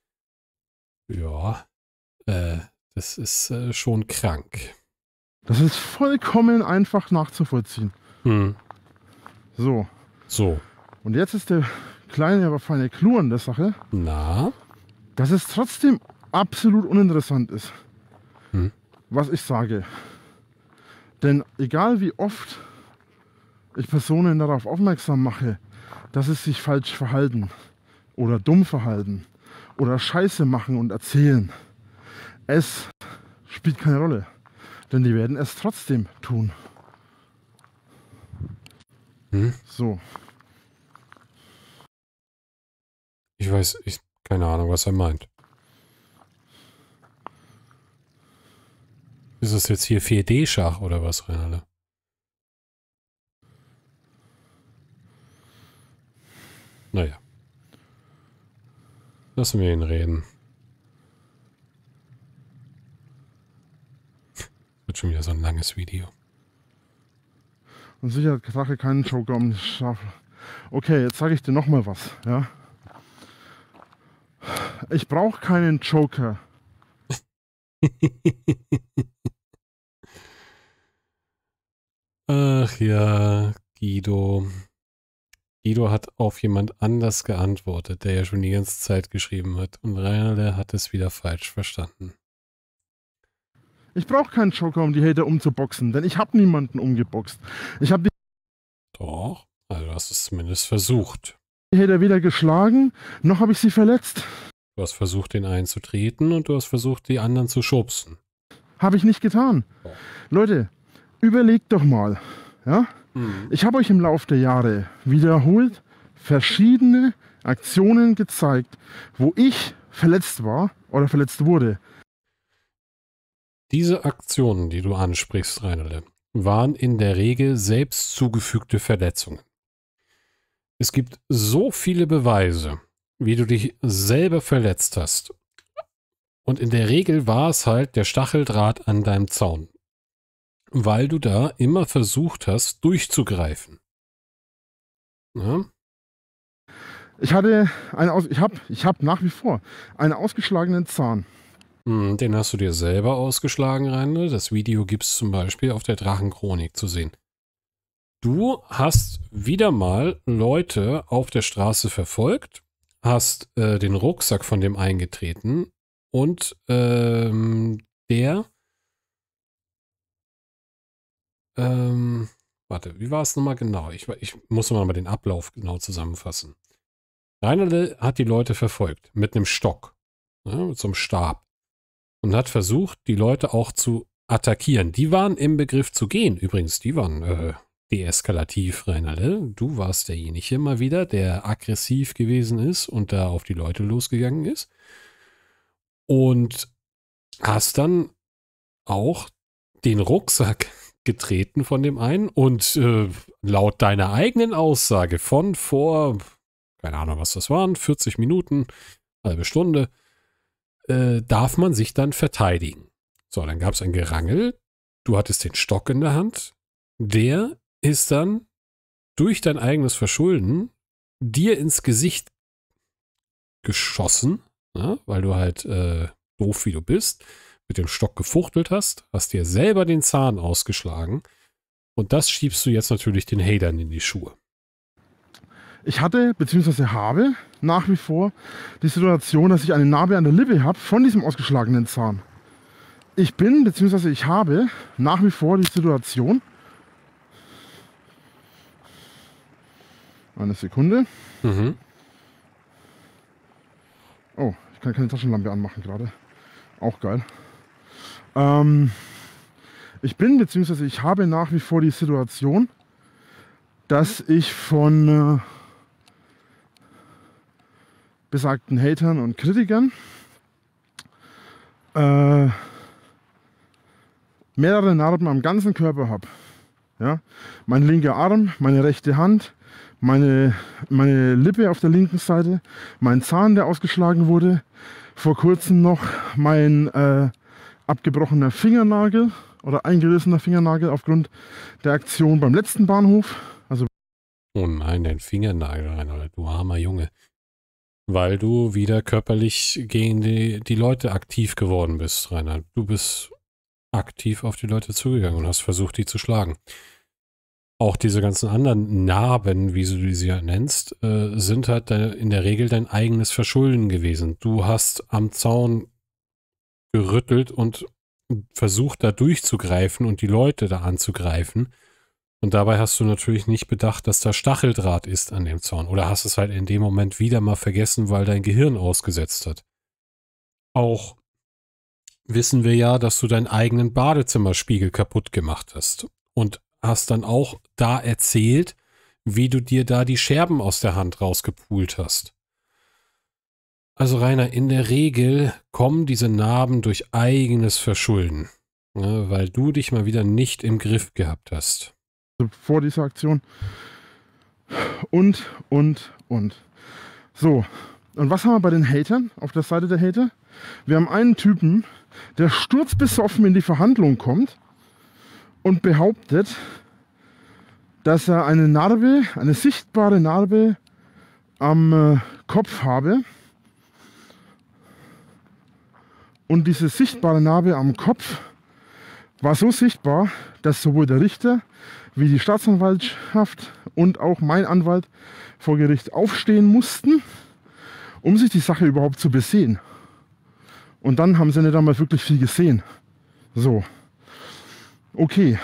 A: Ja, das ist schon krank.
B: Das ist vollkommen einfach nachzuvollziehen.
A: So.
B: Und jetzt ist der kleine, aber feine Clou an der Sache,
A: Na?
B: dass es trotzdem absolut uninteressant ist,
A: Hm.
B: was ich sage. Denn egal wie oft ich Personen darauf aufmerksam mache, dass sie sich falsch verhalten oder dumm verhalten oder Scheiße machen und erzählen, es spielt keine Rolle. Denn die werden es trotzdem tun.
A: Hm?
B: So.
A: Ich weiß, keine Ahnung, was er meint. Ist es jetzt hier 4D-Schach oder was, Rainer? Naja. Lassen wir ihn reden. Wird schon wieder so ein langes Video.
B: Und sicher hat Drache keinen Joker um die Staffel. Okay, jetzt sage ich dir nochmal was. Ja? Ich brauche keinen Joker.
A: Ach ja, Guido. Guido hat auf jemand anders geantwortet, der ja schon die ganze Zeit geschrieben hat. Und Rainer, der hat es wieder falsch verstanden.
B: Ich brauche keinen Joker, um die Hater umzuboxen, denn ich habe niemanden umgeboxt. Ich habe
A: Doch, also du hast es zumindest versucht.
B: die Hater weder geschlagen, noch habe ich sie verletzt.
A: Du hast versucht, den einen zu treten und du hast versucht, die anderen zu schubsen.
B: Habe ich nicht getan.
A: Oh.
B: Leute, überlegt doch mal. Ja? Ich habe euch im Laufe der Jahre wiederholt verschiedene Aktionen gezeigt, wo ich verletzt war oder verletzt wurde.
A: Diese Aktionen, die du ansprichst, Reinele, waren in der Regel selbst zugefügte Verletzungen. Es gibt so viele Beweise, wie du dich selber verletzt hast. Und in der Regel war es halt der Stacheldraht an deinem Zaun, weil du da immer versucht hast, durchzugreifen. Ja?
B: Ich habe nach wie vor einen ausgeschlagenen Zahn.
A: Den hast du dir selber ausgeschlagen, Reinle. Das Video gibt es zum Beispiel auf der Drachenchronik zu sehen. Du hast wieder mal Leute auf der Straße verfolgt, hast den Rucksack von dem eingetreten und warte, wie war es nochmal genau? Ich muss nochmal den Ablauf genau zusammenfassen. Reinle hat die Leute verfolgt mit einem Stock, mit so einem Stab und hat versucht, die Leute auch zu attackieren. Die waren im Begriff zu gehen. Übrigens, die waren deeskalativ, Reinle. Du warst derjenige mal wieder, der aggressiv gewesen ist und da auf die Leute losgegangen ist. Und hast dann auch den Rucksack getreten von dem einen und laut deiner eigenen Aussage von vor, keine Ahnung, was das waren, 40 Minuten, halbe Stunde, darf man sich dann verteidigen. So, dann gab es ein Gerangel. Du hattest den Stock in der Hand. Der ist dann durch dein eigenes Verschulden dir ins Gesicht geschossen, ja, weil du halt doof wie du bist, mit dem Stock gefuchtelt hast dir selber den Zahn ausgeschlagen und das schiebst du jetzt natürlich den Hatern in die Schuhe.
B: Ich hatte, beziehungsweise habe, nach wie vor die Situation, dass ich eine Narbe an der Lippe habe von diesem ausgeschlagenen Zahn. Ich bin, beziehungsweise ich habe nach wie vor die Situation, eine Sekunde. Oh, ich kann keine Taschenlampe anmachen gerade. Auch geil. Ich bin, beziehungsweise ich habe nach wie vor die Situation, dass ich von besagten Hatern und Kritikern mehrere Narben am ganzen Körper habe. Ja? Mein linker Arm, meine rechte Hand, meine Lippe auf der linken Seite, mein Zahn, der ausgeschlagen wurde, vor kurzem noch mein abgebrochener Fingernagel oder eingerissener Fingernagel aufgrund der Aktion beim letzten Bahnhof. Also
A: oh nein, dein Fingernagel, Reinhold, du armer Junge. Weil du wieder körperlich gegen die Leute aktiv geworden bist, Reinhard. Du bist aktiv auf die Leute zugegangen und hast versucht, die zu schlagen. Auch diese ganzen anderen Narben, wie du sie ja nennst, sind halt in der Regel dein eigenes Verschulden gewesen. Du hast am Zaun gerüttelt und versucht, da durchzugreifen und die Leute da anzugreifen. Und dabei hast du natürlich nicht bedacht, dass da Stacheldraht ist an dem Zaun. Oder hast es halt in dem Moment wieder mal vergessen, weil dein Gehirn ausgesetzt hat. Auch wissen wir ja, dass du deinen eigenen Badezimmerspiegel kaputt gemacht hast. Und hast dann auch da erzählt, wie du dir da die Scherben aus der Hand rausgepult hast. Also Rainer, in der Regel kommen diese Narben durch eigenes Verschulden, ne, weil du dich mal wieder nicht im Griff gehabt hast.
B: Vor dieser Aktion. Und. So, und was haben wir bei den Hatern, auf der Seite der Hater? Wir haben einen Typen, der sturzbesoffen in die Verhandlung kommt und behauptet, dass er eine Narbe, eine sichtbare Narbe am Kopf habe. Und diese sichtbare Narbe am Kopf war so sichtbar, dass sowohl der Richter wie die Staatsanwaltschaft und auch mein Anwalt vor Gericht aufstehen mussten, um sich die Sache überhaupt zu besehen. Und dann haben sie nicht einmal wirklich viel gesehen. So. Okay.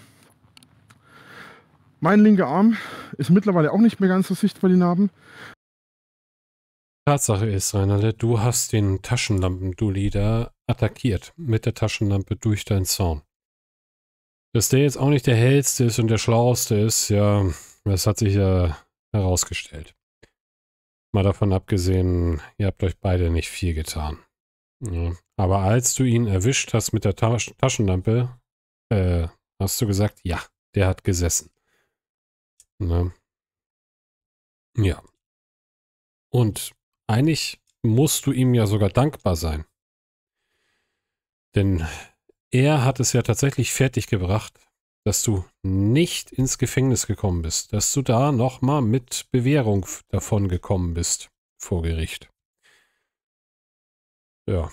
B: Mein linker Arm ist mittlerweile auch nicht mehr ganz so sichtbar, die Narben.
A: Tatsache ist, Rainer, du hast den Taschenlampen-Dulli da attackiert mit der Taschenlampe durch deinen Zaun. Dass der jetzt auch nicht der hellste ist und der schlauste ist, ja, das hat sich ja herausgestellt. Mal davon abgesehen, ihr habt euch beide nicht viel getan. Ja. Aber als du ihn erwischt hast mit der Taschenlampe, hast du gesagt, ja, der hat gesessen. Ne? Ja. Und eigentlich musst du ihm ja sogar dankbar sein. Denn er hat es ja tatsächlich fertiggebracht, dass du nicht ins Gefängnis gekommen bist, dass du da nochmal mit Bewährung davon gekommen bist vor Gericht. Ja.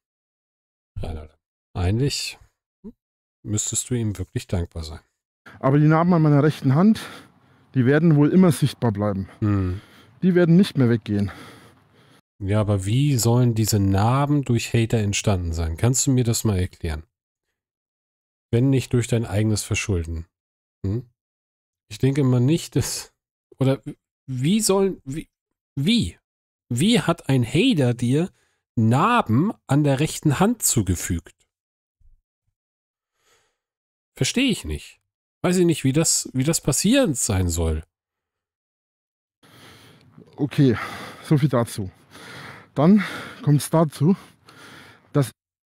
A: Eigentlich müsstest du ihm wirklich dankbar sein.
B: Aber die Narben an meiner rechten Hand, die werden wohl immer sichtbar bleiben. Die werden nicht mehr weggehen.
A: Ja, aber wie sollen diese Narben durch Hater entstanden sein? Kannst du mir das mal erklären? Wenn nicht durch dein eigenes Verschulden. Ich denke mal nicht, dass... Oder wie hat ein Hater dir Narben an der rechten Hand zugefügt? Verstehe ich nicht. Weiß ich nicht, wie das passieren sein soll.
B: Okay, so viel dazu. Dann kommt es dazu, dass...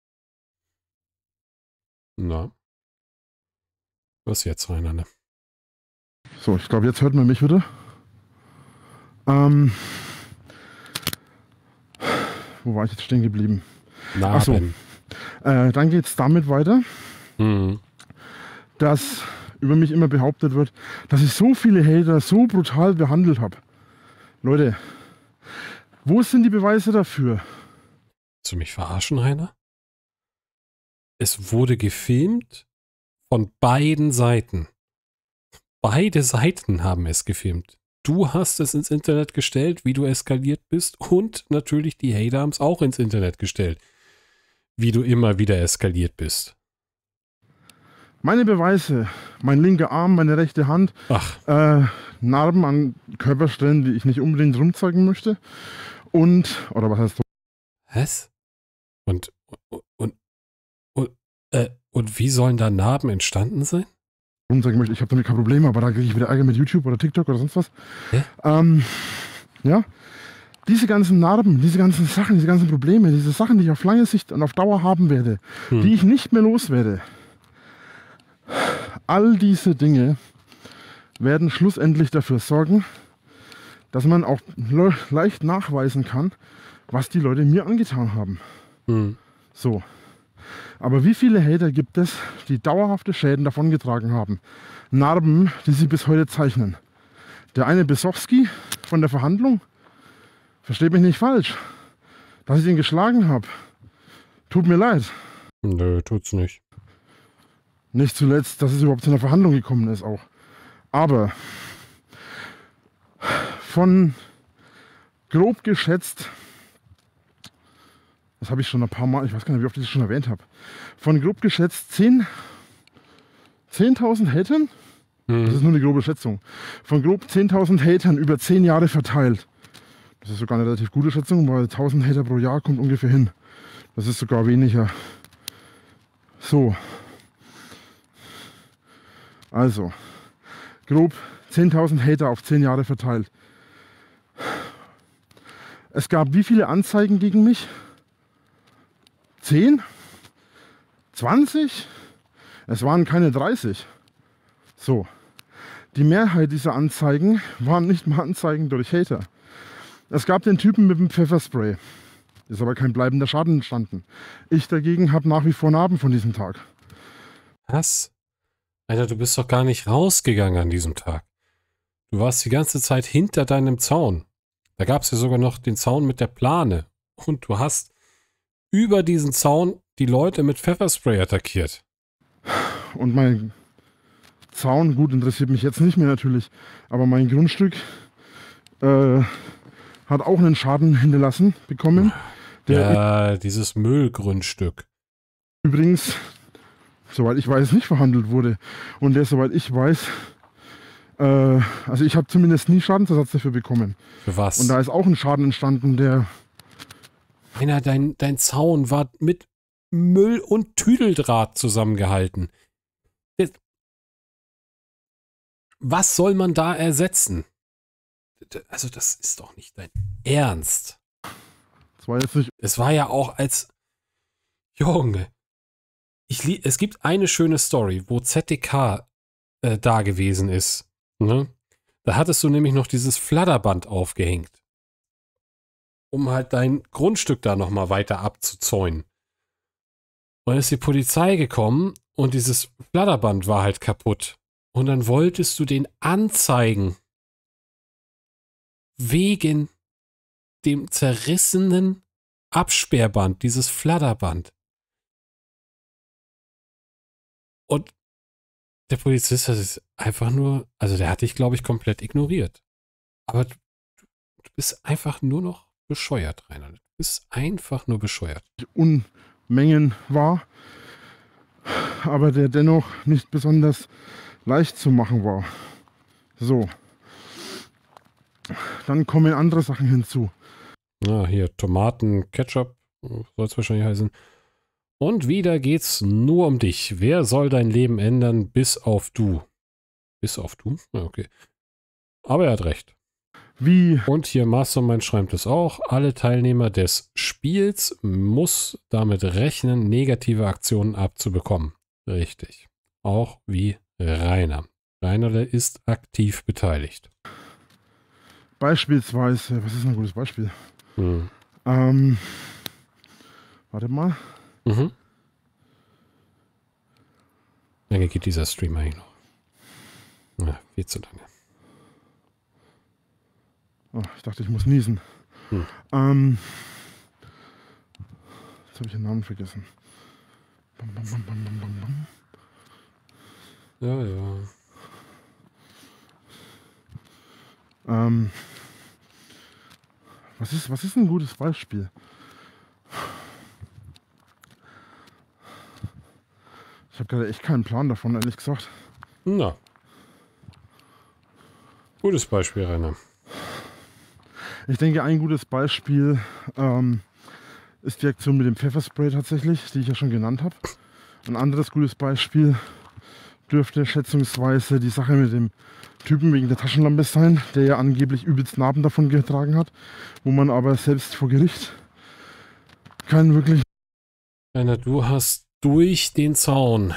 A: Na. Was jetzt, Rainer?
B: So, ich glaube, jetzt hört man mich wieder. Wo war ich jetzt stehen geblieben?
A: Narben.
B: Dann geht es damit weiter, dass über mich immer behauptet wird, dass ich so viele Hater so brutal behandelt habe. Leute, wo sind die Beweise dafür?
A: Willst du mich verarschen, Rainer? Es wurde gefilmt von beiden Seiten. Beide Seiten haben es gefilmt. Du hast es ins Internet gestellt, wie du eskaliert bist, und natürlich die Hater haben es auch ins Internet gestellt, wie du immer wieder eskaliert bist.
B: Meine Beweise, mein linker Arm, meine rechte Hand, Narben an Körperstellen, die ich nicht unbedingt rumzeigen möchte. Und, oder was heißt
A: Was? Und wie sollen da Narben entstanden sein?
B: Rumzeigen möchte, ich habe damit kein Problem, aber da kriege ich wieder Ärger mit YouTube oder TikTok oder sonst was. Ja, diese ganzen Narben, diese ganzen Sachen, diese ganzen Probleme, diese Sachen, die ich auf lange Sicht und auf Dauer haben werde, die ich nicht mehr los werde. All diese Dinge werden schlussendlich dafür sorgen, dass man auch leicht nachweisen kann, was die Leute mir angetan haben. So. Aber wie viele Hater gibt es, die dauerhafte Schäden davongetragen haben? Narben, die sie bis heute zeichnen. Der eine Besowski von der Verhandlung, versteht mich nicht falsch, dass ich ihn geschlagen habe. Tut mir leid.
A: Nö, tut's nicht.
B: Nicht zuletzt, dass es überhaupt zu einer Verhandlung gekommen ist auch. Aber von grob geschätzt, das habe ich schon ein paar Mal, ich weiß gar nicht, wie oft ich das schon erwähnt habe, von grob geschätzt 10.000 Hatern, das ist nur eine grobe Schätzung, von grob 10.000 Hatern über 10 Jahre verteilt. Das ist sogar eine relativ gute Schätzung, weil 1.000 Hater pro Jahr kommt ungefähr hin. Das ist sogar weniger. So. Also, grob 10.000 Hater auf 10 Jahre verteilt. Es gab wie viele Anzeigen gegen mich? 10? 20? Es waren keine 30. So. Die Mehrheit dieser Anzeigen waren nicht mal Anzeigen durch Hater. Es gab den Typen mit dem Pfefferspray. Ist aber kein bleibender Schaden entstanden. Ich dagegen habe nach wie vor Narben von diesem Tag.
A: Was? Alter, du bist doch gar nicht rausgegangen an diesem Tag. Du warst die ganze Zeit hinter deinem Zaun. Da gab es ja sogar noch den Zaun mit der Plane. Und du hast über diesen Zaun die Leute mit Pfefferspray attackiert.
B: Und mein Zaun, gut, interessiert mich jetzt nicht mehr natürlich, aber mein Grundstück hat auch einen Schaden hinterlassen bekommen. Der
A: dieses Müllgrundstück.
B: Übrigens, soweit ich weiß, nicht verhandelt wurde. Und der, soweit ich weiß, also ich habe zumindest nie Schadensersatz dafür bekommen.
A: Für was?
B: Und da ist auch ein Schaden entstanden, der...
A: Dein Zaun war mit Müll und Tüdeldraht zusammengehalten. Was soll man da ersetzen? Also das ist doch nicht dein Ernst.
B: Das war jetzt nicht...
A: Es war ja auch als... Junge. Es gibt eine schöne Story, wo ZDK da gewesen ist. Ne? Da hattest du nämlich noch dieses Flatterband aufgehängt. Um halt dein Grundstück da nochmal weiter abzuzäunen. Und dann ist die Polizei gekommen und dieses Flatterband war halt kaputt. Und dann wolltest du den anzeigen. Wegen dem zerrissenen Absperrband, dieses Flatterband. Und der Polizist hat es einfach nur, also der hat dich, glaube ich, komplett ignoriert. Aber du bist einfach nur noch bescheuert, Rainer. Du bist einfach nur bescheuert.
B: Unmengen war, aber der dennoch nicht besonders leicht zu machen war. So. Dann kommen andere Sachen hinzu.
A: Na, hier Tomaten, Ketchup, soll es wahrscheinlich heißen. Und wieder geht's nur um dich. Wer soll dein Leben ändern, bis auf du? Bis auf du? Ja, okay. Aber er hat recht.
B: Wie?
A: Und hier Mastermind schreibt es auch. Alle Teilnehmer des Spiels muss damit rechnen, negative Aktionen abzubekommen. Richtig. Auch wie Rainer. Rainer ist aktiv beteiligt.
B: Beispielsweise, was ist ein gutes Beispiel? Warte mal.
A: Mhm. Wie lange geht dieser Stream eigentlich noch? Ja, viel zu lange.
B: Oh, ich dachte, ich muss niesen. Jetzt habe ich den Namen vergessen.
A: Ja, ja.
B: Was ist ein gutes Beispiel? Ich habe gerade echt keinen Plan davon, ehrlich gesagt.
A: Na. Gutes Beispiel, Rainer.
B: Ich denke, ein gutes Beispiel ist die Aktion mit dem Pfefferspray tatsächlich, die ich ja schon genannt habe. Ein anderes gutes Beispiel dürfte schätzungsweise die Sache mit dem Typen wegen der Taschenlampe sein, der ja angeblich übelst Narben davon getragen hat, wo man aber selbst vor Gericht keinen wirklich...
A: Rainer, du hast durch den Zaun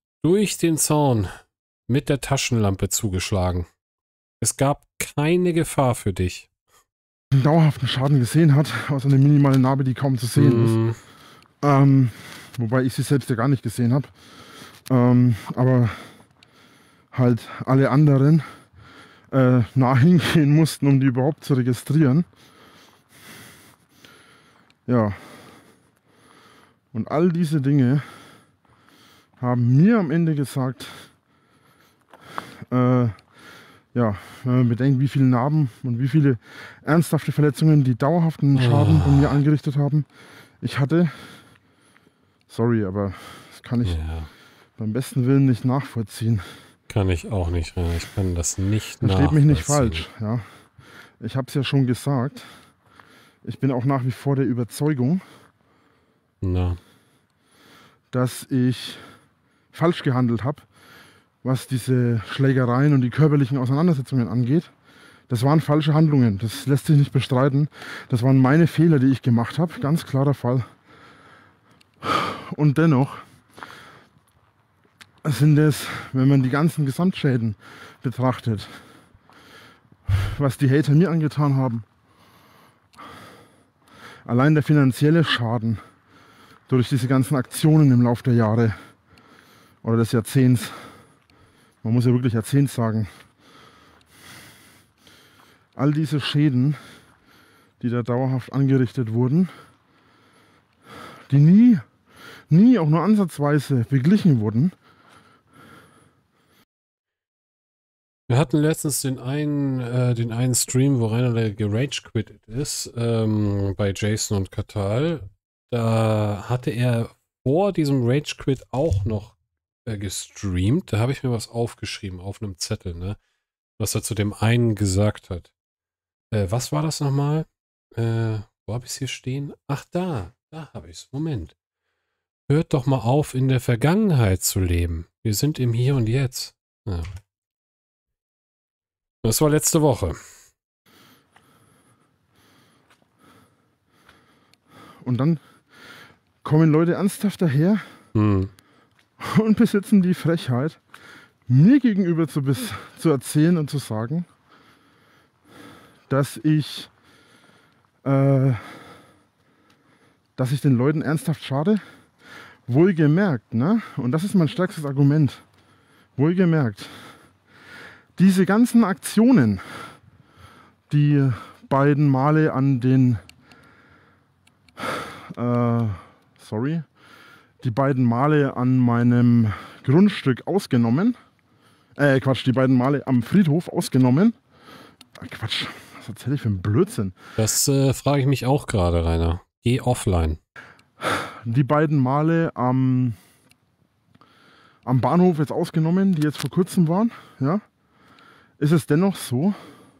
A: mit der Taschenlampe zugeschlagen. Es gab keine Gefahr für dich.
B: einen dauerhaften Schaden gesehen hat, außer eine minimale Narbe, die kaum zu sehen ist. Wobei ich sie selbst ja gar nicht gesehen habe. Aber halt alle anderen nah hingehen mussten, um die überhaupt zu registrieren. Ja. Und all diese Dinge haben mir am Ende gesagt, ja, wenn man bedenkt, wie viele Narben und wie viele ernsthafte Verletzungen die dauerhaften Schaden von mir angerichtet haben. Ich hatte, sorry, aber das kann ich beim besten Willen nicht nachvollziehen.
A: Kann ich auch nicht. Ich kann das nicht nachvollziehen.
B: Versteht mich nicht falsch, ja. Ich habe es ja schon gesagt. Ich bin auch nach wie vor der Überzeugung, dass ich falsch gehandelt habe, was diese Schlägereien und die körperlichen Auseinandersetzungen angeht. Das waren falsche Handlungen, das lässt sich nicht bestreiten. Das waren meine Fehler, die ich gemacht habe, ganz klarer Fall. Und dennoch sind es, wenn man die ganzen Gesamtschäden betrachtet, was die Hater mir angetan haben, allein der finanzielle Schaden durch diese ganzen Aktionen im Laufe der Jahre oder des Jahrzehnts, man muss ja wirklich Jahrzehnt sagen, all diese Schäden, die da dauerhaft angerichtet wurden, die nie auch nur ansatzweise beglichen wurden.
A: Wir hatten letztens den einen Stream, wo Rainer der gerage-quittet ist, bei Jason und Katal. Da hatte er vor diesem Rage-Quit auch noch gestreamt. Da habe ich mir was aufgeschrieben auf einem Zettel, ne? Was er zu dem einen gesagt hat. Was war das nochmal? Wo habe ich es hier stehen? Ach, da habe ich es. Moment. Hört doch mal auf, in der Vergangenheit zu leben. Wir sind im Hier und Jetzt. Ja. Das war letzte Woche.
B: Und dann kommen Leute ernsthaft daher und besitzen die Frechheit, mir gegenüber zu erzählen und zu sagen, dass ich den Leuten ernsthaft schade. Wohlgemerkt, ne? Und das ist mein stärkstes Argument. Wohlgemerkt, diese ganzen Aktionen, die beiden Male an den die beiden Male an meinem Grundstück ausgenommen, die beiden Male am Friedhof ausgenommen. Quatsch, was erzähle ich für einen Blödsinn?
A: Das frage ich mich auch gerade, Rainer. Geh offline.
B: Die beiden Male am Bahnhof jetzt ausgenommen, die jetzt vor kurzem waren, ja, ist es dennoch so,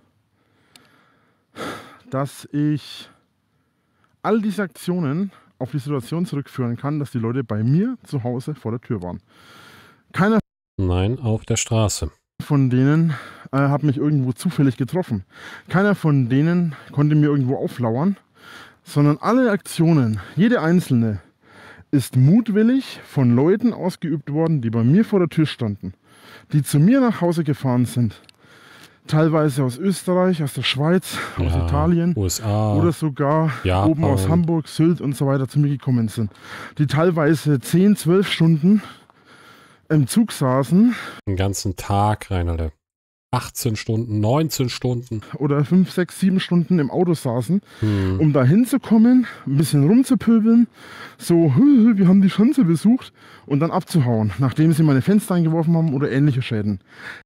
B: dass ich all diese Aktionen auf die Situation zurückführen kann, dass die Leute bei mir zu Hause vor der Tür waren. Keiner
A: Nein, auf der Straße.
B: von denen hat mich irgendwo zufällig getroffen. Keiner von denen konnte mir irgendwo auflauern, sondern alle Aktionen, jede einzelne, ist mutwillig von Leuten ausgeübt worden, die bei mir vor der Tür standen, die zu mir nach Hause gefahren sind. Teilweise aus Österreich, aus der Schweiz, aus Italien,
A: USA
B: oder sogar
A: Japan,
B: oben aus Hamburg, Sylt und so weiter zu mir gekommen sind. Die teilweise 10, 12 Stunden im Zug saßen.
A: Den ganzen Tag, Reinalde. 18 Stunden, 19 Stunden.
B: Oder 5, 6, 7 Stunden im Auto saßen, um da hinzukommen, ein bisschen rumzupöbeln, so, wir haben die Schanze besucht und dann abzuhauen, nachdem sie meine Fenster eingeworfen haben oder ähnliche Schäden.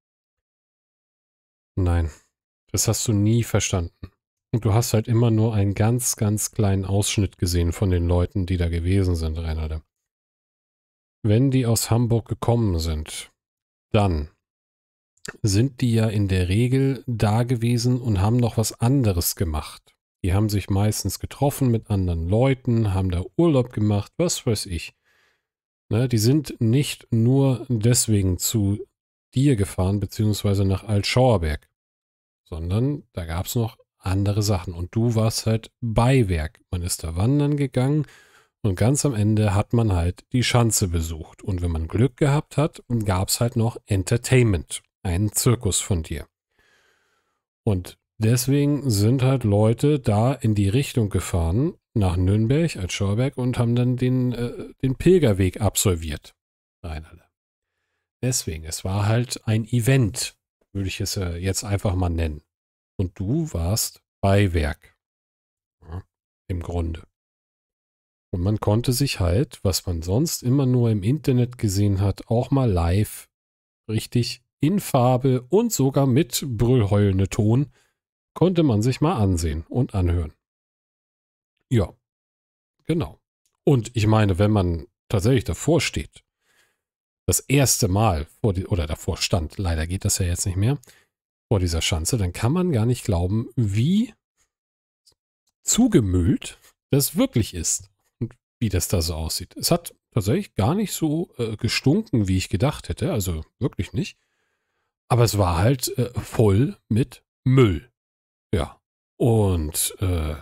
A: Nein, das hast du nie verstanden. Und du hast halt immer nur einen ganz, ganz kleinen Ausschnitt gesehen von den Leuten, die da gewesen sind, Reinalde. Wenn die aus Hamburg gekommen sind, dann sind die ja in der Regel da gewesen und haben noch was anderes gemacht. Die haben sich meistens getroffen mit anderen Leuten, haben da Urlaub gemacht, was weiß ich. Ne, die sind nicht nur deswegen zu dir gefahren, beziehungsweise nach Altschauerberg, sondern da gab es noch andere Sachen. Und du warst halt Beiwerk. Man ist da wandern gegangen und ganz am Ende hat man halt die Schanze besucht. Und wenn man Glück gehabt hat, gab es halt noch Entertainment. Einen Zirkus von dir. Und deswegen sind halt Leute da in die Richtung gefahren, nach Nürnberg, als Schauerberg, und haben dann den Pilgerweg absolviert. Reinalde. Deswegen, es war halt ein Event, würde ich es jetzt einfach mal nennen. Und du warst Beiwerk. Ja, im Grunde. Und man konnte sich halt, was man sonst immer nur im Internet gesehen hat, auch mal live richtig in Farbe und sogar mit brüllheulende Ton konnte man sich mal ansehen und anhören. Ja, genau. Und ich meine, wenn man tatsächlich davor steht, das erste Mal oder davor stand, leider geht das ja jetzt nicht mehr, vor dieser Schanze, dann kann man gar nicht glauben, wie zugemüllt das wirklich ist und wie das da so aussieht. Es hat tatsächlich gar nicht so gestunken, wie ich gedacht hätte, also wirklich nicht. Aber es war halt voll mit Müll. Ja. Und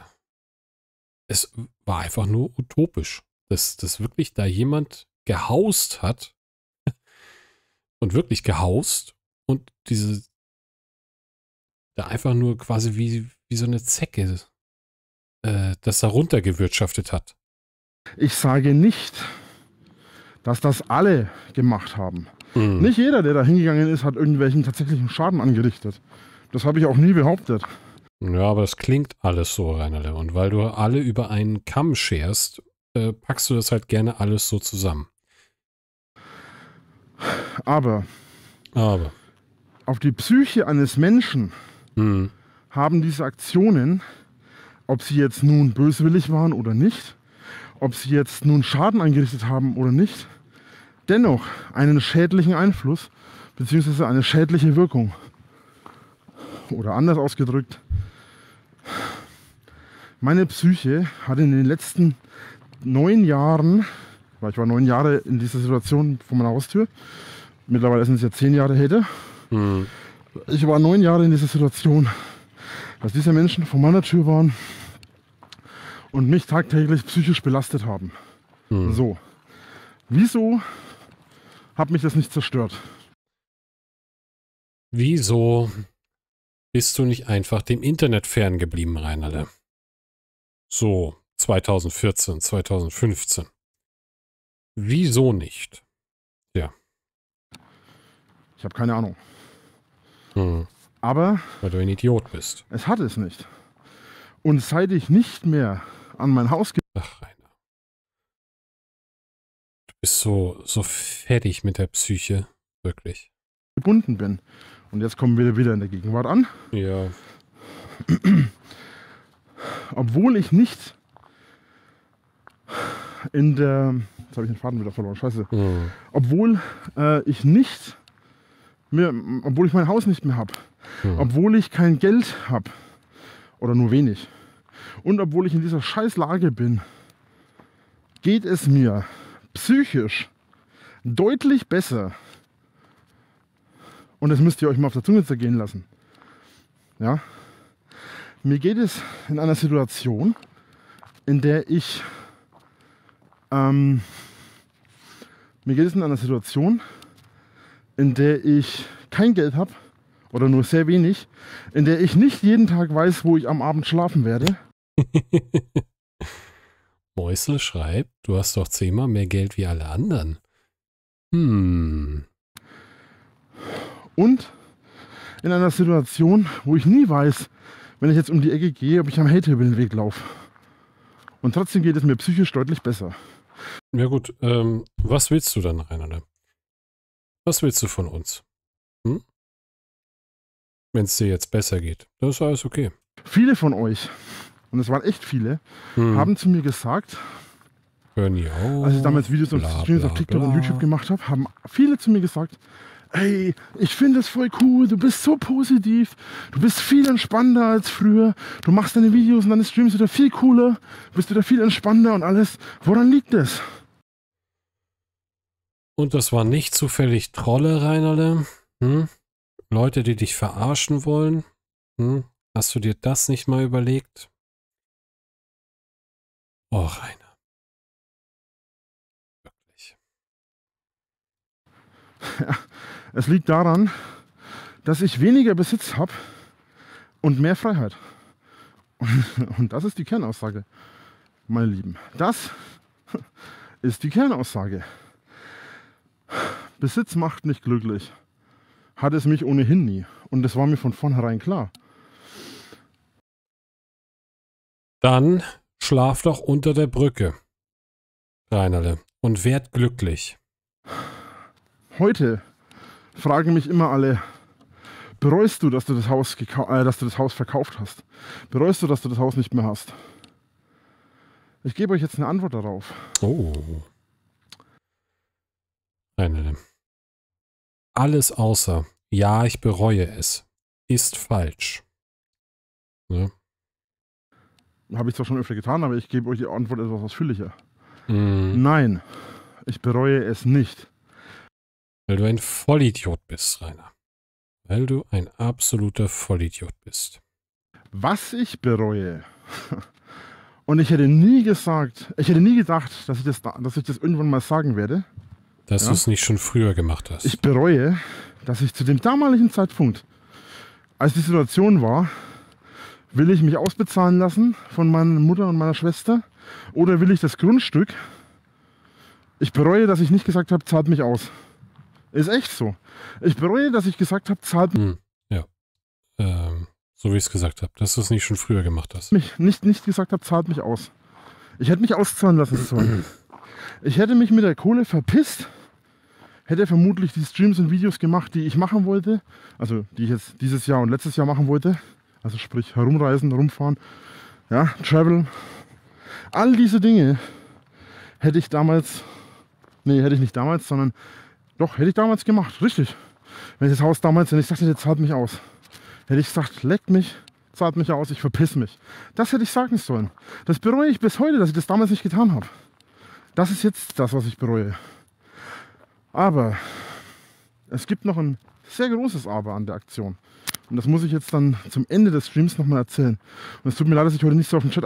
A: es war einfach nur utopisch, dass wirklich da jemand gehaust hat und wirklich gehaust und da einfach nur quasi wie so eine Zecke das da runtergewirtschaftet hat.
B: Ich sage nicht, dass das alle gemacht haben. Nicht jeder, der da hingegangen ist, hat irgendwelchen tatsächlichen Schaden angerichtet. Das habe ich auch nie behauptet.
A: Ja, aber es klingt alles so, Rainerle. Und weil du alle über einen Kamm scherst, packst du das halt gerne alles so zusammen.
B: Aber auf die Psyche eines Menschen haben diese Aktionen, ob sie jetzt nun böswillig waren oder nicht, ob sie jetzt nun Schaden angerichtet haben oder nicht, dennoch einen schädlichen Einfluss bzw. eine schädliche Wirkung. Oder anders ausgedrückt, meine Psyche hat in den letzten 9 Jahren, weil ich war 9 Jahre in dieser Situation vor meiner Haustür, mittlerweile sind es ja 10 Jahre hätte, ich war 9 Jahre in dieser Situation, dass diese Menschen vor meiner Tür waren und mich tagtäglich psychisch belastet haben. So, wieso hat mich das nicht zerstört?
A: Wieso bist du nicht einfach dem Internet ferngeblieben, Rainerle? So 2014, 2015. Wieso nicht? Ja.
B: Ich habe keine Ahnung. Aber
A: weil du ein Idiot bist.
B: Es hat es nicht. Und seit ich nicht mehr an mein Haus
A: Ach, Rainer. Du bist so fertig mit der Psyche. Wirklich.
B: gebunden bin. Und jetzt kommen wir wieder in der Gegenwart an.
A: Ja.
B: Obwohl ich nicht in der... Jetzt habe ich den Faden wieder verloren, scheiße. Obwohl ich nicht mehr, obwohl ich mein Haus nicht mehr habe, obwohl ich kein Geld habe oder nur wenig und obwohl ich in dieser Scheißlage bin, geht es mir psychisch deutlich besser. Und das müsst ihr euch mal auf der Zunge zergehen lassen. Ja? Mir geht es in einer Situation, in der ich kein Geld habe oder nur sehr wenig, in der ich nicht jeden Tag weiß, wo ich am Abend schlafen werde.
A: Mäusel schreibt, du hast doch 10-mal mehr Geld wie alle anderen. Und
B: in einer Situation, wo ich nie weiß, wenn ich jetzt um die Ecke gehe, ob ich am Haytable-Weg laufe. Und trotzdem geht es mir psychisch deutlich besser.
A: Ja gut, was willst du dann, Rainer? Was willst du von uns? Wenn es dir jetzt besser geht. Das ist alles okay.
B: Viele von euch, und es waren echt viele, haben zu mir gesagt, als ich damals Videos und Streams auf TikTok und YouTube gemacht habe, haben viele zu mir gesagt, ey, ich finde es voll cool, du bist so positiv, du bist viel entspannter als früher, du machst deine Videos und deine Streams wieder viel cooler, du bist wieder viel entspannter und alles. Woran liegt das?
A: Und das waren nicht zufällig Trolle, Rainerle? Leute, die dich verarschen wollen? Hast du dir das nicht mal überlegt? Oh, Rainer. Wirklich.
B: Ja, es liegt daran, dass ich weniger Besitz habe und mehr Freiheit. Und das ist die Kernaussage, meine Lieben. Das ist die Kernaussage. Besitz macht nicht glücklich. Hat es mich ohnehin nie. Und das war mir von vornherein klar.
A: Dann schlaf doch unter der Brücke, Rainerle, und werd glücklich.
B: Heute fragen mich immer alle, bereust du, dass du das Haus verkauft hast? Bereust du, dass du das Haus nicht mehr hast? Ich gebe euch jetzt eine Antwort darauf.
A: Oh. Nein. Alles außer, ja, ich bereue es, ist falsch. Ne?
B: Habe ich zwar schon öfter getan, aber ich gebe euch die Antwort etwas ausführlicher.
A: Mhm.
B: Nein, ich bereue es nicht.
A: Weil du ein Vollidiot bist, Rainer. Weil du ein absoluter Vollidiot bist.
B: Was ich bereue, und ich hätte nie gedacht, dass ich das irgendwann mal sagen werde.
A: Dass du es nicht schon früher gemacht hast.
B: Ich bereue, dass ich zu dem damaligen Zeitpunkt, als die Situation war, will ich mich ausbezahlen lassen von meiner Mutter und meiner Schwester oder will ich das Grundstück? Ich bereue, dass ich nicht gesagt habe, zahlt mich aus. Ist echt so. Ich bereue, dass ich gesagt habe, zahlt mich.
A: Ja. So wie ich es gesagt habe, dass du es nicht schon früher gemacht hast.
B: Nicht gesagt habe, zahlt mich aus. Ich hätte mich auszahlen lassen sollen. Ich hätte mich mit der Kohle verpisst, hätte vermutlich die Streams und Videos gemacht, die ich machen wollte, also die ich jetzt dieses Jahr und letztes Jahr machen wollte, also sprich herumreisen, rumfahren, ja, travel. All diese Dinge hätte ich damals, hätte ich damals gemacht, richtig. Wenn ich das Haus damals, wenn ich sagte, zahlt mich aus, hätte ich gesagt, leckt mich, zahlt mich aus, ich verpiss mich. Das hätte ich sagen sollen. Das bereue ich bis heute, dass ich das damals nicht getan habe. Das ist jetzt das, was ich bereue. Aber es gibt noch ein sehr großes Aber an der Aktion. Und das muss ich jetzt dann zum Ende des Streams nochmal erzählen. Und es tut mir leid, dass ich heute nicht so auf den Chat.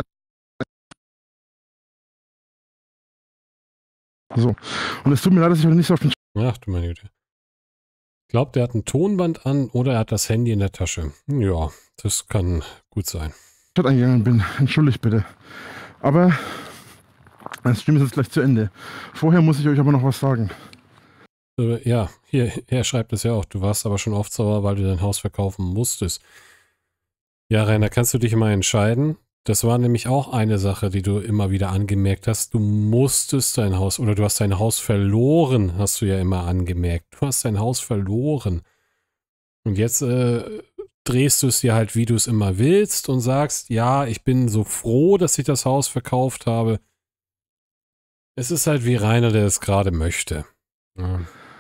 B: So. Und es tut mir leid, dass ich heute nicht so auf den Chat.
A: Ach du meine Güte. Ich glaube, der hat ein Tonband an oder er hat das Handy in der Tasche. Ja, das kann gut sein.
B: Chat eingegangen bin. Entschuldigt bitte. Aber der Stream ist jetzt gleich zu Ende. Vorher muss ich euch aber noch was sagen.
A: Ja, hier, er schreibt es ja auch. Du warst aber schon oft sauer, weil du dein Haus verkaufen musstest. Ja, Rainer, kannst du dich mal entscheiden? Das war nämlich auch eine Sache, die du immer wieder angemerkt hast. Du musstest dein Haus, oder du hast dein Haus verloren, hast du ja immer angemerkt. Du hast dein Haus verloren. Und jetzt drehst du es dir halt, wie du es immer willst und sagst, ja, ich bin so froh, dass ich das Haus verkauft habe. Es ist halt wie Rainer, der es gerade möchte. Ja.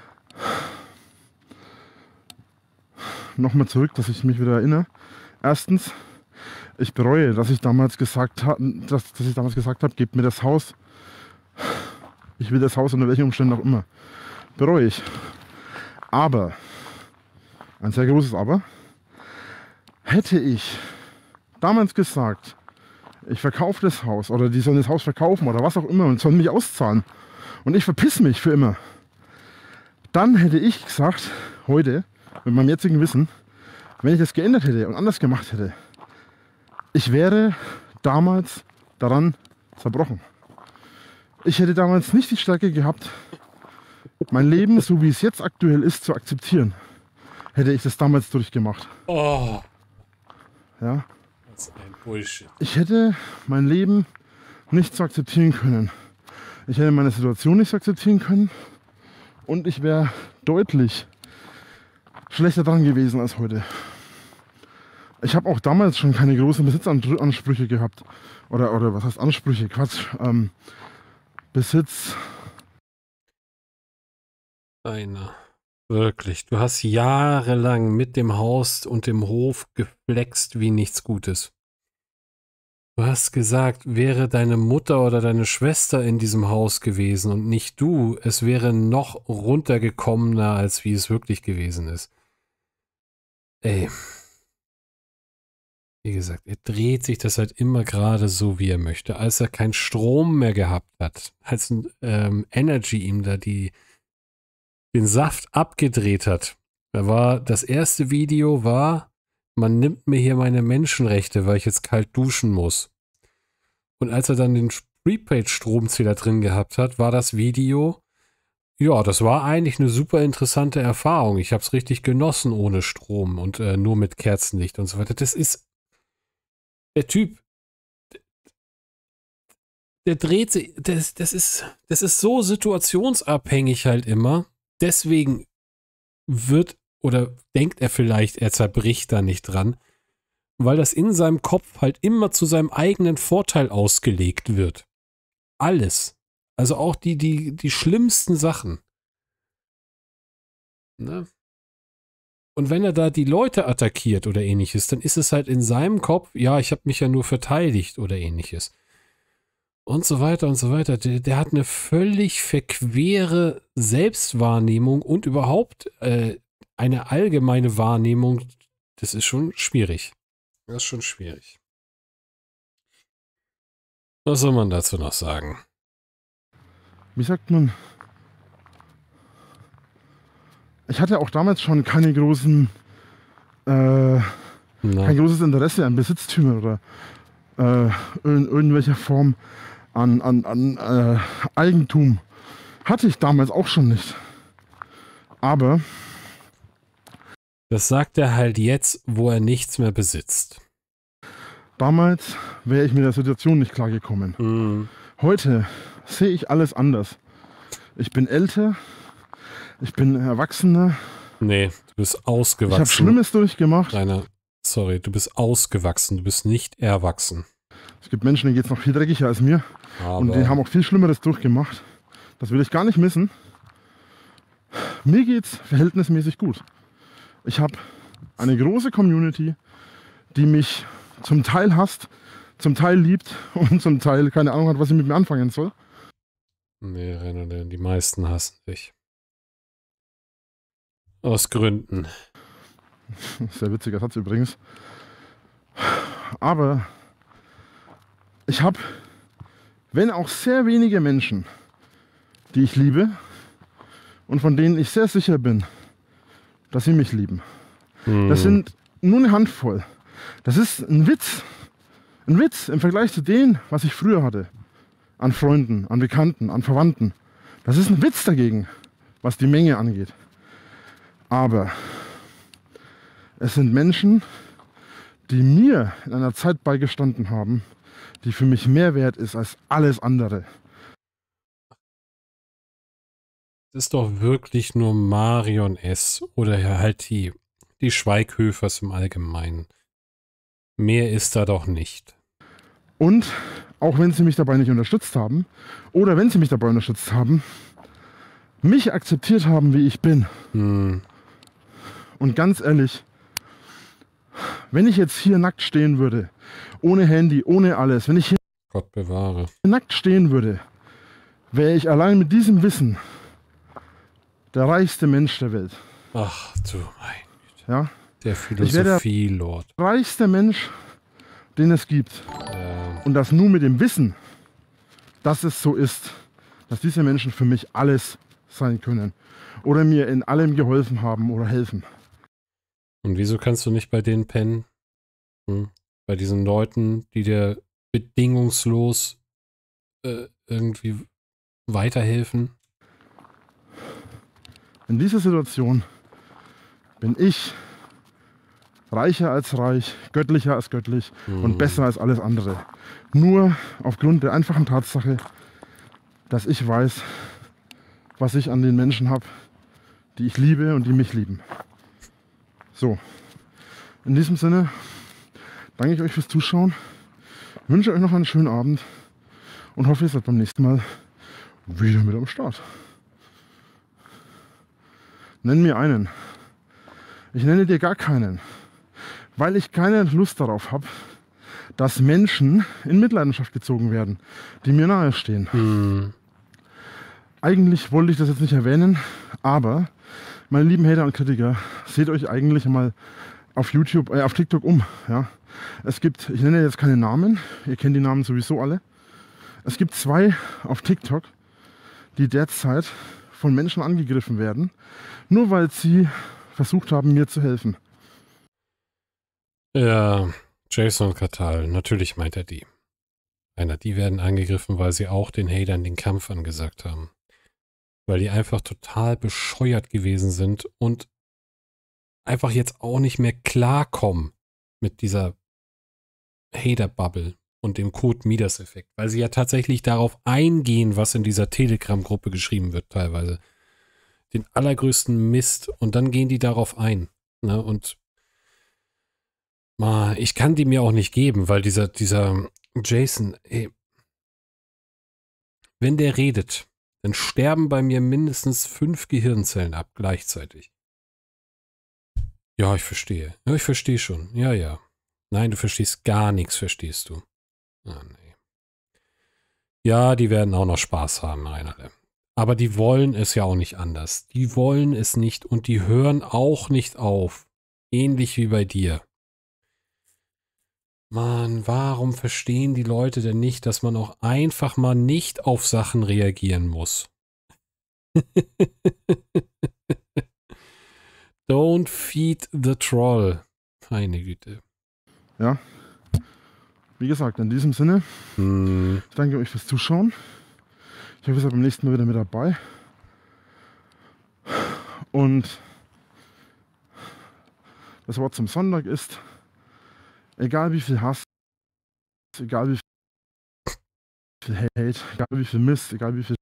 B: Nochmal zurück, dass ich mich wieder erinnere. Erstens, ich bereue, dass ich damals gesagt habe, gebt mir das Haus. Ich will das Haus unter welchen Umständen auch immer. Bereue ich. Aber, ein sehr großes Aber, hätte ich damals gesagt, ich verkaufe das Haus oder die sollen das Haus verkaufen oder was auch immer und sollen mich auszahlen und ich verpiss mich für immer, dann hätte ich gesagt, heute, mit meinem jetzigen Wissen, wenn ich das geändert hätte und anders gemacht hätte, ich wäre damals daran zerbrochen. Ich hätte damals nicht die Stärke gehabt, mein Leben, so wie es jetzt aktuell ist, zu akzeptieren. Hätte ich das damals durchgemacht.
A: Oh.
B: Ja.
A: Das ist ein Bullshit.
B: Ich hätte mein Leben nicht so akzeptieren können. Ich hätte meine Situation nicht so akzeptieren können. Und ich wäre deutlich schlechter dran gewesen als heute. Ich habe auch damals schon keine großen Besitzansprüche gehabt. Oder was heißt Ansprüche? Quatsch. Besitz.
A: Rainer, wirklich. Du hast jahrelang mit dem Haus und dem Hof geflext wie nichts Gutes. Du hast gesagt, wäre deine Mutter oder deine Schwester in diesem Haus gewesen und nicht du, es wäre noch runtergekommener, als wie es wirklich gewesen ist. Ey. Wie gesagt, er dreht sich das halt immer gerade so, wie er möchte. Als er keinen Strom mehr gehabt hat, als Energy ihm da den Saft abgedreht hat, das erste Video war, man nimmt mir hier meine Menschenrechte, weil ich jetzt kalt duschen muss. Und als er dann den Prepaid-Stromzähler drin gehabt hat, war das Video, ja, das war eigentlich eine super interessante Erfahrung. Ich habe es richtig genossen ohne Strom und nur mit Kerzenlicht und so weiter. Das ist der Typ, der dreht sich, das ist so situationsabhängig halt immer. Deswegen wird oder denkt er vielleicht, er zerbricht da nicht dran, weil das in seinem Kopf halt immer zu seinem eigenen Vorteil ausgelegt wird. Alles. Also auch die schlimmsten Sachen. Ne? Und wenn er da die Leute attackiert oder ähnliches, dann ist es halt in seinem Kopf, ja, ich habe mich ja nur verteidigt oder ähnliches. Und so weiter und so weiter. Der hat eine völlig verquere Selbstwahrnehmung und überhaupt eine allgemeine Wahrnehmung. Das ist schon schwierig. Das ist schon schwierig. Was soll man dazu noch sagen?
B: Wie sagt man? Ich hatte auch damals schon kein großes Interesse an Besitztümern oder in irgendwelcher Form an Eigentum. Hatte ich damals auch schon nicht. Aber
A: das sagt er halt jetzt, wo er nichts mehr besitzt.
B: Damals wäre ich mit der Situation nicht klargekommen.
A: Mhm.
B: Heute sehe ich alles anders. Ich bin älter, ich bin erwachsener.
A: Nee, du bist ausgewachsen.
B: Ich habe Schlimmes durchgemacht.
A: Sorry, du bist ausgewachsen, du bist nicht erwachsen.
B: Es gibt Menschen, denen geht es noch viel dreckiger als mir. Und die haben auch viel Schlimmeres durchgemacht. Das will ich gar nicht missen. Mir geht's verhältnismäßig gut. Ich habe eine große Community, die mich zum Teil hasst, zum Teil liebt und zum Teil keine Ahnung hat, was sie mit mir anfangen soll.
A: Nee, Rainer, die meisten hassen dich. Aus Gründen.
B: Sehr witziger Satz übrigens. Aber ich habe, wenn auch sehr wenige Menschen, die ich liebe und von denen ich sehr sicher bin, dass sie mich lieben. Das sind nur eine Handvoll. Das ist ein Witz. Ein Witz im Vergleich zu dem, was ich früher hatte. An Freunden, an Bekannten, an Verwandten. Das ist ein Witz dagegen, was die Menge angeht. Aber es sind Menschen, die mir in einer Zeit beigestanden haben, die für mich mehr wert ist als alles andere.
A: Das ist doch wirklich nur Marion S. oder halt die Schweighöfers im Allgemeinen. Mehr ist da doch nicht.
B: Und auch wenn sie mich dabei nicht unterstützt haben, oder wenn sie mich dabei unterstützt haben, mich akzeptiert haben, wie ich bin. Und ganz ehrlich, wenn ich jetzt hier nackt stehen würde, ohne Handy, ohne alles, wenn ich hier
A: Gott bewahre.
B: nackt stehen würde, wäre ich allein mit diesem Wissen der reichste Mensch der Welt.
A: Ach du mein Güte.
B: Ja?
A: Der Philosophie-Lord.
B: Der reichste Mensch, den es gibt. Und das nur mit dem Wissen, dass es so ist, dass diese Menschen für mich alles sein können. Oder mir in allem geholfen haben oder helfen.
A: Und wieso kannst du nicht bei denen pennen? Bei diesen Leuten, die dir bedingungslos irgendwie weiterhelfen?
B: In dieser Situation bin ich reicher als reich, göttlicher als göttlich und besser als alles andere. Nur aufgrund der einfachen Tatsache, dass ich weiß, was ich an den Menschen habe, die ich liebe und die mich lieben. So, in diesem Sinne danke ich euch fürs Zuschauen, wünsche euch noch einen schönen Abend und hoffe, ihr seid beim nächsten Mal wieder mit am Start. Nenn mir einen. Ich nenne dir gar keinen, weil ich keine Lust darauf habe, dass Menschen in Mitleidenschaft gezogen werden, die mir nahe stehen. Eigentlich wollte ich das jetzt nicht erwähnen, aber meine lieben Hater und Kritiker, seht euch eigentlich mal auf YouTube, auf TikTok um. Ja? Es gibt, ich nenne jetzt keine Namen, ihr kennt die Namen sowieso alle. Es gibt 2 auf TikTok, die derzeit von Menschen angegriffen werden, nur weil sie versucht haben, mir zu helfen.
A: Ja, Jason Katal, natürlich meint er die. Die werden angegriffen, weil sie auch den Hatern den Kampf angesagt haben. Weil die einfach total bescheuert gewesen sind und einfach jetzt auch nicht mehr klarkommen mit dieser Hater-Bubble und dem Code-Midas-Effekt. Weil sie ja tatsächlich darauf eingehen, was in dieser Telegram-Gruppe geschrieben wird teilweise. den allergrößten Mist und dann gehen die darauf ein. Ne? Und ich kann die mir auch nicht geben, weil dieser Jason, ey, wenn der redet, dann sterben bei mir mindestens 5 Gehirnzellen ab gleichzeitig. Ja, ich verstehe. Ja, ich verstehe schon. Ja, ja. Nein, du verstehst gar nichts, verstehst du. Ah, nee. Ja, die werden auch noch Spaß haben, Reinhard. Aber die wollen es ja auch nicht anders. Die wollen es nicht und die hören auch nicht auf. Ähnlich wie bei dir. Mann, warum verstehen die Leute denn nicht, dass man auch einfach mal nicht auf Sachen reagieren muss? Don't feed the troll. Meine Güte.
B: Ja. Wie gesagt, in diesem Sinne, ich danke euch fürs Zuschauen. Ich hoffe, ihr seid beim nächsten Mal wieder mit dabei. Und das Wort zum Sonntag ist, egal wie viel Hass, egal wie viel Hate, egal wie viel Mist, egal wie viel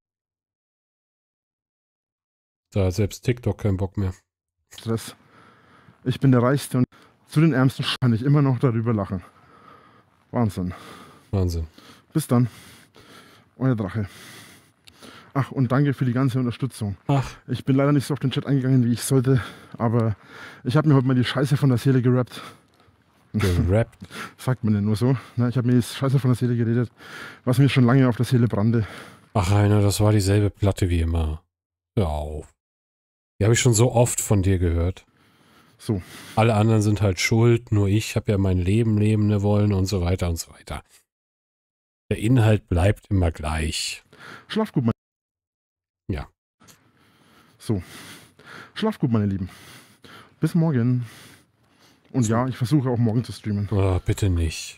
A: Da hat selbst TikTok keinen Bock mehr.
B: Stress, ich bin der Reichste und zu den Ärmsten kann ich immer noch darüber lachen. Wahnsinn.
A: Wahnsinn.
B: Bis dann. Euer Drache. Ach, und danke für die ganze Unterstützung.
A: Ach.
B: Ich bin leider nicht so auf den Chat eingegangen, wie ich sollte, aber ich habe mir heute mal die Scheiße von der Seele gerappt.
A: Gerappt?
B: Sagt man denn nur so. Ne? Ich habe mir die Scheiße von der Seele geredet, was mir schon lange auf der Seele brannte.
A: Ach, Rainer, das war dieselbe Platte wie immer. Hör auf. Die habe ich schon so oft von dir gehört.
B: So.
A: Alle anderen sind halt schuld, nur ich habe ja mein Leben leben wollen und so weiter und so weiter. Der Inhalt bleibt immer gleich.
B: Schlaf gut, meine
A: Ja.
B: So. Schlaf gut, meine Lieben. Bis morgen. Und ja, ich versuche auch morgen zu streamen.
A: Oh, bitte nicht.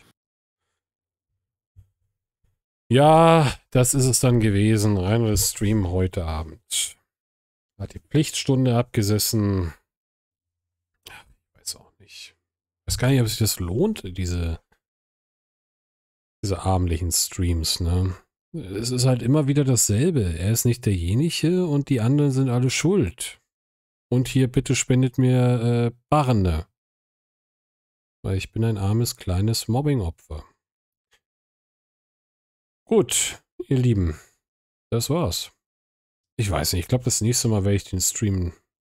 A: Ja, das ist es dann gewesen. Reines Stream heute Abend. Hat die Pflichtstunde abgesessen. Ich weiß auch nicht. Ich weiß gar nicht, ob sich das lohnt, diese abendlichen Streams, ne? Es ist halt immer wieder dasselbe. Er ist nicht derjenige und die anderen sind alle schuld. Und hier bitte spendet mir Barne. Weil ich bin ein armes, kleines Mobbing-Opfer. Gut, ihr Lieben. Das war's. Ich weiß nicht, ich glaube, das nächste Mal werde ich den Stream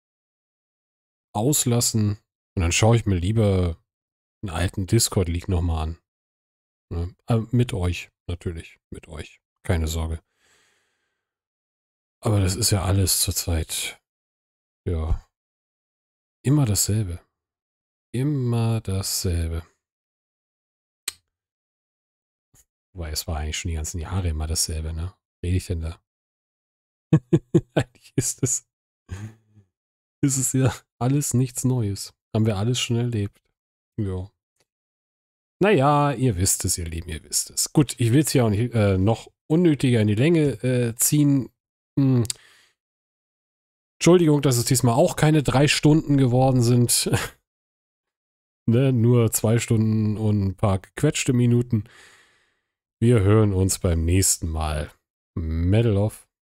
A: auslassen und dann schaue ich mir lieber einen alten Discord-Leak nochmal an. Ne? Mit euch, natürlich. Mit euch. Keine Sorge. Aber das ist ja alles zurzeit. Ja. Immer dasselbe. Immer dasselbe. Wobei, es war eigentlich schon die ganzen Jahre immer dasselbe, ne? Rede ich denn da? Eigentlich ist es ja alles nichts Neues. Haben wir alles schon erlebt. Ja. Naja, ihr wisst es, ihr Lieben, ihr wisst es. Gut, ich will es ja auch nicht noch unnötiger in die Länge ziehen. Entschuldigung, dass es diesmal auch keine 3 Stunden geworden sind. Ne, nur 2 Stunden und ein paar gequetschte Minuten. Wir hören uns beim nächsten Mal. Medal of